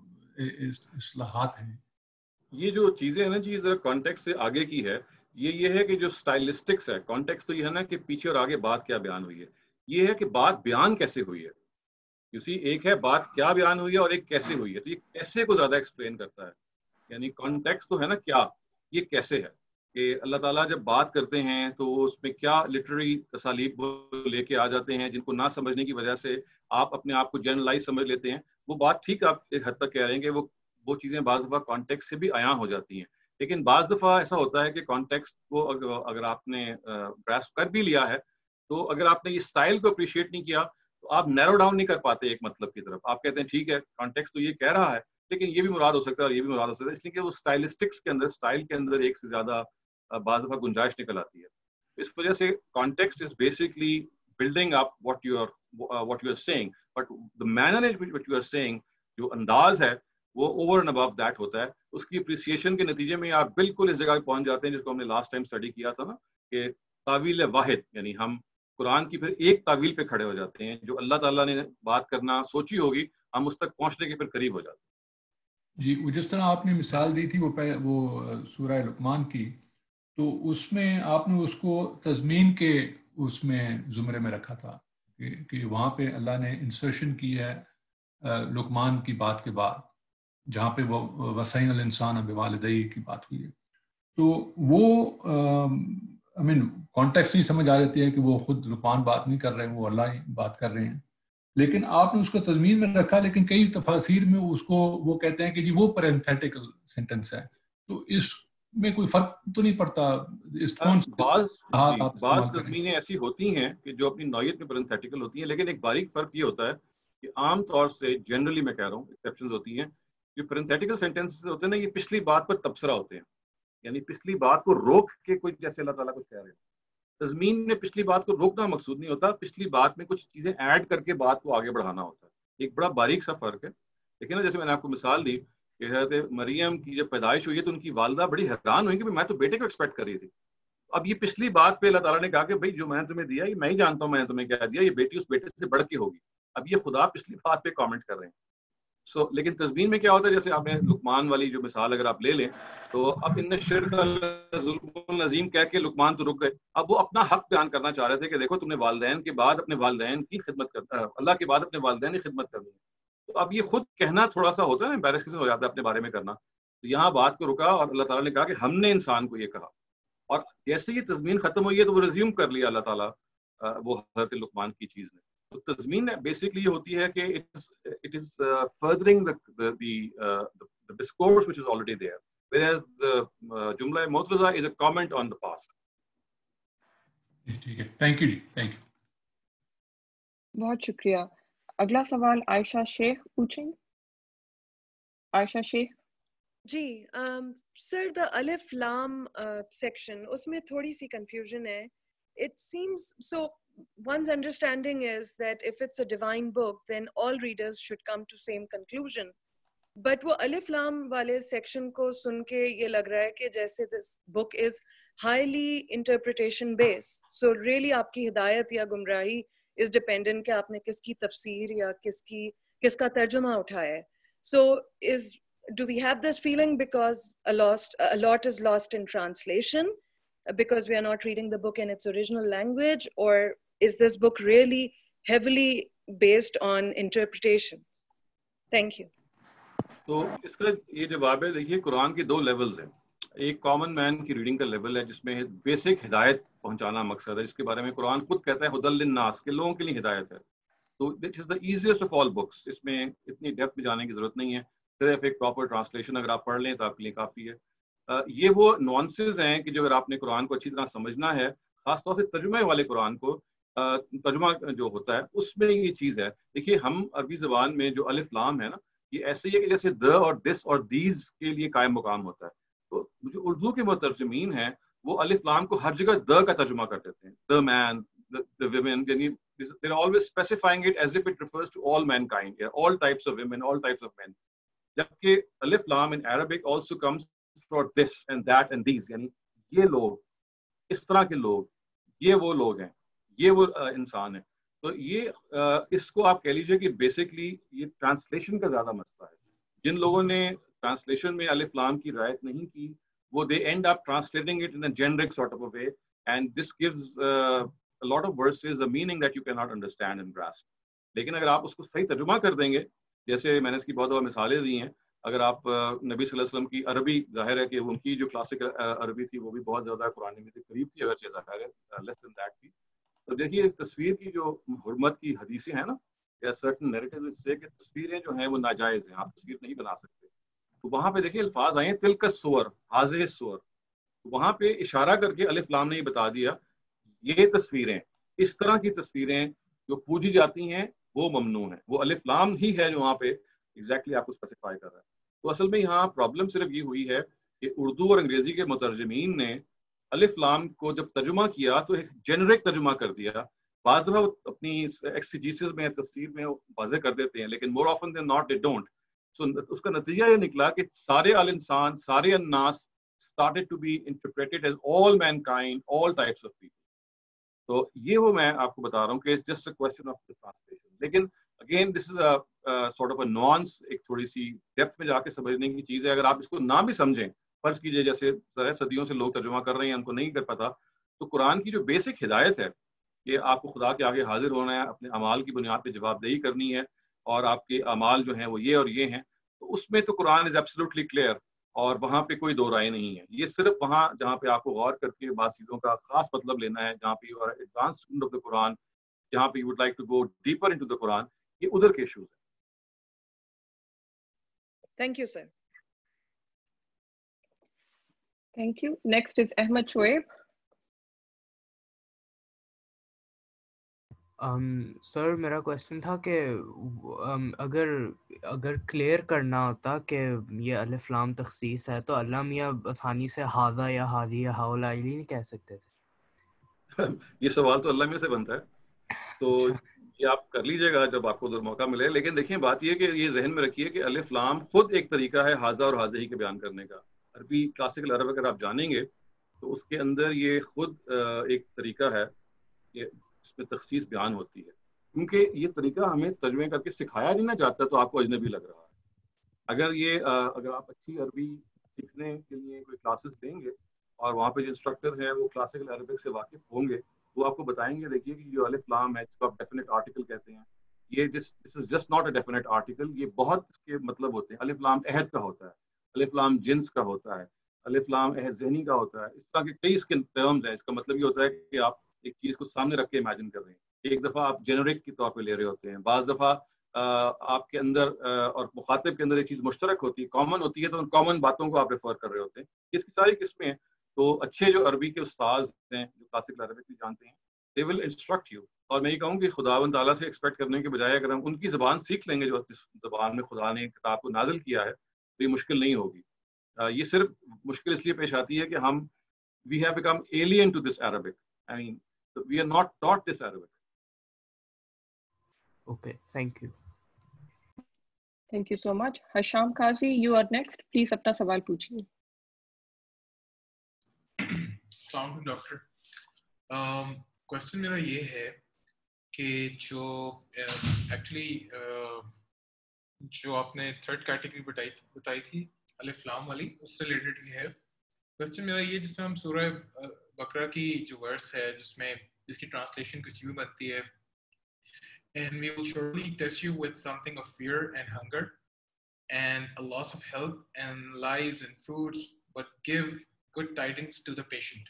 اصلاحات ہیں؟
یہ جو چیزیں ہیں نا جی ذرا کانٹیکسٹ سے آگے کی ہے. یہ ہے کہ جو اسٹائلسٹکس ہے، کانٹیکسٹ تو یہ ہے نا کہ پیچھے اور آگے بات کیا بیان ہوئی ہے. یہ ہے کہ بات بیان کیسے ہوئی ہے. کسی ایک ہے بات کیا بیان ہوئی ہے اور ایک کیسے ہوئی ہے. تو یہ کیسے کو زیادہ ایکسپلین کرتا ہے. یعنی کانٹیکسٹ تو ہے نا کیا، یہ کیسے ہے کہ اللہ تعالیٰ جب بات کرتے ہیں تو اس میں کیا لٹریری اسالیب لے کے آ جاتے ہیں جن کو نہ سمجھنے کی وجہ سے آپ اپنے آپ کو جنرلائز سمجھ لیتے ہیں. وہ بات ٹھیک آپ ایک حد تک کہہ رہے ہیں کہ وہ چیزیں بعض دفعہ کانٹیکسٹ سے بھی عیاں ہو جاتی ہیں. لیکن بعض دفعہ ایسا ہوتا ہے کہ کانٹیکسٹ کو اگر آپ نے گراسپ کر بھی لیا ہے تو اگر آپ نے یہ اسٹائل کو اپریشیٹ نہیں کیا تو آپ نیرو ڈاؤن نہیں کر پاتے ایک مطلب کی طرف. آپ کہتے ہیں ٹھیک ہے کانٹیکسٹ تو یہ کہہ رہا ہے لیکن یہ بھی مراد ہو سکتا ہے اور یہ بھی مراد ہو سکتا ہے، اس لیے کہ وہ اسٹائلسٹکس کے اندر، اسٹائل کے اندر ایک سے زیادہ بعض دفعہ گنجائش نکل آتی ہے. اس وجہ سے context is basically building up what you are saying, but the manner in which you are saying، جو انداز ہے وہ اوور اینڈ ابو دیٹ ہوتا ہے. اس کی اپریسیشن کے نتیجے میں آپ بالکل اس جگہ پہ پہنچ جاتے ہیں جس کو ہم نے لاسٹ ٹائم اسٹڈی کیا تھا نا، کہ تعویل واحد، یعنی ہم قرآن کی پھر ایک تعویل پہ کھڑے ہو جاتے ہیں. جو اللہ تعالیٰ نے بات کرنا سوچی ہوگی ہم اس تک پہنچنے کے پھر قریب ہو جاتے ہیں.
جی وہ جس طرح آپ نے مثال دی تھی وہ سورہ لقمان کی، تو اس میں آپ نے اس کو تضمین کے اس میں زمرے میں رکھا تھا کہ وہاں پہ اللہ نے انسرشن کی ہے لقمان کی بات کے بعد، جہاں پہ وہ وصین الانسان بوالدیہ کی بات ہوئی ہے. تو وہ کانٹیکسٹ نہیں سمجھ آ جاتی ہے کہ وہ خود لقمان بات نہیں کر رہے ہیں، وہ اللہ ہی بات کر رہے ہیں. لیکن آپ نے اس کو تضمین میں رکھا، لیکن کئی تفاسیر میں اس کو وہ کہتے ہیں کہ جی وہ پیرنتھیٹیکل سینٹنس ہے. تو اس میں کوئی فرق تو نہیں پڑتا اس کون
بعض تضمینیں ایسی ہوتی ہیں کہ جو اپنی نوعیت میں پیرنتھیٹیکل ہوتی ہیں، لیکن ایک باریک فرق یہ ہوتا ہے کہ عام طور سے جنرلی میں کہہ رہا ہوں ایکسیپشنز ہوتی ہیں जो पैरेंथेटिकल सेंटेंसेस होते हैं ना, ये पिछली बात पर तबसरा होते हैं, यानी पिछली बात को रोक के कोई, जैसे अल्लाह ताला कुछ कह रहे हैं। तज़मीन में पिछली बात को रोकना मकसूद नहीं होता, पिछली बात में कुछ चीज़ें ऐड करके बात को आगे बढ़ाना होता है। एक बड़ा बारीक सा फ़र्क है। देखिए ना, जैसे मैंने आपको मिसाल दी कि हज़रत मरियम की जब पैदाइश हुई है तो उनकी वालिदा बड़ी हैरान हुई कि मैं तो बेटे को एक्सपेक्ट कर रही थी। अब ये पिछली बात पे अल्लाह ताला ने कहा कि भाई जो मैंने तुम्हें दिया ये मैं ही जानता हूँ मैंने तुम्हें क्या दिया, ये बेटी उस बेटे से बढ़ के होगी। अब ये खुदा पिछली बात पे कमेंट कर रहे हैं। लेकिन तज़मीन में क्या होता है, जैसे आपने लुकमान वाली जो मिसाल अगर आप ले लें, तो अब इन्ने शिर्क नज़ीम कह के लुकमान तो रुक गए। अब वो अपना हक बयान करना चाह रहे थे कि देखो तुमने वालिदैन के बाद अपने वालिदैन की खिदमत कर, अल्लाह के बाद अपने वालिदैन की खिदमत करनी है। तो अब ये खुद कहना थोड़ा सा होता है ना, एम्बैरेसिंग हो जाता है अपने बारे में करना। तो यहाँ बात को रुका और अल्लाह ताला ने कहा कि हमने इंसान को ये कहा, और जैसे ये तज़मीन खत्म हुई है तो वो रिज्यूम कर लिया अल्लाह ताला वो हज़रत लुकमान की चीज़ ने। तो तज़मीन बेसिकली ये होती है कि it is furthering the discourse which is already there, whereas the jumla mu'tariza is a comment on the past.
ठीक है, थैंक यू जी, थैंक यू।
बहुत शुक्रिया। अगला सवाल आयशा शेख पूछेंगे। आयशा शेख
जी सर, द अलिफ लाम सेक्शन, उसमें थोड़ी सी कंफ्यूजन है. It seems so one's understanding is that if it's a divine book then all readers should come to same conclusion, but वो अलिफ लाम वाले सेक्शन को सुन के ये लग रहा है कि जैसे this book is highly interpretation based, so really आपकी हिदायत या गुमराही is dependent कि आपने किसकी तफसीर या किसका तर्जुमा उठाया है. So do we have this feeling because a lot is lost in translation because we are not reading the book in its original language, or is this book really heavily based on interpretation? Thank you.
तो इसका ये जवाब है, देखिए कुरान के दो levels हैं. एक कॉमन मैन की रीडिंग का लेवल है जिसमें बेसिक हिदायत पहुंचाना मकसद है, जिसके बारे में कुरान खुद कहता है हुदल लिन्नास, के लोगों के लिए हिदायत है. तो this is the easiest of all books. इसमें इतनी डेप्थ में जाने की जरूरत नहीं है, सिर्फ एक प्रॉपर ट्रांसलेशन अगर आप पढ़ लें तो आपके लिए काफ़ी है. ये वो नुआंसेस हैं कि जो अगर आपने कुरान को अच्छी तरह समझना है, खासतौर से तर्जुमे वाले कुरान को, तर्जुमा जो होता है उसमें ये चीज़ है. देखिए हम अरबी ज़बान में जो अलिफ लाम है ना, ये ऐसे ही है कि जैसे द और दिस और दीज के लिए कायम मुकाम होता है. तो जो उर्दू के मुतरजमीन हैं वो अलिफ लाम को हर जगह द का तर्जुमा कर देते हैं, द मैन, द विमेन, यानी they are always specifying it as if it refers to all mankind, yeah, all types of women, all types of men. जबकि अलिफ लाम in Arabic also comes for this and that and these, यानी ये लोग, इस तरह के लोग, ये वो लोग हैं, ये वो इंसान है. तो ये इसको आप कह लीजिए कि बेसिकली ये ट्रांसलेशन का ज़्यादा मसला है. जिन लोगों ने ट्रांसलेशन में अलिफ लाम की रियायत नहीं की, वो they end up translating it in a generic sort of a way, and this gives a lot of verses a meaning that you cannot understand and grasp. लेकिन अगर आप उसको सही तर्जुमा कर देंगे, जैसे मैंने इसकी बहुत बहुत मिसालें दी हैं. अगर आप नबी सल्लल्लाहु अलैहि वसल्लम की अरबी, जाहिर है कि उनकी जो क्लासिक अरबी थी वो भी बहुत ज़्यादा कुरान में करीब थी, अगर ज़ाहिर है लेस देन दैट थी. तो देखिए तस्वीर की जो हुर्मत की हदीसें हैं ना, या सर्टन नैरेटिव्स इससे कि तस्वीरें जो हैं वो नाजायज़ हैं, आप तस्वीर नहीं बना सकते. तो वहाँ पे देखिए अल्फाज आए हैं तिलका सुवर, हाज़िह सुवर. वहाँ पे इशारा करके अलिफ लाम ने बता दिया ये तस्वीरें, इस तरह की तस्वीरें जो पूजी जाती हैं वो ममनू है. वो अलिफ लाम ही है जो वहाँ पे एग्जैक्टली आपको स्पेसिफाई कर रहा है. तो असल में यहाँ प्रॉब्लम सिर्फ ये हुई है कि उर्दू और अंग्रेजी के मुतरजमीन ने अलिफ लाम को जब तर्जुमा किया तो एक जेनरिक तर्जुमा कर दिया. बाज़ दफ़ा अपनी एक्सिजीसिस में, तफसीर में वाज़ेह कर देते हैं, लेकिन more often than not they don't. So उसका नतीजा ये निकला कि सारे अल इंसान, सारे अन्नास started to be interpreted as all mankind, all types of people. तो ये वो मैं आपको बता रहा हूँ कि it's just a question of translation. लेकिन again this is a sort of a nuance, एक थोड़ी सी डेप्थ में जाके समझने की चीज़ है. अगर आप इसको ना भी समझें, फर्ज कीजिए जैसे सदियों से लोग तर्जुमा कर रहे हैं, उनको नहीं कर पता, तो कुरान की जो बेसिक हिदायत है कि आपको खुदा के आगे हाजिर होना है, अपने अमाल की बुनियाद पे जवाबदेही करनी है, और आपके अमाल जो हैं वो ये और ये हैं, तो उसमें तो कुरान इज एब्सोल्युटली क्लियर, और वहाँ पे कोई दो राय नहीं है. ये सिर्फ वहाँ जहाँ पे आपको गौर करके बात चीज़ों का खास मतलब लेना है, जहाँ पे you are advance student of the Quran, जहाँ पे you would like to go deeper into the Quran, ये उधर के इश्यूज हैं.
Thank you, sir.
Thank you. Next is Ahmed Shoaib.
سر میرا کویشچن تھا کہ اگر کلیئر کرنا ہوتا کہ یہ الف لام تخصیص ہے تو اللہ میاں آسانی سے ہاذا یا ہادی یا ہاؤلائی نہیں کہہ سکتے تھے؟
یہ سوال تو اللہ میں سے بنتا ہے، تو یہ آپ کر لیجئے گا جب آپ کو ادھر موقع ملے. لیکن دیکھیں بات یہ کہ یہ ذہن میں رکھیے کہ الف لام خود ایک طریقہ ہے ہاذا اور ہاذی کے بیان کرنے کا. عربی کلاسیکل عرب اگر آپ جانیں گے تو اس کے اندر یہ خود ایک طریقہ ہے کہ اس میں تخصیص بیان ہوتی ہے، کیونکہ یہ طریقہ ہمیں ترجمے کر کے سکھایا نہیں نہ جاتا تو آپ کو اجنبی لگ رہا ہے. اگر آپ اچھی عربی سیکھنے کے لیے کوئی کلاسز دیں گے اور وہاں پہ جو انسٹرکٹر ہیں وہ کلاسیکل عربک سے واقف ہوں گے، وہ آپ کو بتائیں گے دیکھیے کہ جو الف لام ہے جس کو آپ ڈیفینٹ آرٹیکل کہتے ہیں، یہ this is just not a definite article, یہ بہت اس کے مطلب ہوتے ہیں. الف لام عہد کا ہوتا ہے، الف لام جنس کا ہوتا ہے، الف لام عہد ذہنی کا ہوتا ہے. اس طرح کے کئی اس کے ٹرمز ہیں. اس کا مطلب یہ ہوتا ہے کہ آپ ایک چیز کو سامنے رکھ کے امیجن کر رہے ہیں. ایک دفعہ آپ جنرک کے طور پہ لے رہے ہوتے ہیں، بعض دفعہ آپ کے اندر اور مخاطب کے اندر ایک چیز مشترک ہوتی ہے، کامن ہوتی ہے، تو ان کامن باتوں کو آپ ریفر کر رہے ہوتے ہیں. اس کی ساری قسمیں ہیں. تو اچھے جو عربی کے استاذ ہیں جو کلاسیکل عربک بھی جانتے ہیں، they will instruct you. اور میں یہ کہوں کہ خداوند تعالیٰ سے ایکسپیکٹ کرنے کے بجائے اگر ہم ان کی زبان سیکھ لیں گے جو جس زبان میں خدا نے کتاب کو نازل کیا ہے تو یہ مشکل نہیں ہوگی. یہ صرف مشکل اس لیے پیش آتی ہے کہ ہم we have become alien to this Arabic. I mean, we are not taught this Arabic.
Okay, thank you.
Thank you so much. Hasham Qazi, you are next. Please اپنا سوال پوچھیے.
السلام علیکم ڈاکٹر. کوشچن میرا یہ ہے کہ جو ایکچولی جو آپ نے تھرڈ کیٹیگری بتائی تھی الف لام والی، اس سے ریلیٹڈ ہی ہے. کوشچن میرا یہ، جس طرح ہم سورہ بقرہ کی جو ورس ہے جس کی ٹرانسلیشن کچھ یوں بنتی ہے and we will surely test you with something of fear and hunger and a loss of health and lives and foods, but give good tidings to the patient.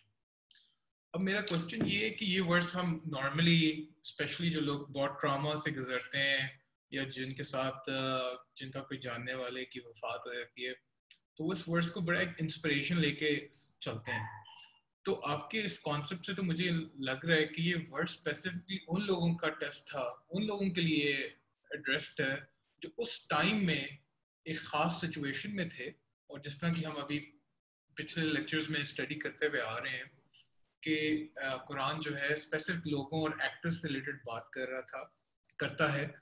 اب میرا کوشچن یہ ہے کہ یہ ورڈس ہم نارملی اسپیشلی جو لوگ بہت ٹراما سے گزرتے ہیں یا جن کے ساتھ جن کا کوئی جاننے والے کی وفات ہو جاتی ہے، تو اس ورڈس کو بڑا ایک انسپریشن لے کے چلتے ہیں. تو آپ کے اس کانسیپٹ سے تو مجھے لگ رہا ہے کہ یہ ورڈ اسپیسیفکلی ان لوگوں کا ٹیسٹ تھا، ان لوگوں کے لیے ایڈریسڈ ہے جو اس ٹائم میں ایک خاص سچویشن میں تھے. اور جس طرح کہ ہم ابھی پچھلے لیکچرز میں اسٹڈی کرتے ہوئے آ رہے ہیں کہ قرآن جو ہے اسپیسیفک لوگوں اور ایکٹرز سے ریلیٹڈ بات کرتا ہے.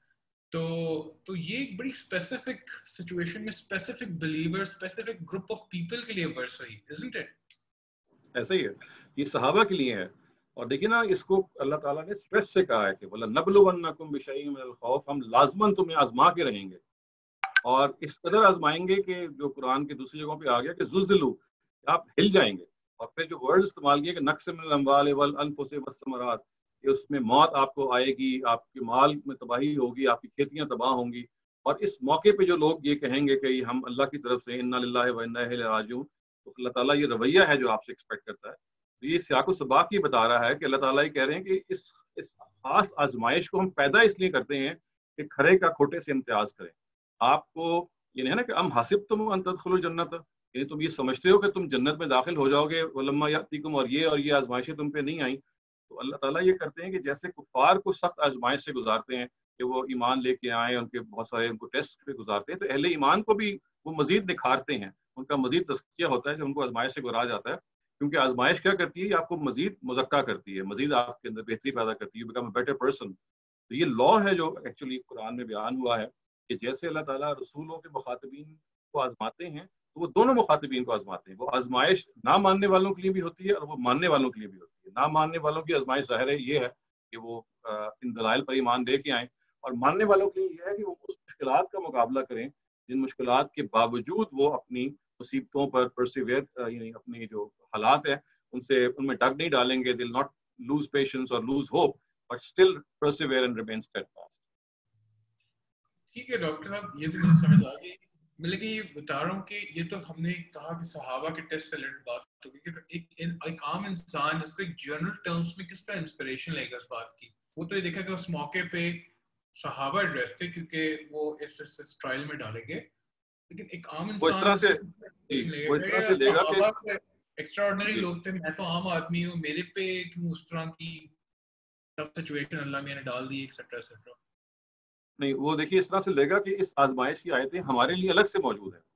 تو یہ ایک بڑی اسپیسیفک سچویشن میں specific believer, specific group of people کے لیے ورس ہوئی، isn't it؟
ایسا ہی ہے، یہ صحابہ کے لیے ہے. اور دیکھیے نا، اس کو اللہ تعالیٰ نے اسٹریس سے کہا ہے کہ وَلَنَبْلُوَنَّكُمْ بِشَيْءٍ مِّنَ الْخَوْفِ، ہم لازماً تمہیں آزما کے رہیں گے. اور اس قدر آزمائیں گے کہ جو قرآن کی دوسری جگہوں پہ آ گیا کہ زلزلوا، آپ ہل جائیں گے. اور پھر جو ورڈ استعمال کیا کہ نقص من الاموال والانفس والثمرات، کہ اس میں موت آپ کو آئے گی، آپ کے مال میں تباہی ہوگی، آپ کی کھیتیاں تباہ ہوں گی. اور اس موقع پہ جو لوگ یہ کہیں گے کہ ہم اللہ کی طرف سے انا للہ و انا الیہ راجعون، تو اللہ تعالیٰ یہ رویہ ہے جو آپ سے ایکسپیکٹ کرتا ہے. تو یہ سیاق و سباق یہ بتا رہا ہے کہ اللہ تعالیٰ یہ کہہ رہے ہیں کہ اس خاص آزمائش کو ہم پیدا اس لیے کرتے ہیں کہ کھرے کا کھوٹے سے امتیاز کریں. آپ کو یہ نہیں ہے نا کہ ام حسبتم ان تدخلوا الجنت، یعنی تم یہ سمجھتے ہو کہ تم جنت میں داخل ہو جاؤ گے ولما یاتیکم، اور یہ آزمائشیں تم پہ نہیں آئیں. تو اللہ تعالیٰ یہ کرتے ہیں کہ جیسے کفار کو سخت آزمائش سے گزارتے ہیں کہ وہ ایمان لے کے آئیں، ان کے بہت سارے ان کو ٹیسٹ پہ گزارتے ہیں، تو اہل ایمان کو بھی وہ مزید نکھارتے ہیں، ان کا مزید تزکیہ ہوتا ہے جب ان کو آزمائش سے گزارا جاتا ہے. کیونکہ آزمائش کیا کرتی ہے، یہ آپ کو مزید مزکہ کرتی ہے، مزید آپ کے اندر بہتری پیدا کرتی ہے، بیکم اے بیٹر پرسن. تو یہ لا ہے جو ایکچولی قرآن میں بیان ہوا ہے کہ جیسے اللہ تعالیٰ رسولوں کے مخاطبین کو آزماتے ہیں تو وہ دونوں مخاطبین کو آزماتے ہیں. وہ آزمائش نہ ماننے والوں کے لیے بھی ہوتی ہے اور وہ ماننے والوں کے لیے بھی ہوتی ہے. نہ ماننے والوں کی آزمائش ظاہر ہے یہ ہے کہ وہ ان دلائل پر ایمان لے کے آئیں، اور ماننے والوں کے لیے یہ ہے کہ وہ اس مشکلات کا مقابلہ کریں جن مشکلات کے باوجود وہ اپنی مصیبتوں پر پرسیویئر، یعنی اپنی جو حالات ہیں ان میں ڈگ نہیں ڈالیں گے. دل ناٹ لوز پیشنس اور lose hope but still persevere and remain steadfast.
ٹھیک ہے ڈاکٹر صاحب، یہ تو مجھے سمجھ آ گئی. میں لیکن یہ بتا رہا ہوں کہ یہ تو ہم نے کہا کہ صحابہ کے ٹیسٹ سے ریلیٹڈ بات ہوگی کہ ایک عام انسان اس کو ایک جنرل ٹرمز میں کس طرح انسپریشن لے گا اس بات کی. وہ تو یہ دیکھا کہ اس موقع پہ صحابہ ایڈریس تھے کیونکہ وہ اس ٹرائل میں ڈالیں گے، لیکن ایک عام انسان ایکسٹرا آرڈنری لوگ تھے، میں تو عام آدمی ہوں، میرے پہ کیوں اس طرح کی टफ सिचुएशन अल्लाह ने डाल दी एक्सेट्रा एक्सेट्रा।
नहीं, वो देखिए इस तरह से लेगा कि इस आजमाइश की आयतें हमारे लिए अलग से मौजूद है।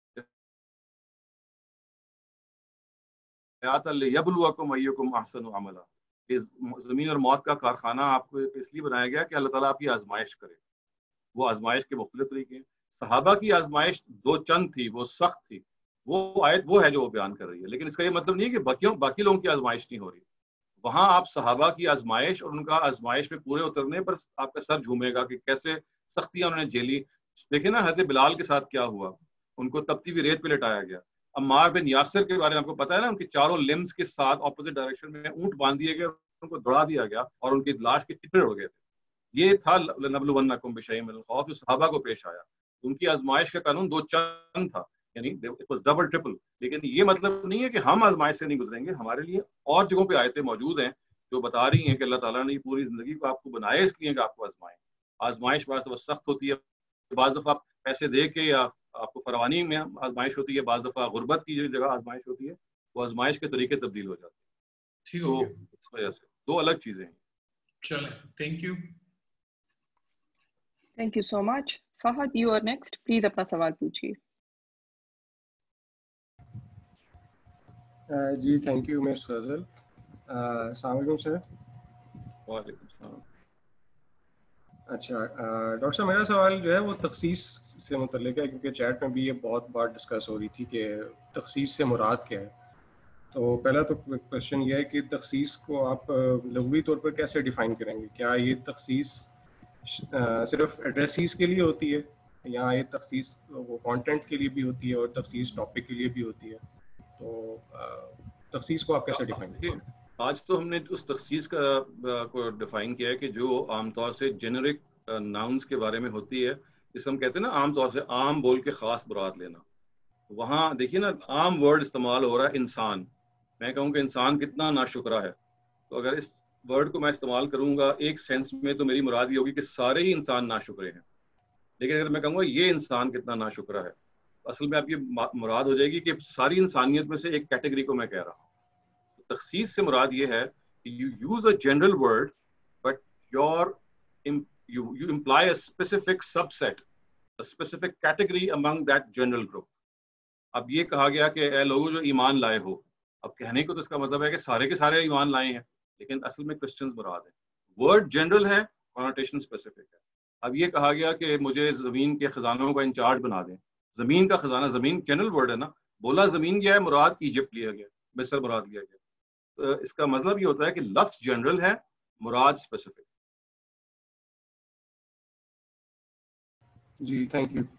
यबलुवकुम अय्युकुम अहसनु अमला, इस ज़मीन और मौत का कारखाना आपको इसलिए बनाया गया कि अल्लाह ताला आपकी आजमाइश करे। वो आजमाइश के मुख्तलिफ तरीके हैं। सहाबा की आजमाइश दो चंद थी, वो सख्त थी, वो आयत वो है जो वो बयान कर रही है। लेकिन इसका ये मतलब नहीं है कि बाकी लोगों की आजमाइश नहीं हो रही। वहाँ आप सहाबा की आजमाइश और उनका आजमाइश में पूरे उतरने पर आपका सर झूमेगा कि कैसे सख्तियां उन्होंने झेली। देखिए ना हज़रत बिलाल के साथ क्या हुआ, उनको तपती हुई रेत पे लिटाया गया। अम्मार बिन यासिर के बारे में आपको पता है ना, उनके चारों लिम्स के साथ ऑपोजिट डायरेक्शन में ऊंट बांध दिए गए, उनको दौड़ा दिया गया और उनकी लाश के चित्रे उड़ गए थे। ये था लनबलुवन्नकुम बिशैइन मिनल खौफ जो सहाबा को पेश आया। उनकी आजमाइश का कानून दो चंद था, यानी इट वाज डबल ट्रिपल। लेकिन ये मतलब नहीं है कि हम आजमाइश से नहीं गुजरेंगे। हमारे लिए और जगहों पे आयतें मौजूद हैं जो बता रही हैं कि अल्लाह ताला ने पूरी जिंदगी को आपको बनाया इसलिए कि आपको आजमाएं। आजमाइश बाज़ दफ़ा सख्त होती है, बाज़ दफ़ा पैसे दे के या आपको फरवानी में आजमाइश होती है, बाज़ दफ़ा गुर्बत की जो जगह आजमाइश होती है वो आजमाइश के तरीके तब्दील हो जाते हैं।
ठीक हो गया।
इस वजह से दो अलग चीज़ें हैं।
चलें, thank you.
Thank you so much. Fahad, you are next. Please अपना सवाल पूछिए।
जी थैंक यू मिस फजल। अस्सलाम वालेकुम सर।
वालेकुम सलाम।
अच्छा डॉक्टर साहब, मेरा सवाल जो है वो तखसीस से मुतल्लिक है, क्योंकि चैट में भी ये बहुत बार डिस्कस हो रही थी कि तखसीस से मुराद क्या है। तो पहला तो क्वेश्चन ये है कि तखसीस को आप लग़वी तौर पर कैसे डिफ़ाइन करेंगे? क्या ये तखसीस सिर्फ एड्रेसीज के लिए होती है, या ये तखसीस वो कंटेंट के लिए भी होती है और तखसीस टॉपिक के लिए भी होती है? तो तखसीस को आप कैसे डिफाइन करेंगे?
आज तो हमने उस तखसीस को डिफाइन किया है कि जो आमतौर से जेनरिक नाउन्स के बारे में होती है, जिसे हम कहते हैं ना आमतौर से आम बोल के ख़ास मुराद लेना। वहाँ देखिए ना आम वर्ड इस्तेमाल हो रहा है इंसान। मैं कहूँ कि इंसान कितना नाशुक्रा है, तो अगर इस वर्ड को मैं इस्तेमाल करूँगा एक सेंस में तो मेरी मुराद ये होगी कि सारे ही इंसान नाशुक्रे हैं। लेकिन अगर मैं कहूँगा ये इंसान कितना नाशुक्रा है, असल में आपकी मुराद हो जाएगी कि सारी इंसानियत में से एक कैटेगरी को मैं कह रहा हूँ। तो तखसीस से मुराद ये है कि you use a general word but you imply a specific subset, a specific category among that general group. अब ये कहा गया कि ए लोगों जो ईमान लाए हो, अब कहने को तो इसका मतलब है कि सारे के सारे ईमान लाए हैं, लेकिन असल में क्रिश्चियंस मुराद है। वर्ड जनरल है, कॉनोटेशन स्पेसिफिक है। अब ये कहा गया कि मुझे ज़मीन के खजानों का इंचार्ज बना दें। ज़मीन का खजाना, ज़मीन जनरल वर्ड है ना, बोला ज़मीन गया है, मुराद इजिप्ट लिया गया, मिस्र मुराद लिया गया। तो इसका मतलब ये होता है कि लफ्ज़ जनरल है, मुराद स्पेसिफिक।
जी thank you.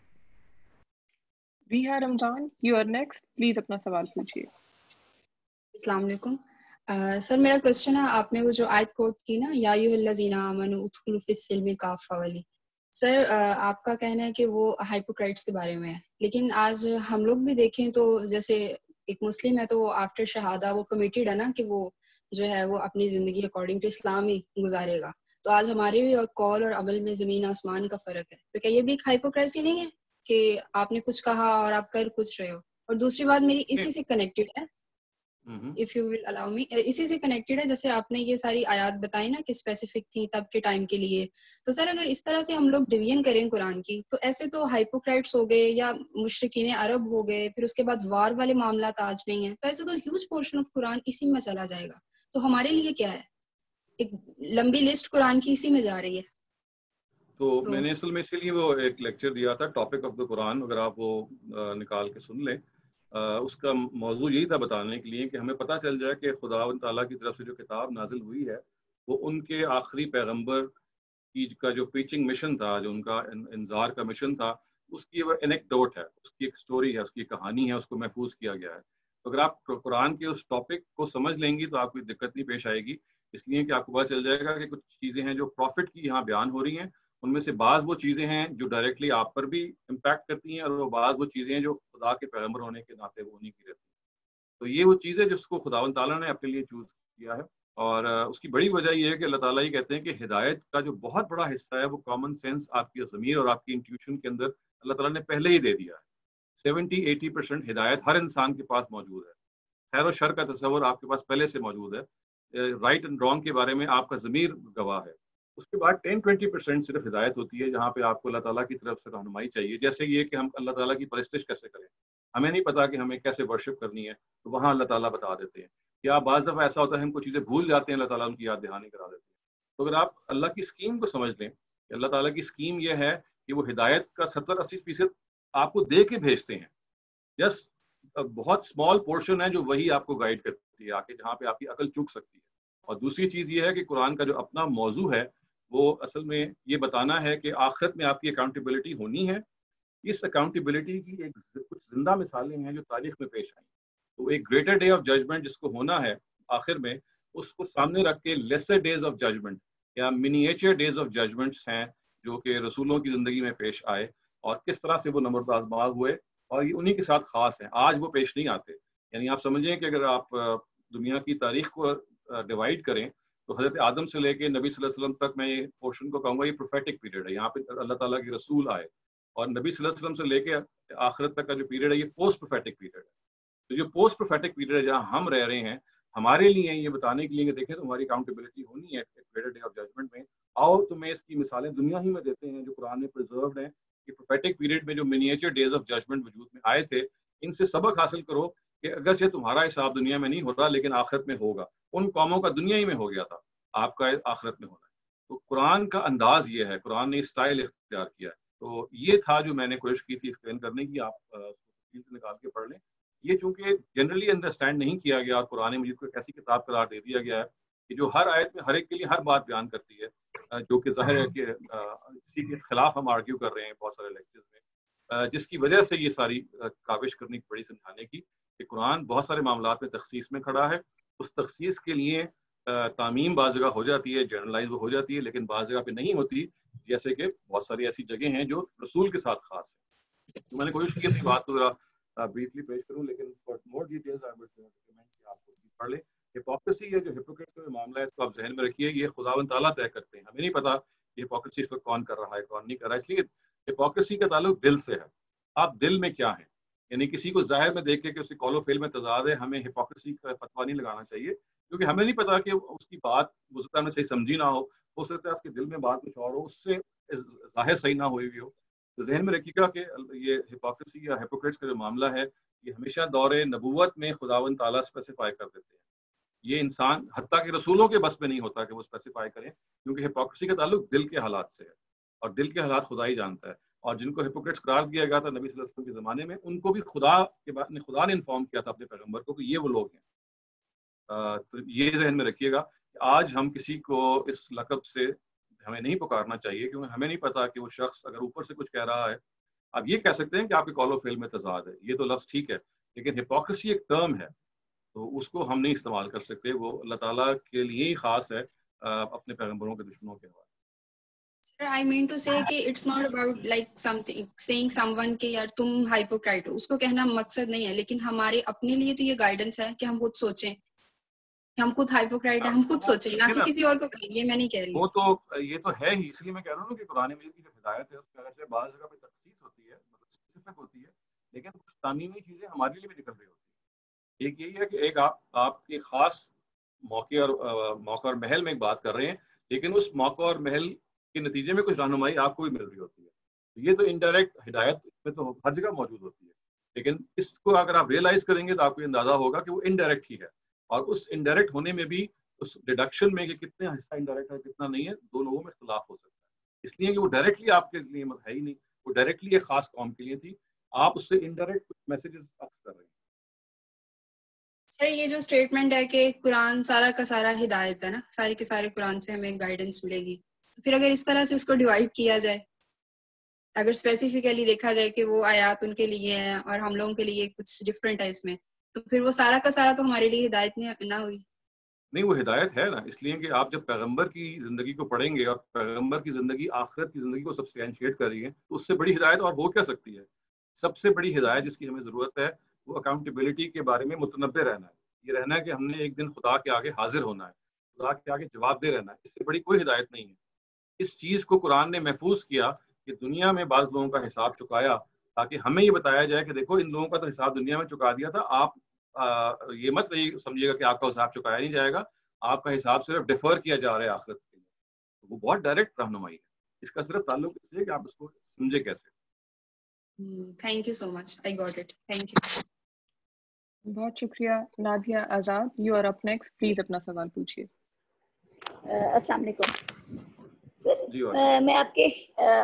Riha Ramzan, you are next. Please अपना सवाल पूछिए।
अस्सलाम वालेकुम। सर मेरा क्वेश्चन है, आपने वो जो आयत कोट की ना, या अय्युहल्लज़ीना आमनू उदखुलू फिस्सिल्मि काफ़ा वाली, सर आपका कहना है कि वो हाइपोक्राइट्स के बारे में है, लेकिन आज हम लोग भी देखें तो जैसे एक मुस्लिम है तो वो आफ्टर शहादा वो कमिटेड है ना कि वो जो है वो अपनी ज़िंदगी अकॉर्डिंग टू इस्लाम ही गुजारेगा। तो आज हमारे भी कॉल और अमल में ज़मीन आसमान का फ़र्क है, तो क्या ये भी एक हाइपोक्रेसी नहीं है कि आपने कुछ कहा और आप कर कुछ रहे हो? और दूसरी बात मेरी इसी से कनेक्टेड है, if you will allow me, इसी से कनेक्टेड है, जैसे आपने ये सारी आयत बताई ना कि स्पेसिफिक थी तब के टाइम के लिए, तो सर अगर इस तरह से हम लोग डिवीजन करें कुरान की, तो ऐसे तो हाइपोक्राइट्स हो गए या मुशरिकीन अरब हो गए, फिर उसके बाद वार वाले मामला आज नहीं है, तो ऐसे तो ह्यूज पोर्शन ऑफ कुरान इसी में चला जाएगा। तो हमारे लिए क्या है, एक लंबी लिस्ट कुरान की इसी में जा रही है।
तो मैंने असल में इसीलिए वो एक लेक्चर दिया था, टॉपिक ऑफ द कुरान, अगर आप वो निकाल के सुन लें। उसका मौजू यही था बताने के लिए कि हमें पता चल जाए कि खुदावंद ताला की तरफ से जो किताब नाजिल हुई है वो उनके आखिरी पैगंबर की का जो प्रीचिंग मिशन था, जो उनका इंजार का मिशन था, उसकी वो एनेक्डोट है, उसकी एक स्टोरी है, उसकी कहानी है, उसको महफूज किया गया है। तो अगर आप कुरान के उस टॉपिक को समझ लेंगी तो आपको दिक्कत नहीं पेश आएगी, इसलिए कि आपको पता चल जाएगा कि कुछ चीज़ें हैं जो प्रॉफिट की यहाँ बयान हो रही हैं, उनमें से बाज़ वो चीज़ें हैं जो डायरेक्टली आप पर भी इम्पैक्ट करती हैं, और वो बाज़ वो चीज़ें हैं जो खुदा के पैगंबर होने के नाते वो नहीं की रहती। तो ये वो चीज़ है जिसको खुदावंद ताला ने अपने लिए चूज़ किया है, और उसकी बड़ी वजह ये है कि अल्लाह ताला ही कहते हैं कि हिदायत का जो बहुत बड़ा हिस्सा है वो कॉमन सेंस आपकी ज़मीर और आपकी इंट्यूशन के अंदर अल्लाह ताला ने पहले ही दे दिया है। 70-80% हिदायत हर इंसान के पास मौजूद है। खैर और शर का तस्वर आपके पास पहले से मौजूद है। رائٹ اینڈ رانگ کے بارے میں آپ کا ضمیر گواہ ہے. اس کے بعد 10-20% صرف ہدایت ہوتی ہے جہاں پہ آپ کو اللہ تعالیٰ کی طرف سے رہنمائی چاہیے. جیسے یہ کہ ہم اللہ تعالیٰ کی پرستش کیسے کریں, ہمیں نہیں پتا کہ ہمیں کیسے ورشپ کرنی ہے, تو وہاں اللہ تعالیٰ بتا دیتے ہیں. یا بعض دفعہ ایسا ہوتا ہے ہم کو چیزیں بھول جاتے ہیں, اللہ تعالیٰ ان کی یاد دہانی کرا دیتے ہیں. تو اگر آپ اللہ کی اسکیم کو سمجھ لیں کہ اللہ تعالیٰ کی اسکیم یہ ہے کہ وہ ہدایت کا 70-80% آپ کو دے کے بھیجتے ہیں. جس بہت اسمال پورشن ہے جو وہی آپ کو گائیڈ کرتی ہے آگے جہاں پہ آپ کی عقل چوک سکتی ہے. اور دوسری چیز یہ ہے کہ قرآن کا جو اپنا موضوع ہے وہ اصل میں یہ بتانا ہے کہ آخرت میں آپ کی اکاؤنٹیبلٹی ہونی ہے. اس اکاؤنٹیبلٹی کی کچھ زندہ مثالیں ہیں جو تاریخ میں پیش آئیں. تو ایک گریٹر ڈے آف ججمنٹ جس کو ہونا ہے آخر میں, اس کو سامنے رکھ کے لیسر ڈیز آف ججمنٹ یا منیچر ڈیز آف ججمنٹس ہیں جو کہ رسولوں کی زندگی میں پیش آئے اور کس طرح سے وہ نمبر آزمائے ہوئے, اور یہ انہی کے ساتھ خاص ہیں. آج وہ پیش نہیں آتے. یعنی آپ سمجھیں کہ اگر آپ دنیا کی تاریخ کو ڈیوائڈ کریں تو حضرت آدم سے لے کے نبی صلی اللہ علیہ وسلم تک میں یہ پورشن کو کہوں گا یہ پروفیٹک پیریڈ ہے. یہاں پہ اللہ تعالیٰ کے رسول آئے, اور نبی صلی اللہ علیہ وسلم سے لے کے آخرت تک کا جو پیریڈ ہے یہ پوسٹ پروفیٹک پیریڈ ہے. تو جو پوسٹ پروفیٹک پیریڈ ہے جہاں ہم رہ رہے ہیں, ہمارے لیے یہ بتانے کے لیے کہ دیکھیں تمہاری اکاؤنٹیبلٹی ہونی ہے گریٹر ڈے آف ججمنٹ میں. آؤ تمہیں اس کی مثالیں دنیا ہی میں دیتے ہیں جو قرآن میں پرزروڈ ہیں کہ پروفیٹک پیریڈ میں جو منیچر ڈیز آف ججمنٹ وجود میں آئے تھے, ان سے سبق حاصل کرو کہ اگرچہ تمہارا حساب دنیا میں نہیں ہوتا لیکن آخرت میں ہوگا. ان قوموں کا دنیا ہی میں ہو گیا تھا, آپ کا آخرت میں ہونا ہے. تو قرآن کا انداز یہ ہے, قرآن نے اسٹائل اختیار کیا ہے. تو یہ تھا جو میں نے کوشش کی تھی ایکسپلین کرنے کی, آپ سے نکال کے پڑھ لیں. یہ چونکہ جنرلی انڈرسٹینڈ نہیں کیا گیا اور قرآن مجید کو ایک ایسی کتاب قرار دے دیا گیا ہے کہ جو ہر آیت میں ہر ایک کے لیے ہر بات بیان کرتی ہے, جو کہ ظاہر ہے کہ اسی کے خلاف ہم آرگیو کر رہے ہیں بہت سارے لیکچرز میں, جس کی وجہ سے یہ ساری کاوش کرنی پڑی سمجھانے کی کہ قرآن بہت سارے معاملات میں تخصیص میں کھڑا ہے. اس تخصیص کے لیے تعمیم بعض جگہ ہو جاتی ہے, جنرلائز وہ ہو جاتی ہے, لیکن بعض جگہ پہ نہیں ہوتی, جیسے کہ بہت ساری ایسی جگہیں ہیں جو رسول کے ساتھ خاص ہیں. تو میں نے کوشش کی اپنی بات کو ذرا بریفلی پیش کروں, لیکن for more details I would recommend کہ آپ کو پڑھ لیں. ہپوکریسی ہے جو ہپوکریٹس کا معاملہ ہے, اس کو آپ ذہن میں رکھیے, یہ خداوند تعالیٰ طے کرتے ہیں. ہمیں نہیں پتا کہ ہپوکریسی اس وقت کون کر رہا ہے کون نہیں کر رہا ہے. اس لیے ہپوکریسی کا تعلق دل سے ہے. آپ دل میں کیا ہیں, یعنی کسی کو ظاہر میں دیکھ کے کہ اس کی قول و فعل میں تضاد ہے, ہمیں ہپوکریسی کا فتویٰ نہیں لگانا چاہیے, کیونکہ ہمیں نہیں پتا کہ اس کی بات ہو سکتا ہے ہمیں صحیح سمجھی نہ ہو سکتا ہے اس کے دل میں بات کچھ اور ہو, اس سے ظاہر صحیح نہ ہوئی ہو. تو ذہن میں رکھیے گا کہ یہ ہپوکریسی یا ہپوکریٹس کا جو معاملہ ہے یہ ہمیشہ دور نبوت میں خداوند تعالیٰ اسپیسیفائی کر دیتے ہیں. یہ انسان حتیٰ کہ رسولوں کے بس میں نہیں ہوتا کہ وہ اسپیسیفائی کریں, کیونکہ ہپوکریسی کا تعلق دل کے حالات سے ہے, اور دل کے حالات خدا ہی جانتا ہے. اور جن کو ہپوکریٹس قرار دیا گیا تھا نبی صلی اللہ علیہ وسلم کے زمانے میں, ان کو بھی خدا نے انفارم کیا تھا اپنے پیغمبر کو کہ یہ وہ لوگ ہیں. تو یہ ذہن میں رکھیے گا کہ آج ہم کسی کو اس لقب سے ہمیں نہیں پکارنا چاہیے, کیونکہ ہمیں نہیں پتا کہ وہ شخص اگر اوپر سے کچھ کہہ رہا ہے. آپ یہ کہہ سکتے ہیں کہ آپ کے قول و فعل میں تضاد ہے, یہ تو لفظ ٹھیک ہے, لیکن ہپوکریسی ایک ٹرم ہے, تو اس کو ہم نہیں استعمال کر سکتے. وہ اللہ تعالیٰ کے لیے ہی خاص ہے, اپنے پیغمبروں کے دشمنوں کے حوالے.
Sir, I mean to say کہ it's not about like something saying someone کہ یار تم hypocrite ہو, اس کو کہنا مقصد نہیں ہے, لیکن ہمارے اپنے لیے تو یہ گائیڈنس ہے کہ ہم خود سوچیں, ہم خود hypocrite ہیں, ہم خود سوچیں, نہ کہ کسی اور کو کہیں. یہ میں نہیں کہہ رہی.
وہ تو یہ تو ہے ہی, اس لیے میں کہہ رہا ہوں کہ قرآن مجید کی جو ہدایت ہے اس کی وجہ سے بعض جگہ پہ تخصیص ہوتی ہے, مطلب اسپیسیفک ہوتی ہے, لیکن کچھ تعمیمی چیزیں ہمارے لیے بھی نکل رہی ہوتی ہیں. ایک یہی ہے کہ ایک آپ کے خاص موقع اور محل میں ایک بات کر رہے ہیں, لیکن اس موقع اور محل کے نتیجے میں کچھ رہنمائی آپ کو بھی مل رہی ہوتی ہے. یہ تو انڈائریکٹ ہدایت میں تو ہر جگہ موجود ہوتی ہے, لیکن اس کو اگر آپ ریئلائز کریں گے تو آپ کو اندازہ ہوگا کہ وہ انڈائریکٹ ہی ہے, اور اس انڈائریکٹ ہونے میں بھی اس ڈیڈکشن میں کہ کتنے حصہ انڈائریکٹ ہے کتنا نہیں ہے, دو لوگوں میں اختلاف ہو سکتا ہے. اس لیے کہ وہ ڈائریکٹلی آپ کے لیے ہے ہی نہیں, وہ ڈائریکٹلی ایک خاص قوم کے لیے تھی, آپ اس سے انڈائریکٹ کچھ میسیجز پاس کر رہے ہیں.
سر یہ جو اسٹیٹمنٹ ہے کہ قرآن سارا کا سارا ہدایت ہے نا, سارے کے سارے قرآن سے ہمیں گائیڈنس ملے گی, تو پھر اگر اس طرح سے اس کو ڈیوائڈ کیا جائے, اگر اسپیسیفکلی دیکھا جائے کہ وہ آیات ان کے لیے ہیں اور ہم لوگوں کے لیے کچھ ڈفرینٹ ہے اس میں, تو پھر وہ سارا کا سارا تو ہمارے لیے ہدایت نہ ہوئی.
نہیں, وہ ہدایت ہے نا, اس لیے کہ آپ جب پیغمبر کی زندگی کو پڑھیں گے اور پیغمبر کی زندگی آخرت کی زندگی کو سبسٹینشیٹ کر رہی ہے, تو اس سے بڑی ہدایت اور ہو کیا سکتی ہے. سب سے بڑی ہدایت جس کی ہمیں ضرورت ہے وہ اکاؤنٹیبلٹی کے بارے میں متنبع رہنا ہے. یہ رہنا ہے کہ ہم نے ایک دن خدا کے آگے حاضر ہونا ہے, خدا کے آگے جواب دے رہنا ہے. اس سے بڑی کوئی ہدایت نہیں ہے. اس چیز کو قرآن نے محفوظ کیا کہ دنیا میں بعض لوگوں کا حساب چکایا, تاکہ ہمیں یہ بتایا جائے کہ دیکھو ان لوگوں کا تو حساب دنیا میں چکا دیا تھا, آپ یہ مت سمجھیے گا کہ آپ کا حساب چکایا نہیں جائے گا, آپ کا حساب صرف ڈیفر کیا جا رہا ہے آخرت کے لیے. وہ بہت ڈائریکٹ رہنمائی ہے. اس کا صرف تعلق اس سے کہ آپ اس کو سمجھے کیسے.
Thank you so much, I got it. Thank you.
بہت شکریہ. Nadia Azad, you are up next. Please اپنا سوال پوچھیے.
السلام علیکم سر. میں آپ کے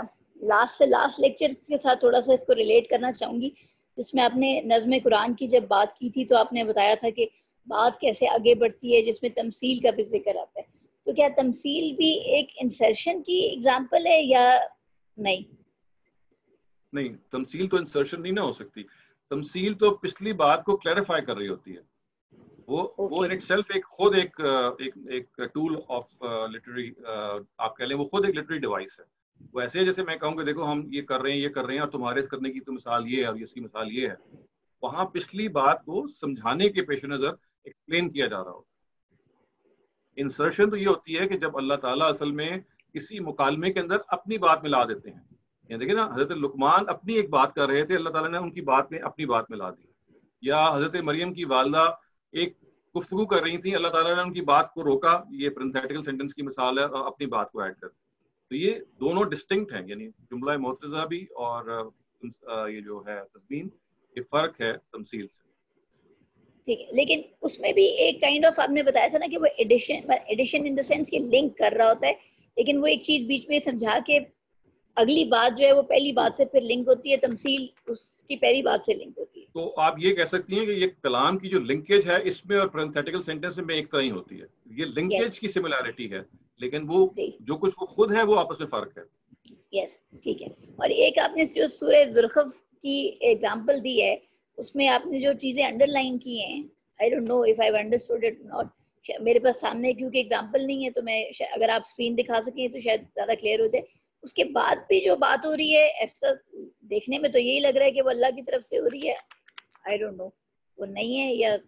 لاسٹ لیکچر کے ساتھ تھوڑا سا اس کو ریلیٹ کرنا چاہوں گی, جس میں آپ نے نظم قرآن کی جب بات کی تھی تو آپ نے بتایا تھا کہ بات کیسے آگے بڑھتی ہے, جس میں تمثیل کا بھی ذکر آتا ہے. تو کیا تمثیل بھی ایک انسرشن کی ایگزامپل ہے یا نہیں؟
نہیں, تمثیل تو انسرشن نہیں نہ ہو سکتی. تمثیل تو پچھلی بات کو کلیریفائی کر رہی ہوتی ہے. وہ ایک سیلف ایک خود ایک ٹول آف لٹریری آپ کہہ لیں, وہ خود ایک لٹریری ڈیوائس ہے. وہ ایسے جیسے میں کہوں کہ دیکھو ہم یہ کر رہے ہیں اور تمہارے کرنے کی تو مثال یہ ہے اور اس کی مثال یہ ہے. وہاں پچھلی بات کو سمجھانے کے پیش نظر ایکسپلین کیا جا رہا ہو. انسرشن تو یہ ہوتی ہے کہ جب اللہ تعالیٰ اصل میں کسی مکالمے کے اندر اپنی بات ملا دیتے ہیں. یعنی دیکھیں نا, حضرت لقمان اپنی ایک بات کر رہے تھے, اللہ تعالیٰ نے ان کی بات میں اپنی بات ملا دی. یا حضرت مریم کی والدہ ایک گفتگو کر رہی تھیں, اللہ تعالیٰ نے ان کی بات کو روکا, یہ پرنتھیٹیکل سینٹنس کی مثال ہے, اور اپنی بات کو ایڈ کر. تو یہ دونوں ڈسٹنکٹ ہیں, یعنی جملہ معترضہ بھی اور یہ جو ہے تضمین, یہ فرق ہے تمثیل سے.
ٹھیک ہے, لیکن اس میں بھی ایک کائنڈ آف آپ نے بتایا تھا نا کہ وہ ایڈیشن ان دا سینس کہ لنک کر رہا ہوتا ہے, لیکن وہ ایک چیز بیچ میں سمجھا کے اگلی بات جو ہے وہ پہلی بات سے پھر لنک ہوتی ہے, تمثیل اس کی پہلی بات سے لنک ہوتی ہے.
تو آپ یہ کہہ سکتی ہیں کہ یہ کلام کی جو لنکیج ہے اس میں اور پرنتھیٹیکل سینٹنس میں ایک طرح ہی ہوتی ہے. یہ لنکیج کی سملیرٹی ہے, لیکن وہ جو کچھ وہ خود ہے وہ آپس میں فرق ہے.
یس, ٹھیک ہے. اور ایک آپ نے جو سورہ زخرف کی ایگزامپل دی ہے, اس میں آپ نے جو چیزیں انڈر لائن کی ہیں, I don't know if I have understood it not, میرے پاس سامنے کیونکہ ایگزامپل نہیں ہے, تو میں اگر آپ اسکرین دکھا سکیں تو شاید زیادہ کلیئر ہو جائے. اس کے بعد بھی جو بات ہو رہی ہے, ایسا دیکھنے میں تو یہی لگ رہا ہے کہ وہ اللہ کی طرف سے ہو رہی ہے. آئی ڈونٹ نو وہ نہیں ہے یا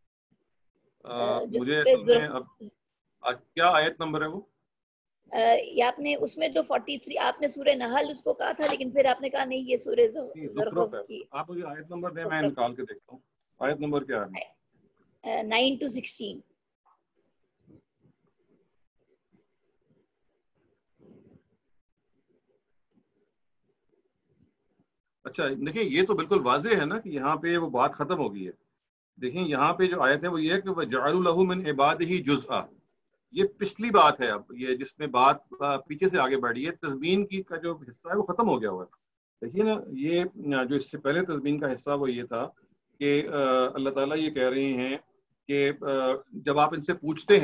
مجھے کیا آیت نمبر ہے وہ,
یا آپ نے اس میں تو 43 آپ نے سورہ نحل اس کو کہا تھا, لیکن پھر آپ نے کہا نہیں یہ سورہ زخرف کی.
آپ مجھے آیت نمبر دیں, میں نکال کے دیکھتا ہوں. آیت نمبر کیا ہے؟
9 to 16.
اچھا دیکھیں, یہ تو بالکل واضح ہے نا کہ یہاں پہ وہ بات ختم ہو گئی ہے. دیکھیں یہاں پہ جو آیت ہے وہ یہ ہے کہ وَجَعَلُوا لَهُ مِنْ عِبَادِهِ جُزْءًا, یہ پچھلی بات ہے. اب یہ جس میں بات پیچھے سے آگے بڑھی ہے, تضمین کی کا جو حصہ ہے وہ ختم ہو گیا ہوا ہے. دیکھیے نا, یہ جو اس سے پہلے تضمین کا حصہ وہ یہ تھا کہ اللہ تعالیٰ یہ کہہ رہے ہیں کہ جب آپ ان سے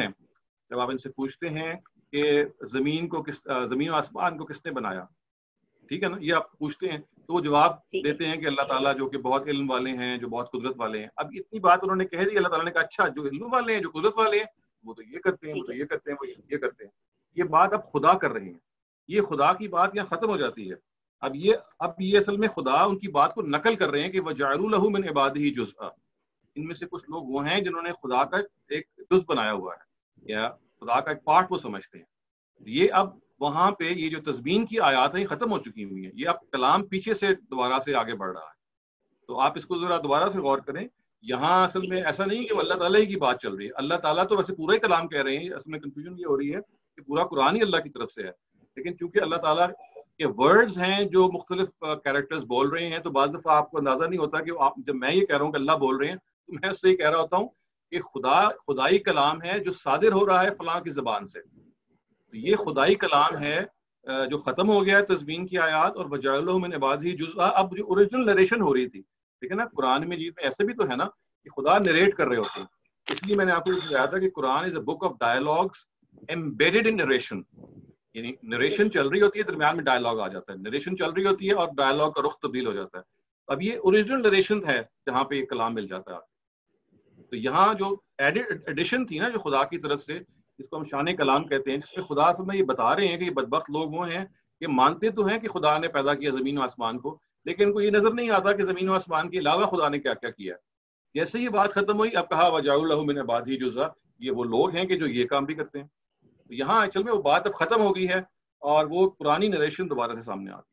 پوچھتے ہیں کہ زمین و آسمان کو کس نے بنایا, ٹھیک ہے نا, یہ آپ پوچھتے ہیں, تو وہ جواب دیتے ہیں کہ اللہ تعالیٰ جو کہ بہت علم والے ہیں, جو بہت قدرت والے ہیں. اب اتنی بات انہوں نے کہہ دی, اللہ تعالیٰ نے کہا اچھا جو علم والے ہیں, جو قدرت والے ہیں, وہ تو یہ کرتے ہیں, وہ تو یہ کرتے ہیں, وہ یہ کرتے ہیں. یہ بات اب خدا کر رہے ہیں. یہ خدا کی بات یہاں ختم ہو جاتی ہے. اب یہ اصل میں خدا ان کی بات کو نقل کر رہے ہیں کہ وَجَعَلُوا لَهُ مِنْ عِبَادِهِ جُزْءًا. ان میں سے کچھ لوگ وہ ہیں جنہوں نے خدا کا ایک جز بنایا ہوا ہے یا خدا کا ایک پارٹ وہ سمجھتے ہیں. یہ اب وہاں پہ یہ جو تضمین کی آیات ہیں ختم ہو چکی ہوئی ہیں. یہ اب کلام پیچھے سے دوبارہ سے آگے بڑھ رہا ہے. تو آپ اس کو ذرا دوبارہ سے غور کریں. یہاں اصل میں ایسا نہیں کہ اللہ تعالیٰ ہی کی بات چل رہی ہے. اللہ تعالیٰ تو ویسے پورا ہی کلام کہہ رہے ہیں. اصل میں کنفیوژن یہ ہو رہی ہے کہ پورا قرآن ہی اللہ کی طرف سے ہے, لیکن چونکہ اللہ تعالیٰ کے ورڈز ہیں جو مختلف کیریکٹرز بول رہے ہیں, تو بعض دفعہ آپ کو اندازہ نہیں ہوتا کہ جب میں یہ کہہ رہا ہوں کہ اللہ بول رہے ہیں, تو میں اس سے یہ کہہ رہا ہوتا ہوں کہ خدائی کلام ہے جو صادر ہو رہا ہے فلاں کی زبان سے. تو یہ خدائی کلام ہے جو ختم ہو گیا ہے تضمین کی آیات, اور وَجَعَلُوا لَهُ مِنْ عِبَادِهِ جُزْءًا. اب جو اوریجنل نریشن ہو رہی تھی, ٹھیک ہے نا, قرآن مجید میں ایسے بھی تو ہے نا کہ خدا نریٹ کر رہے ہوتے ہیں. اس لیے میں نے آپ کو بتایا تھا کہ Quran is a book of dialogues embedded in narration. یعنی نریشن چل رہی ہوتی ہے, درمیان میں ڈائلاگ آ جاتا ہے. نریشن چل رہی ہوتی ہے اور ڈائلاگ کا رخ تبدیل ہو جاتا ہے. اب یہ اوریجنل نریشن ہے جہاں پہ یہ کلام مل جاتا ہے. تو یہاں جو ایڈیشن تھی نا جو خدا کی طرف سے, جس کو ہم شان کلام کہتے ہیں, جس میں خدا سے یہ بتا رہے ہیں کہ یہ بدبخت لوگ وہ ہیں کہ مانتے تو ہیں کہ خدا نے پیدا کیا زمین و آسمان کو, لیکن ان کو یہ نظر نہیں آتا کہ زمین و آسمان کے علاوہ خدا نے کیا کیا کیا ہے. جیسے یہ بات ختم ہوئی, اب کہا وَجَعَلُوا لَهُ مِنْ عِبَادِهِ جُزْءًا, یہ وہ لوگ ہیں کہ جو یہ کام بھی کرتے ہیں. تو یہاں اصل میں وہ بات اب ختم ہو گئی ہے اور وہ پرانی نریشن دوبارہ سے سامنے آ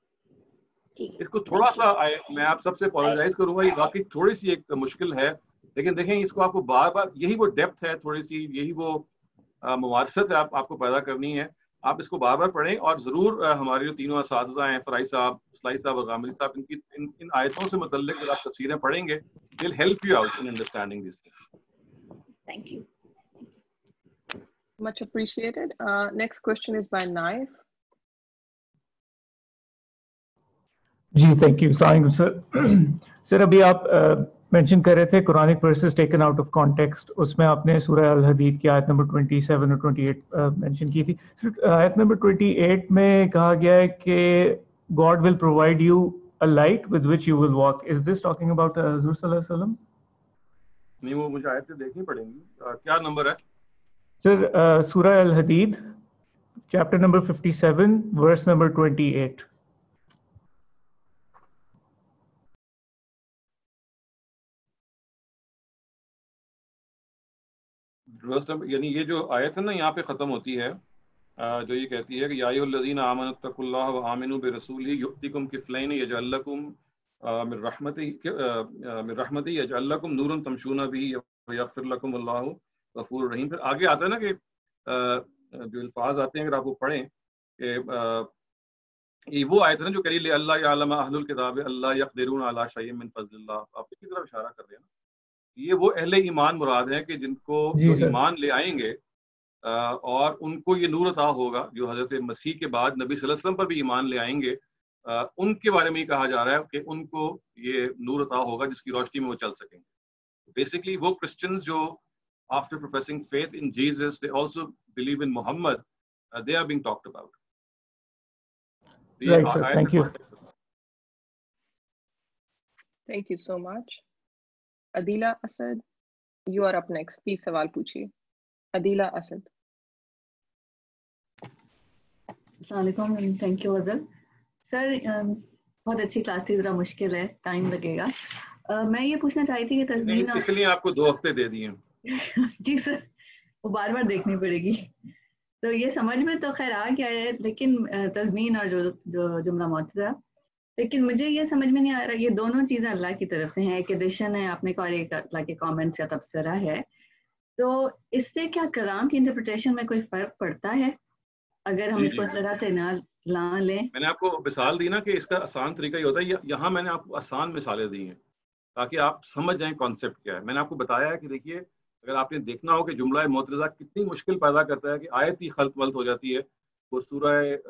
گئی. اس کو تھوڑا سا میں آپ سب سے اپولوجائز کروں گا, یہ واقعی تھوڑی سی ایک مشکل ہے لیکن دیکھیں اس کو آپ کو بار بار, یہی وہ ڈیپتھ ہے تھوڑی سی, یہی وہ ممارست ہے آپ کو پیدا کرنی ہے. آپ اس کو بار بار پڑھیں, اور ضرور ہمارے جو تینوں اساتذہ ہیں, فرائی صاحب, اسلائی صاحب اور غامدی صاحب, ان آیتوں سے متعلق جب آپ تفسیریں پڑھیں گے, they'll help you out in understanding these things.
Thank you.
Much apprecited. Next question is by Naif.
جی تھینک یو. السلام علیکم سر. سر ابھی آپ مینشن کر رہے تھے Quranic verses taken out of context, اس میں آپ نے سورہ الحدید کی آیت نمبر 27 اور 28 مینشن کی تھی. آیت نمبر 28 میں کہا گیا ہے کہ God will provide you a light with which you will walk. Is this talking about حضور صلی اللہ علیہ وسلم؟
نہیں, وہ مجھے آیتیں دیکھنی پڑیں گی. کیا نمبر ہے
سر؟ سورہ الحدید چیپٹر نمبر 57 ورس نمبر 28.
یعنی یہ جو آیت ہے نا یہاں پہ ختم ہوتی ہے, جو یہ کہتی ہے کہ یا ایھا الذین آمنوا اتقوا اللہ وآمنوا برسولہ یؤتکم کفلین یجعل لکم من رحمتہ یجعل لکم نورا تمشون بہ ویغفر لکم اللہ غفور رحیم. پھر آگے آتا ہے نا کہ جو الفاظ آتے ہیں اگر آپ وہ پڑھیں کہ یہ وہ آیت ہے نا جو کہہ رہی ہے اللہ یعلم اہل الکتاب اللہ یقدرون علی شیء من فضل اللہ. آپ اس کی طرف اشارہ کر رہے ہیں نا, یہ وہ اہل ایمان مراد ہیں کہ جن کو جو ایمان لے آئیں گے اور ان کو یہ نور عطا ہوگا, جو حضرت مسیح کے بعد نبی صلی اللہ علیہ وسلم پر بھی ایمان لے آئیں گے, ان کے بارے میں ہی کہا جا رہا ہے کہ ان کو یہ نور عطا ہوگا جس کی روشنی میں وہ چل سکیں گے. بیسکلی وہ کرسچنز جو after professing faith in Jesus they also believe in Muhammad, they are being talked about.
Right, sir. Thank you.
Thank you so much. Adila Asad, you are up next. Please سوال پوچھیے. Adila Asad.
السلام علیکم. Thank you ازل. سر بہت اچھی class تھی, ذرا مشکل ہے, ٹائم لگے گا. میں یہ پوچھنا چاہی تھی کہ تزمین,
اس لیے آپ کو 2 ہفتے دے دیے.
جی سر, وہ بار بار دیکھنی پڑے گی. تو یہ سمجھ میں تو خیر آ گیا ہے, لیکن تزمین اور جو جملہ معترضہ, لیکن مجھے یہ سمجھ میں نہیں آ رہا, یہ دونوں چیزیں اللہ کی طرف سے ہیں, ایک ایڈیشن ہے, آپ نے کہا ایک اللہ کے کامنٹس یا تبصرہ ہے, تو اس سے کیا کلام کی انٹرپریٹیشن میں کوئی فرق پڑتا ہے اگر ہم اس کو اس طرح سے نہ لیں؟
میں نے آپ کو مثال دی نا کہ اس کا آسان طریقہ یہ ہوتا ہے, یہاں میں نے آپ کو آسان مثالیں دی ہیں تاکہ آپ سمجھ جائیں کانسیپٹ کیا ہے. میں نے آپ کو بتایا ہے کہ دیکھیے اگر آپ نے دیکھنا ہو کہ جملہ معترضہ کتنی مشکل پیدا کرتا ہے کہ آیت ہی خلط ولط ہو جاتی ہے. وہ سورہ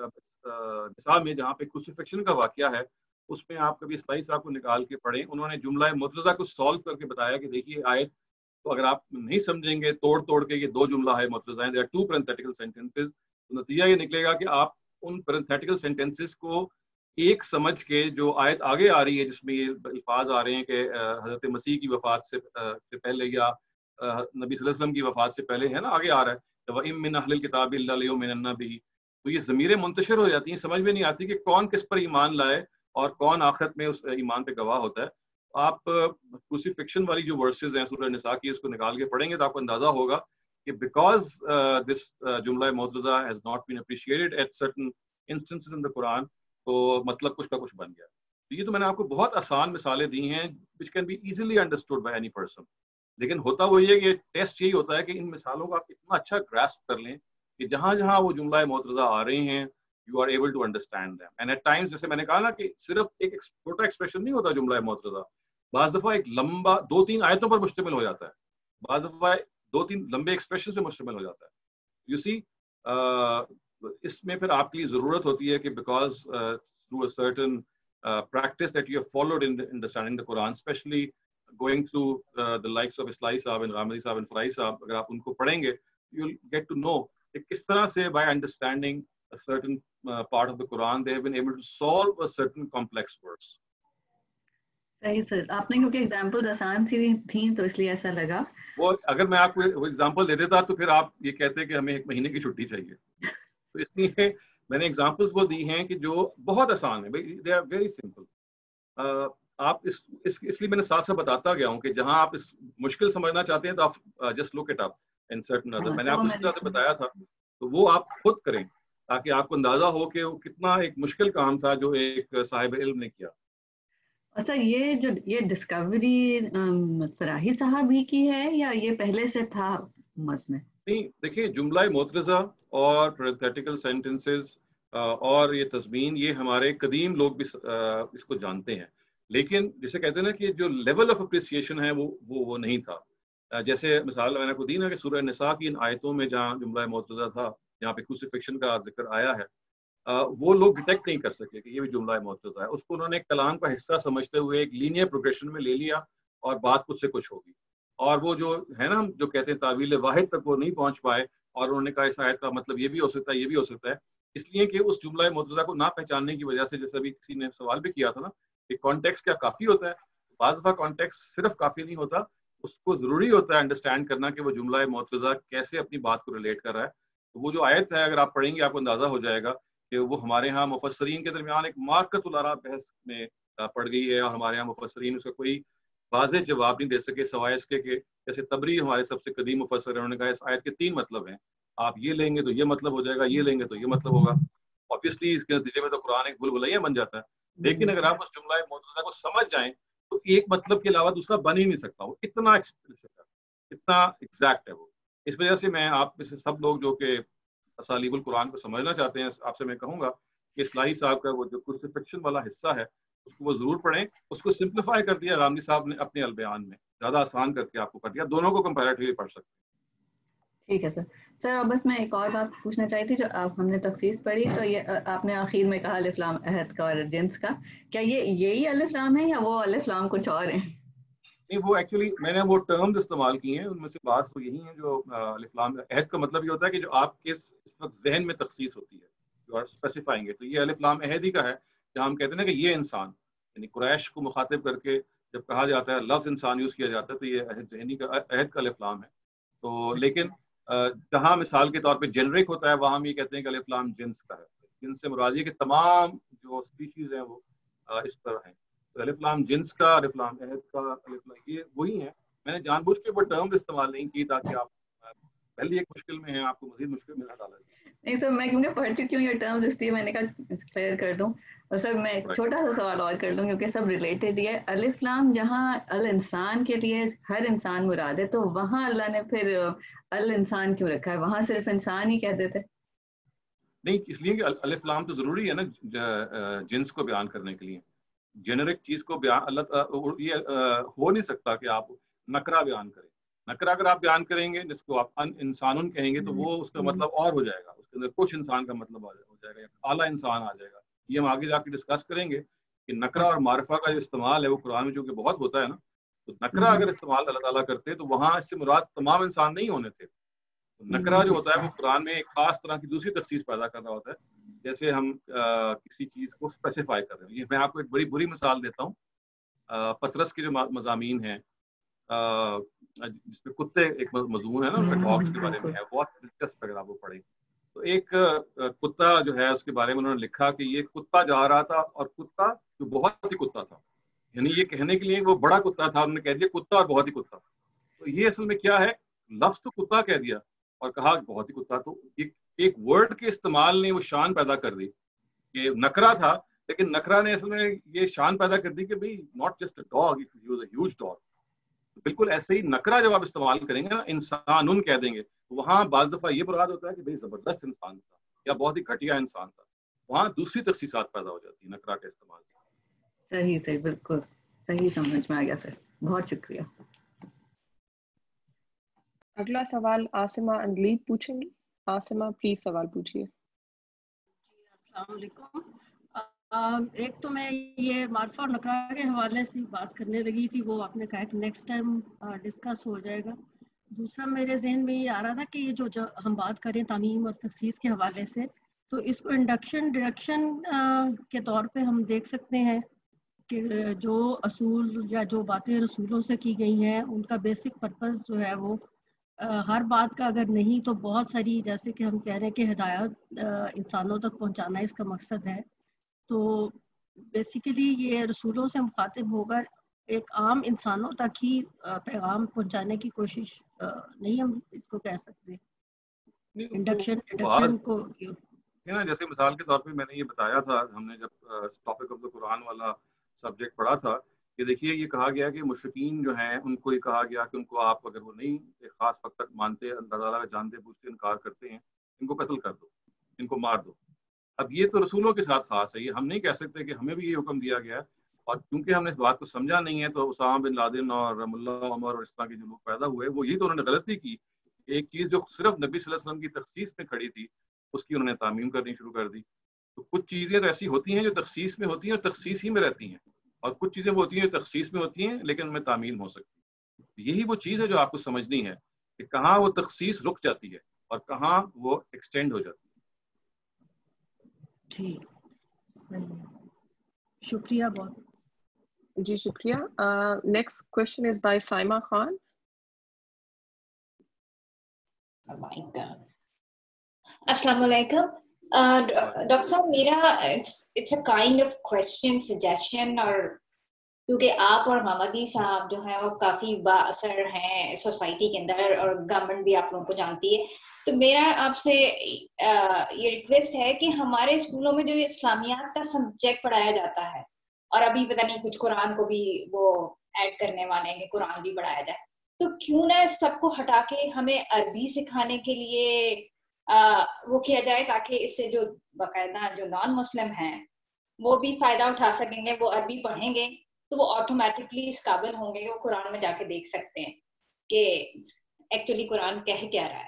نساء میں جہاں پہ کروسیفکشن کا واقعہ ہے اس میں آپ کبھی اسلائی صاحب کو نکال کے پڑھیں, انہوں نے جملہ معترضہ کو سالو کر کے بتایا کہ دیکھیے آیت تو اگر آپ نہیں سمجھیں گے توڑ کے یہ 2 جملہ ہے معترضہ ہیں, there are 2 parenthetical sentences, تو نتیجہ یہ نکلے گا کہ آپ ان parenthetical sentences کو ایک سمجھ کے جو آیت آگے آ رہی ہے جس میں یہ الفاظ آ رہے ہیں کہ حضرت مسیح کی وفات سے پہلے یا نبی صلی اللہ علیہ وسلم کی وفات سے پہلے ہے نا, آگے آ رہا ہے وَإِن مِّنْ أَهْلِ الْكِتَابِ إِلَّا لَيُؤْمِنَنَّ بِهِ, تو یہ ضمیریں منتشر ہو جاتی ہیں, سمجھ میں نہیں آتی کہ کون کس پر ایمان لائے اور کون آخرت میں اس ایمان پہ گواہ ہوتا ہے. آپ کروسیفکشن والی جو ورسز ہیں سورہ نساء کی اس کو نکال کے پڑھیں گے تو آپ کو اندازہ ہوگا کہ بیکاز دس جملہ معترضہ has not been appreciated at certain instances in the قرآن, تو مطلب کچھ کا کچھ بن گیا. یہ تو میں نے آپ کو بہت آسان مثالیں دی ہیں which can be easily understood by any person. لیکن ہوتا وہی ہے کہ ٹیسٹ یہی ہوتا ہے کہ ان مثالوں کو آپ اتنا اچھا گراسپ کر لیں کہ جہاں جہاں وہ جملہ معترضہ آ رہے ہیں you are able to understand them. And at times جیسے میں نے کہا نا کہ صرف ایک چھوٹا ایکسپریشن نہیں ہوتا جملہ معترضہ, بعض دفعہ ایک لمبا 2-3 آیتوں پر مشتمل ہو جاتا ہے, بعض دفعہ 2-3 لمبے ایکسپریشن سے مشتمل ہو جاتا ہے. You see, اس میں پھر آپ کے لیے ضرورت ہوتی ہے کہ because through a certain practice that you have followed in understanding the Quran, especially going through the likes of Islai Sahab and Ghamidi Sahab and Farai Sahab, اگر آپ ان کو پڑھیں گے you'll get to know کہ کس طرح سے by understanding a certain part of the Quran they have been able to solve a certain complex verse.
صحیح سر, آپ نے کیونکہ ایگزامپلز آسان سی تھیں تو اس لیے ایسا لگا. وہ
اگر میں آپ کو وہ ایگزامپل دے دیتا تو پھر آپ یہ کہتے کہ ہمیں 1 مہینے کی چھٹی چاہیے. تو اس لیے میں نے ایگزامپلس وہ دی ہیں کہ جو بہت آسان ہیں, دے آر ویری سمپل. آپ اس لیے میں نے ساتھ ساتھ بتاتا گیا ہوں کہ جہاں آپ اس مشکل سمجھنا چاہتے ہیں تو آپ just look it up in certain other. میں نے آپ کو اس طرح سے بتایا تھا تو وہ آپ خود کریں تاکہ آپ کو اندازہ ہو کہ وہ کتنا ایک مشکل کام تھا جو ایک صاحب علم نے کیا.
अच्छा, ये डिस्कवरी फराही साहब ही की है या ये पहले से था उम्मत में?
नहीं, देखिए जुमला मोतरज़ा और पैरेंथेटिकल सेंटेंसेस और ये तस्मीन, ये हमारे कदीम लोग भी इसको जानते हैं, लेकिन जिसे कहते हैं ना कि जो लेवल ऑफ अप्रिसिएशन है वो नहीं था। जैसे मिसाल मैंने आपको दी ना कि सूरह निसा की इन आयतों में जहाँ जुमला मोतरज़ा था, जहाँ पे क्रूसिफिक्शन का जिक्र आया है, वो लोग डिटेक्ट नहीं कर सके कि ये भी जुमला मोतरज़ा है। उसको उन्होंने एक कलाम का हिस्सा समझते हुए एक लीनियर प्रोग्रेशन में ले लिया और बात कुछ से कुछ होगी, और वो जो है ना, हम जो कहते हैं तावील वाहिद तक वो नहीं पहुंच पाए, और उन्होंने कहा इस आयत का मतलब ये भी हो सकता है, ये भी हो सकता है, इसलिए कि उस जुमला मोतरज़ा को ना पहचानने की वजह से, जैसे अभी किसी ने सवाल भी किया था ना कि कॉन्टेक्स्ट क्या काफ़ी होता है, बाज़ दफ़ा कॉन्टेक्स्ट सिर्फ काफ़ी नहीं होता, उसको ज़रूरी होता है अंडरस्टैंड करना कि वो जुमला मोतरज़ा कैसे अपनी बात को रिलेट कर रहा है। तो वो जो आयत है, अगर आप पढ़ेंगे आपको अंदाज़ा हो जाएगा कि वो हमारे यहाँ मुफस्सरीन के दरमियान एक मार्कतुल आरा बहस में पड़ गई है, और हमारे यहाँ मुफस्सरीन उसका कोई वाज़ेह जवाब नहीं दे सके, सवाए इसके कि जैसे तबरी हमारे सबसे कदीम मुफस्सिर है, उन्होंने कहा इस आयत के 3 मतलब हैं, आप ये लेंगे तो ये मतलब हो जाएगा, ये लेंगे तो ये मतलब होगा। ऑब्वियसली इसके नतीजे में तो कुरान एक भूल-भुलैया बन जाता है, लेकिन अगर आप उस जुमला मोतरज़ा को समझ जाएं तो एक मतलब के अलावा दूसरा बन ही नहीं सकता, वो इतना एक्सप्लिसिट है, इतना एग्जैक्ट है वो। इस वजह से मैं आप में से सब लोग जो कि असालीबुल कुरान को समझना चाहते हैं, आपसे मैं कहूँगा कि इस्लाही साहब का वो जो क्रूसिफिक्शन वाला हिस्सा है उसको वो जरूर पढ़ें। उसको सिंप्लीफाई कर दिया गांधी साहब ने अपने अलबयान में, ज्यादा आसान करके आपको कर दिया, दोनों को कंपैरेटिवली पढ़ सकते हैं।
ठीक है सर। सर अब बस मैं एक और बात पूछना चाहती थी, जो आप हमने तखसीस पढ़ी तो ये आपने आखिर में कहा अलिफ लाम अहद का और जिन्स का, क्या ये यही अलिफ लाम है या वो अलिफ लाम कुछ और है?
नहीं, वो एक्चुअली मैंने वो टर्म्स इस्तेमाल किए हैं, उनमें से बात तो यही है जो अलिफ लाम अहद का मतलब ये होता है कि जो आपके इस वक्त जहन में तखसीस होती है, जो आप स्पेसिफाइंग है, तो ये अलिफ लाम अहद ही का है, जहाँ हम कहते हैं ना कि ये इंसान, यानी कुरैश को मुखातिब करके जब कहा जाता है, लफ्ज़ इंसान यूज़ किया जाता है, तो ये अहद ज़हनी का अहद का अलिफ लाम है। तो लेकिन जहाँ मिसाल के तौर पे जेनरिक होता है, वहाँ हम ये कहते हैं कि अलिफ लाम जिन्स का है, जिन्स से मुराद ये कि तमाम जो स्पीशीज हैं वो इस तरह हैं। तो अलिफ लाम जिन्स का, अलिफ लाम अहद का, अलिफ लाम ये वही है। मैंने जानबूझ के वो टर्म इस्तेमाल नहीं की ताकि आप पहले एक मुश्किल में हैं, आपको मजीद मुश्किल में ना डाला जाए।
नहीं सर, मैं क्योंकि पढ़ चुकी हूँ ये टर्म्स, इसलिए मैंने कहा क्लियर कर दूं। और सर मैं एक छोटा सा सवाल और कर दूं क्योंकि सब रिलेटेड ही है। अलिफ लाम जहाँ अल इंसान के लिए हर इंसान मुराद है, तो वहाँ अल्लाह ने फिर अल इंसान क्यों रखा है? वहाँ सिर्फ इंसान ही कह देते।
नहीं, इसलिए कि अलिफ लाम तो जरूरी है ना जिन्स को बयान करने के लिए। जेनरिक चीज को बयान अल्लाह ये हो नहीं सकता कि आप नकरा बयान करें। नकरा अगर आप बयान करेंगे जिसको आप इंसानुन कहेंगे तो वो उसका मतलब और हो जाएगा, उसके अंदर कुछ इंसान का मतलब हो जाएगा या आला इंसान आ जाएगा। ये हम आगे जाके डिस्कस करेंगे कि नकरा और मारफा का जो इस्तेमाल है वो कुरान में चूंकि बहुत होता है ना, तो नकरा अगर इस्तेमाल अल्लाह ताला करते तो वहाँ इससे मुराद तमाम इंसान नहीं होने थे। नकरा जो होता है वो कुरान में एक खास तरह की दूसरी तखसीस पैदा कर रहा होता है, जैसे हम किसी चीज को स्पेसिफाई कर रहे हैं। ये मैं आपको एक बड़ी बुरी मिसाल देता हूँ। पतरस के जो मज़ामीन हैं जिसमें कुत्ते एक मजमून है ना, उनका डॉग्स के बारे में है, बहुत दिलचस्प अगर आप वो पढ़ें तो एक कुत्ता जो है उसके बारे में उन्होंने लिखा कि ये कुत्ता जा रहा था और कुत्ता जो बहुत ही कुत्ता था, यानी ये कहने के लिए वो बड़ा कुत्ता था, उन्होंने कह दिया कुत्ता और बहुत ही कुत्ता। तो ये असल में क्या है, लफ्ज तो कुत्ता कह दिया और कहा बहुत ही कुत्ता, तो एक वर्ड के इस्तेमाल ने वो शान पैदा कर दी कि नकरा था, लेकिन नकरा ने असल में ये शान पैदा कर दी कि भाई not just a dog, it was a huge dog. बिल्कुल ऐसे ही नकरा जब आप इस्तेमाल करेंगे ना, इंसानुन कह देंगे, तो वहाँ बाज दफा ये मुराद होता है कि भाई जबरदस्त इंसान था या बहुत ही घटिया इंसान था, वहाँ दूसरी तखसीसात पैदा हो जाती है नकरा के इस्तेमाल से।
सही सही, बिल्कुल सही समझ में आ गया सर, बहुत शुक्रिया।
अगला सवाल आसिमा अंदलीब पूछेंगी। आसिमा प्लीज सवाल पूछिए।
अस्सलाम वालेकुम। एक तो मैं ये मार्फा और नकरा के हवाले से बात करने लगी थी, वो आपने कहा कि नेक्स्ट टाइम डिस्कस हो जाएगा। दूसरा मेरे जहन में ये आ रहा था कि ये जो हम बात करें तामीम और तखसीस के हवाले से, तो इसको इंडक्शन डायरेक्शन के तौर पे हम देख सकते हैं कि जो असूल या जो बातें रसूलों से की गई हैं उनका बेसिक पर्पस जो है वो हर बात का अगर नहीं तो बहुत सारी, जैसे कि हम कह रहे हैं कि हिदायत इंसानों तक पहुंचाना इसका मकसद है, तो बेसिकली ये रसूलों से मुखातिब होकर एक आम इंसानों तक ही पैगाम पहुंचाने की कोशिश नहीं हम इसको कह सकते इंडक्शन को
ना। जैसे मिसाल के तौर पे मैंने ये बताया था, हमने जब टॉपिक ऑफ द कुरान वाला सब्जेक्ट पढ़ा था कि देखिए ये कहा गया कि मुशरिकीन जो हैं उनको ये कहा गया कि उनको आप अगर वो नहीं एक ख़ास वक्त तक मानते, अल्लाह ताला का जानते बूझते इनकार करते हैं, इनको कत्ल कर दो, इनको मार दो। अब ये तो रसूलों के साथ खास है, ये हम नहीं कह सकते कि हमें भी ये हुक्म दिया गया है। और क्योंकि हमने इस बात को समझा नहीं है तो उसामा बिन लादेन और मुल्ला उमर और इस तरह के जो लोग पैदा हुए वो ये तो उन्होंने गलती की, एक चीज़ जो सिर्फ नबी सल्लल्लाहु अलैहि वसल्लम की तखसीस में खड़ी थी उसकी उन्होंने तामीम करनी शुरू कर दी। तो कुछ चीज़ें तो ऐसी होती हैं जो तखसीस में होती हैं और तखसीस ही में रहती हैं, और कुछ चीज़ें वो होती हैं जो तखसीस में होती हैं लेकिन उनमें तामील हो सकती है। यही वो चीज़ है जो आपको समझनी है कि कहाँ वो तखसीस रुक जाती है और कहाँ वो एक्सटेंड हो जाती है।
ठीक, सही है, शुक्रिया बहुत।
जी शुक्रिया। Next question is by Saima Khan.
अस्सलाम वालेकुम। डॉक्टर साहब, मेरा it's a kind of question suggestion, और क्योंकि आप और मोहम्मदी साहब जो है वो काफी बाअसर हैं सोसाइटी के अंदर और गवर्नमेंट भी आप लोगों को जानती है, तो मेरा आपसे ये रिक्वेस्ट है कि हमारे स्कूलों में जो इस्लामियात का सब्जेक्ट पढ़ाया जाता है, और अभी पता नहीं कुछ कुरान को भी वो ऐड करने वाले हैं कि कुरान भी पढ़ाया जाए, तो क्यों ना सबको हटा के हमें अरबी सिखाने के लिए वो किया जाए, ताकि इससे जो बाकायदा जो नॉन मुस्लिम हैं वो भी फायदा उठा सकेंगे, वो अरबी पढ़ेंगे तो वो ऑटोमेटिकली इस काबिल होंगे, वो कुरान में जाके देख सकते हैं कि एक्चुअली कुरान कह क्या रहा है।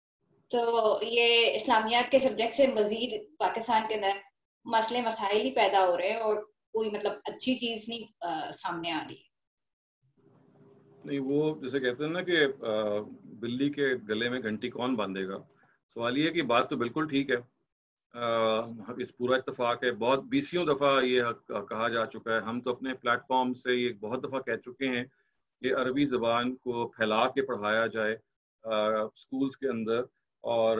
तो ये इस्लामियात के सब्जेक्ट से मजीद पाकिस्तान के अंदर मसले मसाइल ही पैदा हो रहे हैं और कोई मतलब अच्छी चीज नहीं सामने आ रही।
नहीं, वो जैसे कहते हैं ना कि बिल्ली के गले में घंटी कौन बांधेगा, सवाल ये है कि बात तो बिल्कुल ठीक है, इस पूरा इत्तेफाक है, बहुत बीसियों दफ़ा ये कहा जा चुका है, हम तो अपने प्लेटफॉर्म से ये बहुत दफ़ा कह चुके हैं कि अरबी ज़बान को फैला के पढ़ाया जाए स्कूल्स के अंदर, और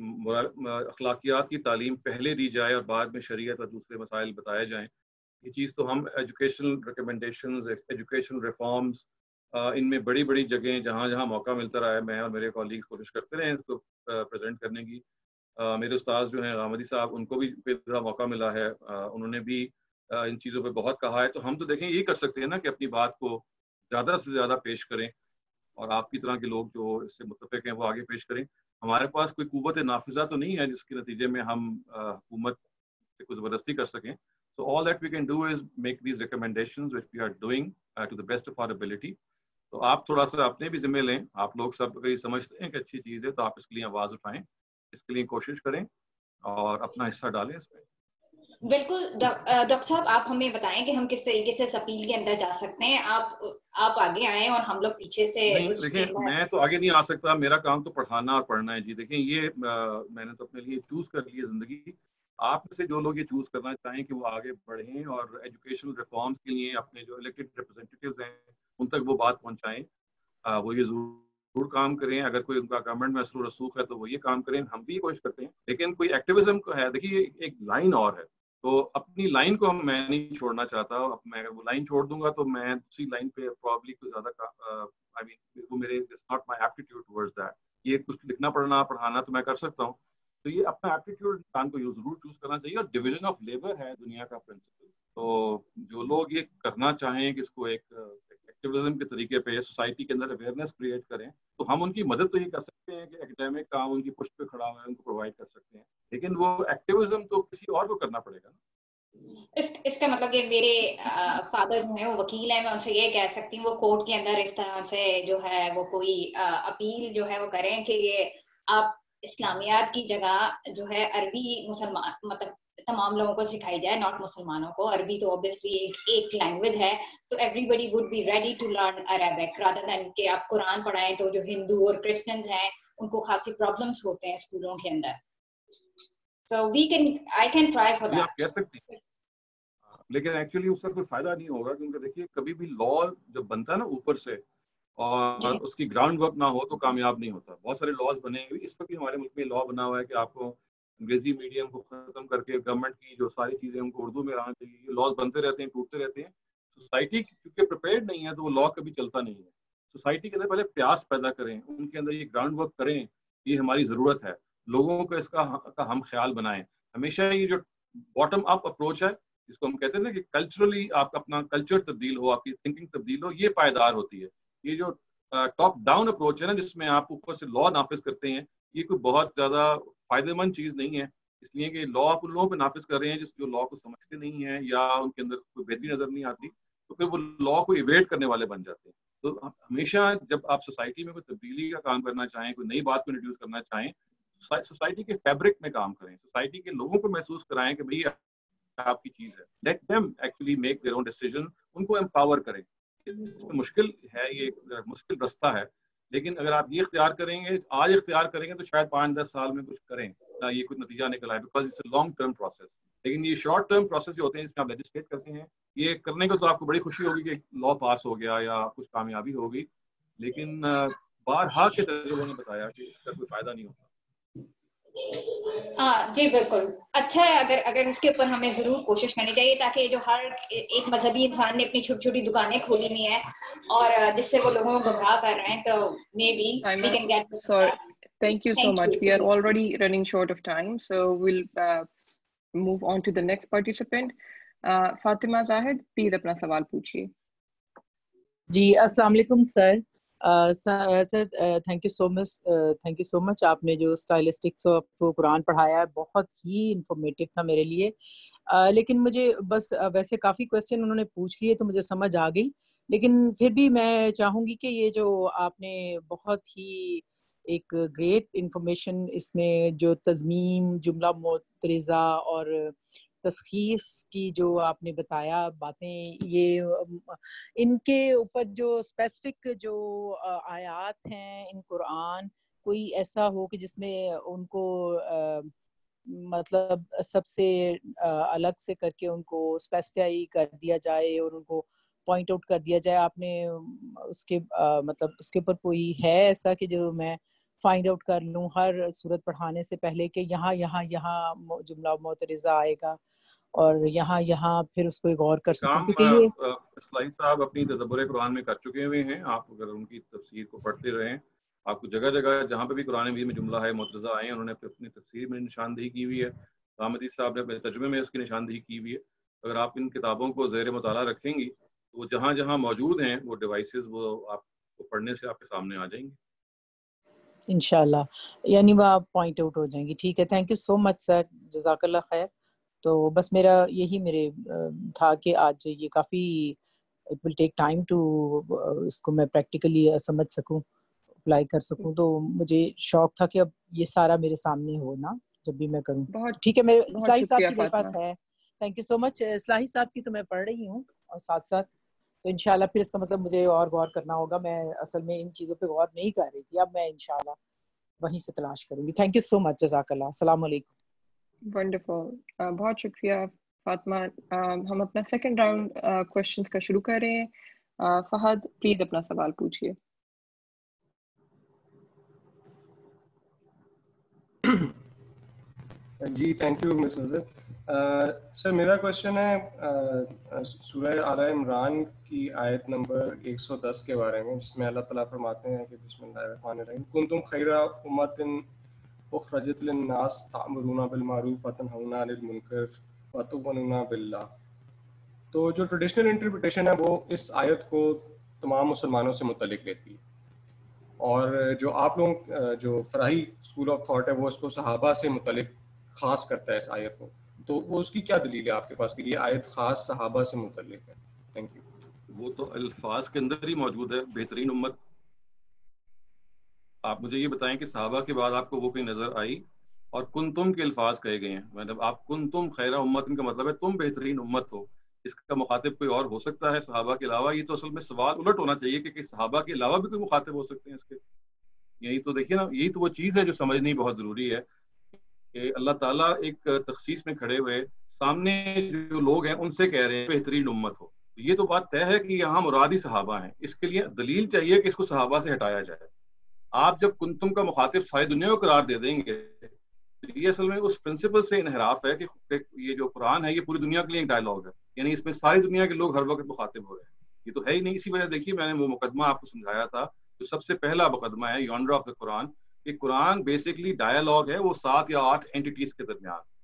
अखलाकियात की तालीम पहले दी जाए और बाद में शरीयत और दूसरे मसाइल बताए जाएँ। ये चीज़ तो हम एजुकेशनल रिकमेंडेशंस, एजुकेशनल रिफॉर्म्स, इनमें बड़ी बड़ी जगह जहाँ जहाँ मौका मिलता रहा है, मैं और मेरे कॉलीग्स कोशिश करते रहे इसको प्रेजेंट करने की। मेरे उस्ताद जो हैं गामदी साहब, उनको भी बेहद मौका मिला है, उन्होंने भी इन चीज़ों पे बहुत कहा है। तो हम तो देखें यही कर सकते हैं ना कि अपनी बात को ज़्यादा से ज़्यादा पेश करें, और आपकी तरह के लोग जो इससे मुत्तफ़िक हैं वो आगे पेश करें। हमारे पास कोई कुव्वत नाफिज़ा तो नहीं है जिसके नतीजे में हम हुकूमत से कोई ज़बरदस्ती कर सकें। So all that we can do is make these recommendations which we are doing to the best of our ability. तो आप थोड़ा सा अपने भी जिम्मे लें, आप लोग सब ये समझते हैं कि अच्छी चीज़ है तो आप इसके लिए आवाज़ उठाएं, इसके लिए कोशिश करें और अपना हिस्सा डालें इसमें।
बिल्कुल डॉक्टर साहब, आप हमें बताएं कि हम किस तरीके से इस अपील के अंदर जा सकते हैं। आप आगे आए और हम लोग पीछे से।
देखिए, मैं तो आगे नहीं आ सकता, मेरा काम तो पढ़ाना और पढ़ना है जी। देखें ये मैंने तो अपने लिए चूज कर ली है जिंदगी। आप में से जो लोग ये चूज करना चाहें कि वो आगे बढ़ें और एजुकेशनल रिफॉर्म्स के लिए अपने जो इलेक्टेड रिप्रेजेंटेटिव्स हैं उन तक वो बात पहुंचाएं, वो ये जरूर काम करें। अगर कोई उनका गवर्नमेंट में असर रसूख है तो वो ये काम करें, हम भी कोशिश करते हैं। लेकिन कोई एक्टिविज्म को है, देखिए एक लाइन और है, तो अपनी लाइन को मैं नहीं छोड़ना चाहता। अब मैं वो लाइन छोड़ दूंगा तो मैं दूसरी लाइन पे प्रॉब्ली कुछ ज़्यादा आई मीन वो मेरे it's not my aptitude towards that. ये कुछ लिखना पढ़ना पढ़ाना तो मैं कर सकता हूँ, तो ये अपना एप्टीट्यूड इंसान को जरूर चूज करना चाहिए। और डिवीजन ऑफ लेबर है दुनिया का प्रिंसिपल, तो जो लोग ये करना चाहें कि इसको एक एक्टिविज्म के तरीके पे सोसाइटी के अंदर अवेयरनेस क्रिएट करें, तो हम उनकी मदद तो ये कर सकते हैं कि एकेडमिक काम उनकी पुष्ट पे खड़ा हुआ है उनको प्रोवाइड कर सकते हैं, लेकिन वो एक्टिविज्म तो किसी और को करना पड़ेगा ना।
इसका मतलब कि मेरे फादर जो है वो वकील है, मैं उनसे ये कह सकती हूँ वो कोर्ट के अंदर इस तरह से जो है वो कोई अपील जो है वो करें कि ये आप इस्लामियात की जगह जो है अरबी मुसलमान मतलब तमाम लोगों को सिखाई जाए, नॉट मुसलमानों को। अरबी तो ऑब्वियसली एक लैंग्वेज है, तो everybody would be ready to learn Arabic rather than कि आप कुरान पढ़ाएं तो जो हिंदू और क्रिश्चियंस हैं उनको खासी प्रॉब्लम्स होते हैं स्कूलों के अंदर। So I can try for that.
आप कह सकती हैं, लेकिन एक्चुअली उसका कोई फायदा नहीं होगा, क्योंकि देखिए कभी भी लॉ जब बनता है ना ऊपर से और उसकी ग्राउंड वर्क ना हो तो कामयाब नहीं होता। बहुत सारे लॉज बने हुए, इस वक्त हमारे मुल्क में लॉ बना हुआ है कि आपको अंग्रेजी मीडियम को खत्म करके गवर्नमेंट की जो सारी चीजें उनको उर्दू में आना चाहिए। ये लॉज बनते रहते हैं, टूटते रहते हैं। सोसाइटी क्योंकि प्रिपेयर्ड नहीं है तो वो लॉ कभी चलता नहीं है। सोसाइटी के अंदर पहले प्यास पैदा करें, उनके अंदर ये ग्राउंड वर्क करें, ये हमारी जरूरत है, लोगों को इसका हम ख्याल बनाएं। हमेशा ये जो बॉटम अप अप्रोच है جس کو ہم کہتے ہیں نا کہ کلچرلی آپ کا اپنا کلچر تبدیل ہو, آپ کی تھنکنگ تبدیل ہو, یہ پائیدار ہوتی ہے. یہ جو ٹاپ ڈاؤن اپروچ ہے نا, جس میں آپ اوپر سے لا نافذ کرتے ہیں, یہ کوئی بہت زیادہ فائدہ مند چیز نہیں ہے, اس لیے کہ لا آپ ان لوگوں پہ نافذ کر رہے ہیں جس جو لا کو سمجھتے نہیں ہیں یا ان کے اندر کوئی بہتری نظر نہیں آتی, تو پھر وہ لا کو ایویڈ کرنے والے بن جاتے ہیں. تو ہمیشہ جب آپ سوسائٹی میں کوئی تبدیلی کا کام کرنا چاہیں, کوئی نئی بات کو انٹروڈیوس کرنا چاہیں, سوسائٹی کے فیبرک میں کام کریں, سوسائٹی کے لوگوں کو محسوس کرائیں کہ بھئی آپ کی چیز ہے. Let them actually make their own decision, ان کو امپاور کریں. مشکل ہے, یہ مشکل رستہ ہے, لیکن اگر آپ یہ اختیار کریں گے, آج اختیار کریں گے, تو شاید 5-10 سال میں کچھ کریں, یہ کچھ نتیجہ نکل آئے, because it's a long term process. لیکن یہ شارٹ ٹرم پروسیس جو ہوتے ہیں جس میں آپ لیجسلیٹ کرتے ہیں, یہ کرنے کو تو آپ کو بڑی خوشی ہوگی کہ لا پاس ہو گیا یا کچھ کامیابی ہوگی, لیکن بارہا کے تجربوں نے بتایا کہ اس کا کوئی فائدہ نہیں ہوتا.
جی بالکل اچھا ہے. اگر اس کے اوپر ہمیں ضرور کوشش کرنی چاہیے, تاکہ جو ہر ایک مذہبی انسان نے اپنی چھوٹی چھوٹی دکانیں کھولی ہوئی ہیں اور جس سے وہ لوگوں کو گمراہ کر رہے ہیں, تو maybe we can get.
Sorry, thank you so much. We are already running short of time, so we'll move on to the next participant. Fatima Zahid, please اپنا سوال پوچھیے.
جی السلام علیکم سر. سر تھینک یو سو مچ. آپ نے جو اسٹائلسٹکس of قرآن پڑھایا ہے بہت ہی انفارمیٹیو تھا میرے لیے, لیکن مجھے بس ویسے کافی کویسچن انہوں نے پوچھ لیے تو مجھے سمجھ آ گئی, لیکن پھر بھی میں چاہوں گی کہ یہ جو آپ نے بہت ہی ایک گریٹ انفارمیشن اس میں جو تضمین, جملہ معترضہ اور تشخیص کی جو آپ نے بتایا باتیں, یہ ان کے اوپر جو اسپیسیفک جو آیات ہیں ان قرآن, کوئی ایسا ہو کہ جس میں ان کو مطلب سب سے الگ سے کر کے ان کو اسپیسیفائی کر دیا جائے اور ان کو پوائنٹ آؤٹ کر دیا جائے. آپ نے اس کے مطلب اس کے اوپر کوئی ہے ایسا کہ جو میں فائنڈ آؤٹ کر لوں ہر صورت پڑھانے سے پہلے کہ یہاں جملہ معترضہ آئے گا اور یہاں پھر اس پہ غور کر سکوں, کیونکہ یہ
اصلاحی صاحب اپنی تدبر قرآن میں کر چکے ہوئے ہیں. آپ اگر ان کی تفسیر کو پڑھتے رہیں, آپ کو جگہ جگہ جہاں پہ بھی قرآن مجید میں جملہ ہے معترضہ آئے ہیں, انہوں نے اپنی تفسیر میں نشاندہی کی ہوئی ہے, حامدی صاحب نے اپنے ترجمے میں اس کی نشاندہی کی ہوئی ہے. اگر آپ ان کتابوں کو زیر مطالعہ رکھیں گی تو وہ جہاں جہاں موجود ہیں وہ ڈیوائسز وہ آپ کو پڑھنے سے آپ کے سامنے آ جائیں گے
انشاءاللہ, یعنی وہ آپ پوائنٹ آؤٹ ہو جائیں گی. ٹھیک ہے, تھینک یو سو مچ سر, جزاک اللہ خیر. تو بس میرا یہی میرے تھا کہ آج یہ کافی it will take time to اس کو میں پریکٹیکلی سمجھ سکوں, اپلائی کر سکوں, تو مجھے شوق تھا کہ اب یہ سارا میرے سامنے ہو نا جب بھی میں کروں. ٹھیک ہے, میرے اصلاحی صاحب کی میرے پاس ہے. Thank you so much. Islahi صاحب کی تو میں پڑھ رہی ہوں اور ساتھ ساتھ, تو انشاءاللہ پھر اس کا مطلب مجھے اور غور کرنا ہوگا. میں اصل میں ان چیزوں پہ غور نہیں کر رہی تھی, اب میں انشاءاللہ وہیں سے تلاش کروں گی. تھینک یو سو مچ, جزاک اللہ. السلام علیکم.
ونڈرفل, بہت شکریہ فاطمہ. ہم اپنا سیکنڈ راؤنڈ کوشچنس کا شروع کر رہے ہیں. فہد پلیز اپنا سوال پوچھیے.
جی تھینک یو مس نظر. سر میرا کوشچن ہے سورہ آل عمران کی آیت نمبر 110 کے بارے میں, جس میں اللہ تعالیٰ فرماتے ہیں کہ بسم اللہ الرحمن الرحیم کنتم خیر امۃ اخرجت للناس تأمرون بالمعروف وتنہون عن المنکر وتؤمنون باللہ. تو جو ٹریڈیشنل انٹرپریٹیشن ہے وہ اس آیت کو تمام مسلمانوں سے متعلق لیتی ہے, اور جو آپ لوگ جو فراہی اسکول آف تھاٹ ہے وہ اس کو صحابہ سے متعلق خاص کرتا ہے اس آیت کو. تو وہ اس کی کیا دلیل ہے آپ کے پاس کہ یہ آیت خاص صحابہ سے متعلق ہے؟ Thank you.
وہ تو الفاظ کے اندر ہی موجود ہے, بہترین امت. آپ مجھے یہ بتائیں کہ صحابہ کے بعد آپ کو وہ کوئی نظر آئی اور کنتم کے الفاظ کہے گئے ہیں, مطلب آپ کنتم خیر امت, ان کا مطلب ہے تم بہترین امت ہو. اس کا مخاطب کوئی اور ہو سکتا ہے صحابہ کے علاوہ؟ یہ تو اصل میں سوال الٹ ہونا چاہیے کہ صحابہ کے علاوہ بھی کوئی مخاطب ہو سکتے ہیں اس کے. یہی تو دیکھیے نا, یہی تو وہ چیز ہے جو سمجھنی بہت ضروری ہے کہ اللہ تعالیٰ ایک تخصیص میں کھڑے ہوئے سامنے جو لوگ ہیں ان سے کہہ رہے ہیں بہترین امت ہو. یہ تو بات طے ہے کہ یہاں مرادی صحابہ ہیں. اس کے لیے دلیل چاہیے کہ اس کو صحابہ سے ہٹایا جائے. آپ جب کنتم کا مخاطب ساری دنیا کو قرار دے دیں گے, یہ اصل میں اس پرنسپل سے انحراف ہے کہ یہ جو قرآن ہے یہ پوری دنیا کے لیے ایک ڈائلاگ ہے, یعنی اس میں ساری دنیا کے لوگ ہر وقت مخاطب ہو رہے ہیں. یہ تو ہے ہی نہیں. اسی وجہ دیکھیے میں نے وہ مقدمہ آپ کو سمجھایا تھا جو سب سے پہلا مقدمہ ہے یونڈر آف دا قرآن, کہ قرآن بیسکلی ڈائلاگ ہے وہ 7 یا 8 اینٹیٹیز کے درمیان.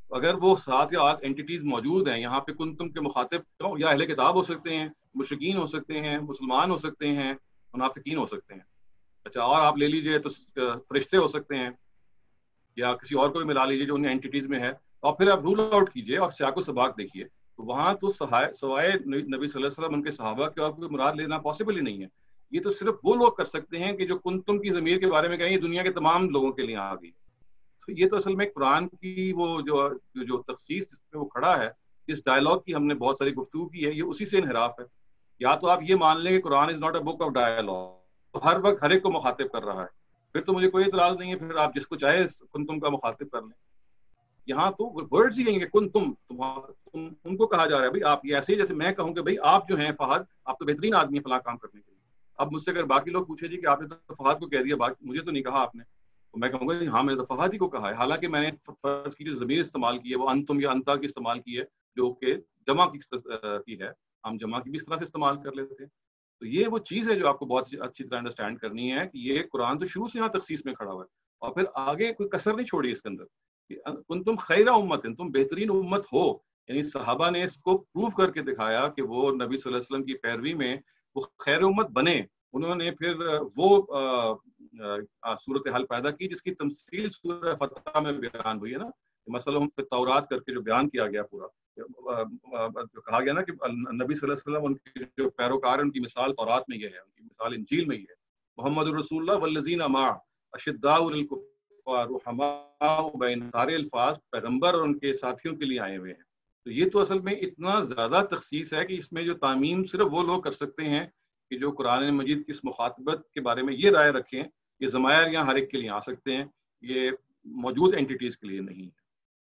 اگر وہ 7 یا 8 اینٹیٹیز موجود ہیں یہاں پہ، کنتم کے مخاطب یا اہل کتاب ہو سکتے ہیں، مشرکین ہو سکتے ہیں، مسلمان ہو سکتے ہیں، منافقین ہو سکتے ہیں. اچھا، اور آپ لے لیجئے تو فرشتے ہو سکتے ہیں یا کسی اور کو بھی ملا لیجئے جو ان اینٹیٹیز میں ہے. اور پھر آپ رول آؤٹ کیجئے اور سیاق و سباق دیکھیے، تو وہاں تو سوائے نبی صلی اللہ علیہ وسلم ان کے صحابہ کے اور کوئی مراد لینا پاسبل ہی نہیں ہے. یہ تو صرف وہ لوگ کر سکتے ہیں کہ جو کنتم کی ضمیر کے بارے میں کہیں، یہ دنیا کے تمام لوگوں کے لیے آ گئی. تو یہ تو اصل میں قرآن کی وہ جو تخصیص جس پہ وہ کھڑا ہے، اس ڈائلاگ کی ہم نے بہت ساری گفتگو کی ہے، یہ اسی سے انحراف ہے. یا تو آپ یہ مان لیں کہ Quran is not a book of dialogue, ہر وقت ہر ایک کو مخاطب کر رہا ہے، پھر تو مجھے کوئی اعتراض نہیں ہے، پھر آپ جس کو چاہے کنتم کا مخاطب کر لیں. یہاں تو ورڈز ہی ہیں کہ کنتم، ان کو کہا جا رہا ہے بھائی آپ یہ ایسے ہی جیسے میں کہوں کہ بھائی آپ جو ہیں فہد، آپ تو بہترین آدمی ہیں فلاں کام کرنے کے لیے. اب مجھ سے اگر باقی لوگ پوچھے جی کہ آپ نے تو فہد کو کہہ دیا، مجھے تو نہیں کہا آپ نے، تو میں کہوں گا ہاں میں نے تو فہد ہی کو کہا ہے، حالانکہ میں نے فرض کی جو ضمیر استعمال کی ہے وہ انتم یا انتا کی استعمال کی ہے، جو کہ جمع کی ہے. ہم جمع کی بھی اس طرح سے استعمال کر لیتے ہیں. تو یہ وہ چیز ہے جو آپ کو بہت اچھی طرح انڈرسٹینڈ کرنی ہے کہ یہ قرآن تو شروع سے یہاں تخصیص میں کھڑا ہوا ہے، اور پھر آگے کوئی کسر نہیں چھوڑی اس کے اندر. تم خیر امت، تم بہترین امت ہو. یعنی صحابہ نے اس کو پروف کر کے دکھایا کہ وہ نبی صلی اللہ علیہ وسلم کی پیروی میں وہ خیر امت بنے. انہوں نے پھر وہ صورتحال پیدا کی جس کی تمثیل سورہ فتح میں بیان ہوئی ہے نا. مثلا ہم تورات کر کے جو بیان کیا گیا پورا، کہا گیا نا کہ نبی صلی اللہ علیہ وسلم ان کے جو پیروکار ہیں ان کی مثال تورات میں یہ ہے، ان کی مثال انجیل میں یہ ہے. محمد رسول اللہ والذین معہ اشداء علی الکفار رحماء بین، سارے الفاظ پیغمبر اور ان کے ساتھیوں کے لیے آئے ہوئے ہیں. تو یہ تو اصل میں اتنا زیادہ تخصیص ہے کہ اس میں جو تعمیم صرف وہ لوگ کر سکتے ہیں کہ جو قرآن مجید کی اس مخاطبت کے بارے میں یہ رائے رکھیں. یہ ضمائر یہاں ہر ایک کے لیے آ سکتے ہیں، یہ موجود اینٹیٹیز کے لیے نہیں ہے.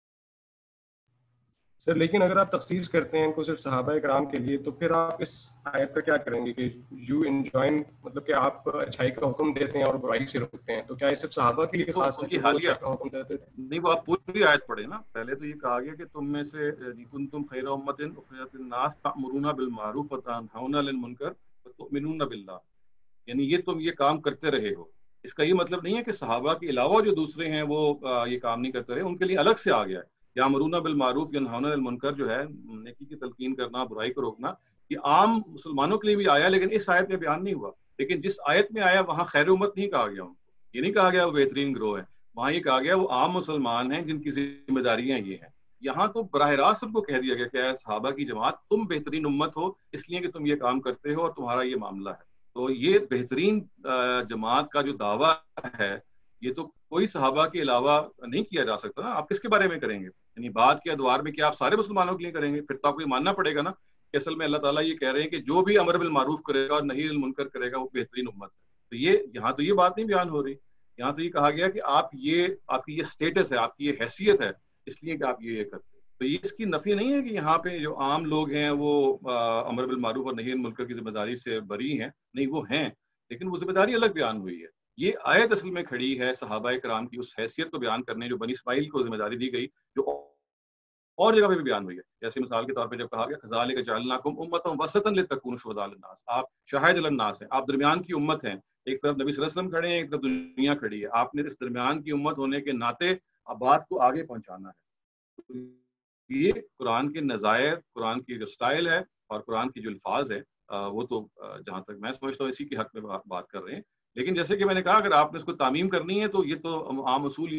سر لیکن اگر آپ تخصیص کرتے ہیں ان کو صرف صحابہ کرام کے لیے، تو پھر آپ اس آیت کا کیا کریں گے کہ یو انجوائن، مطلب کہ آپ اچھائی کا حکم دیتے ہیں اور برائی سے روکتے ہیں، تو کیا یہ صرف صحابہ کے لیے خاص ہے کہ وہ اچھائی کا حکم دیتے تھے؟
نہیں، وہ آپ پوری آیت پڑھیں نا. پہلے تو یہ کہا گیا کہ تم میں سے کنتم خیر امۃ اخرجت للناس تأمرون بالمعروف وتنہون عن المنکر وتؤمنون باللہ. یعنی یہ تم یہ کام کرتے رہے ہو. اس کا یہ مطلب نہیں ہے کہ صحابہ کے علاوہ جو دوسرے ہیں وہ یہ کام نہیں کرتے رہے، ان کے لیے الگ سے آ گیا ہے. یامرون بالمعروف ینہون عن المنکر جو ہے نیکی کی تلقین کرنا، برائی کو روکنا، یہ عام مسلمانوں کے لیے بھی آیا، لیکن اس آیت میں بیان نہیں ہوا. لیکن جس آیت میں آیا وہاں خیر امت نہیں کہا گیا ان کو، یہ نہیں کہا گیا وہ بہترین گروہ ہے. وہاں یہ کہا گیا وہ عام مسلمان ہیں جن کی ذمہ داریاں یہ ہیں. یہاں تو براہ راست ان کو کہہ دیا گیا کہ اے صحابہ کی جماعت، تم بہترین امت ہو اس لیے کہ تم یہ کام کرتے ہو اور تمہارا یہ معاملہ ہے. تو یہ بہترین جماعت کا جو دعویٰ ہے یہ تو کوئی صحابہ کے علاوہ نہیں کیا جا سکتا نا. آپ کس کے بارے میں کریں گے؟ یعنی بعد کے ادوار میں کیا آپ سارے مسلمانوں کے لیے کریں گے؟ پھر تو آپ کو یہ ماننا پڑے گا نا کہ اصل میں اللہ تعالیٰ یہ کہہ رہے ہیں کہ جو بھی امر بالمعروف کرے گا اور نہی عن المنکر کرے گا وہ بہترین امت ہے. تو یہ یہاں تو یہ بات نہیں بیان ہو رہی. یہاں تو یہ کہا گیا کہ آپ کی یہ اسٹیٹس ہے، آپ کی یہ حیثیت ہے، اس لیے کہ آپ یہ کرتے. تو یہ اس کی نفی نہیں ہے کہ یہاں پہ جو عام لوگ ہیں وہ امر بالمعروف اور نہی عن المنکر کی ذمہ داری سے بری ہیں، نہیں وہ ہیں، لیکن وہ ذمہ داری الگ بیان ہوئی ہے. یہ آیت اصل میں کھڑی ہے صحابہ کرام کی اس حیثیت کو بیان کرنے جو بنی اسماعیل کو ذمہ داری دی گئی، جو اور جگہ پہ بھی بیان ہوئی ہے. جیسے مثال کے طور پہ جب کہا گیا کذالک جعلناکم امۃ وسطا لتکونوا شہداء علی الناس، آپ شاہد علی الناس ہیں، آپ درمیان کی امت ہیں. ایک طرف نبی صلی اللہ علیہ وسلم کھڑے ہیں، ایک طرف دنیا کھڑی ہے. آپ نے اس درمیان کی امت ہونے کے ناطے بات کو آگے پہنچانا ہے. یہ قرآن کے نظائر، قرآن کی جو سٹائل ہے اور قرآن کی جو الفاظ ہے وہ تو جہاں تک میں سمجھتا ہوں اسی کے حق میں بات کر رہے ہیں. لیکن جیسے کہ میں نے کہا اگر آپ نے اس کو تعمیم کرنی ہے تو یہ تو عام اصول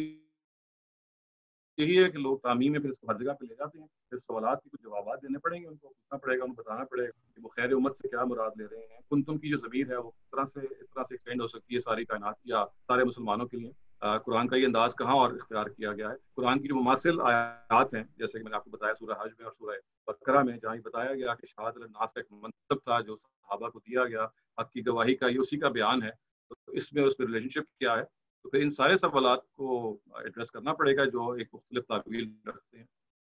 یہی ہے کہ لوگ تعمیم میں پھر اس کو ہر جگہ پہ لے جاتے ہیں. پھر سوالات کے کچھ جوابات دینے پڑیں گے، ان کو پوچھنا پڑے گا، ان کو بتانا پڑے گا کہ وہ خیر امت سے کیا مراد لے رہے ہیں. کنتم کی جو ضمیر ہے وہ اس طرح سے ایکسٹینڈ ہو سکتی ہے ساری کائنات یا سارے مسلمانوں کے لیے. قرآن کا یہ انداز کہاں اور اختیار کیا گیا ہے؟ قرآن کی جو مماثل آیات ہیں جیسے کہ میں نے آپ کو بتایا سورہ حج میں اور سورہ بقرہ میں، جہاں بتایا گیا کہ شہادت الناس کا ایک منصب تھا جو صحابہ کو دیا گیا، حق کی گواہی کا، یہ اسی کا بیان ہے. تو اس میں ریلیشن شپ کیا ہے؟ تو پھر ان سارے سوالات کو ایڈریس کرنا پڑے گا جو ایک مختلف تعویل رکھتے ہیں.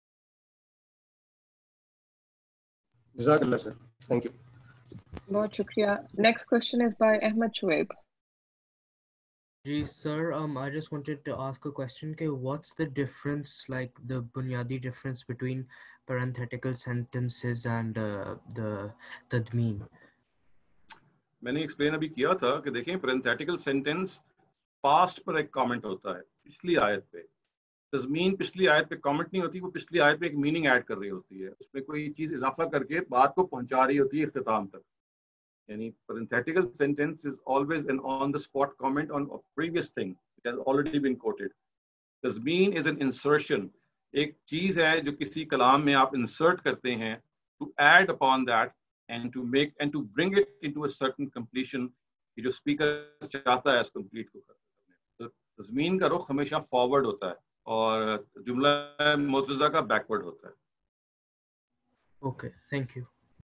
جزاک اللہ سر، تھینک یو.
بہت شکریہ. Next question is by Ahmed Shoaib.
جی sir, I just wanted to ask a question کہ what's the difference, like the بنیادی difference between parenthetical sentences and the تدمین؟
میں نے ایکسپلین ابھی کیا تھا کہ دیکھیں parenthetical sentence پاسٹ پر ایک کامنٹ ہوتا ہے پچھلی آیت پہ، تضمین پچھلی آیت پہ کامنٹ نہیں ہوتی, وہ پچھلی آیت پہ ایک میننگ ایڈ کر رہی ہوتی ہے, اس میں کوئی چیز اضافہ کر کے بات کو پہنچا رہی ہوتی ہے اختتام تک. یعنی parenthetical sentence is always an on the spot comment on a previous thing which has already been quoted. تضمین is an insertion, ایک چیز ہے جو کسی کلام میں آپ انسرٹ کرتے ہیں to add upon that and to make and to bring it into a certain completion کہ جو اسپیکر چاہتا ہے اس کمپلیٹ کو کرنے. تو تضمین کا رخ ہمیشہ فارورڈ ہوتا ہے اور جملہ معترضہ کا بیکورڈ ہوتا ہے.
Okay, thank you.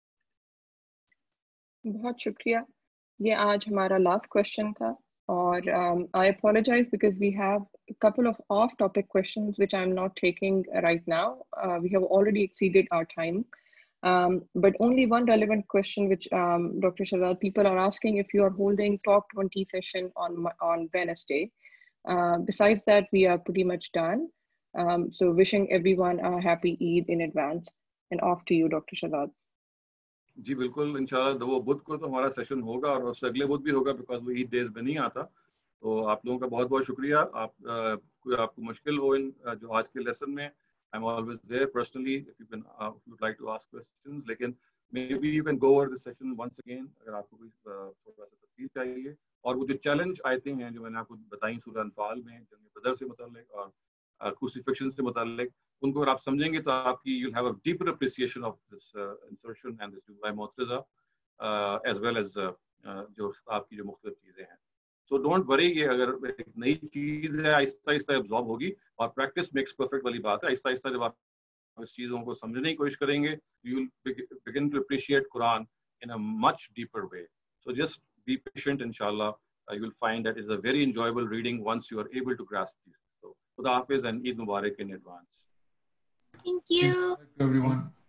بہت شکریہ. یہ آج ہمارا لاسٹ کوشچن تھا اور I apologize because we have a couple of off-topic questions which I'm not taking right now. We have already exceeded our time. But only one relevant question which Dr. Shahzad, people are asking if you are holding top 20 session on Wednesday. Besides that, we are pretty much done. So wishing everyone a happy Eid in advance. And off to you, Dr. Shahzad.
جی بالکل, انشاءاللہ وہ بدھ کو تو ہمارا session ہوگا اور اس سے اگلے بدھ بھی ہوگا بیکاز وہ عید ڈیز میں نہیں آتا. تو آپ لوگوں کا بہت بہت شکریہ. آپ کو مشکل ہو ان جو آج کے لیسن میں, I'm always there personally if you would like to ask questions. لیکن maybe you can go over the session once again اگر آپ کو کوئی تھوڑا سا تفصیل چاہیے. اور وہ جو چیلنج آیتیں ہیں جو میں نے آپ کو بتائیں سورہ انفال میں جنگ بدر سے متعلق اور crucifixion سے متعلق, ان کو اگر آپ سمجھیں گے تو آپ کی you'll have a deeper appreciation of this insertion and this jumla mu'tarida as well as جو آپ کی جو مختلف چیزیں ہیں. So don't worry, یہ اگر ایک نئی چیز ہے آہستہ آہستہ absorb ہوگی اور practice makes perfect والی بات ہے. آہستہ آہستہ جب آپ اس چیزوں کو سمجھنے کی کوشش کریں گے you will begin to appreciate Quran in a much deeper way. So just be patient, inshallah. You will find that it's a very enjoyable reading once you are able to grasp these. So Khuda Hafiz and Eid Mubarak in advance.
Thank you.
Thank you, everyone.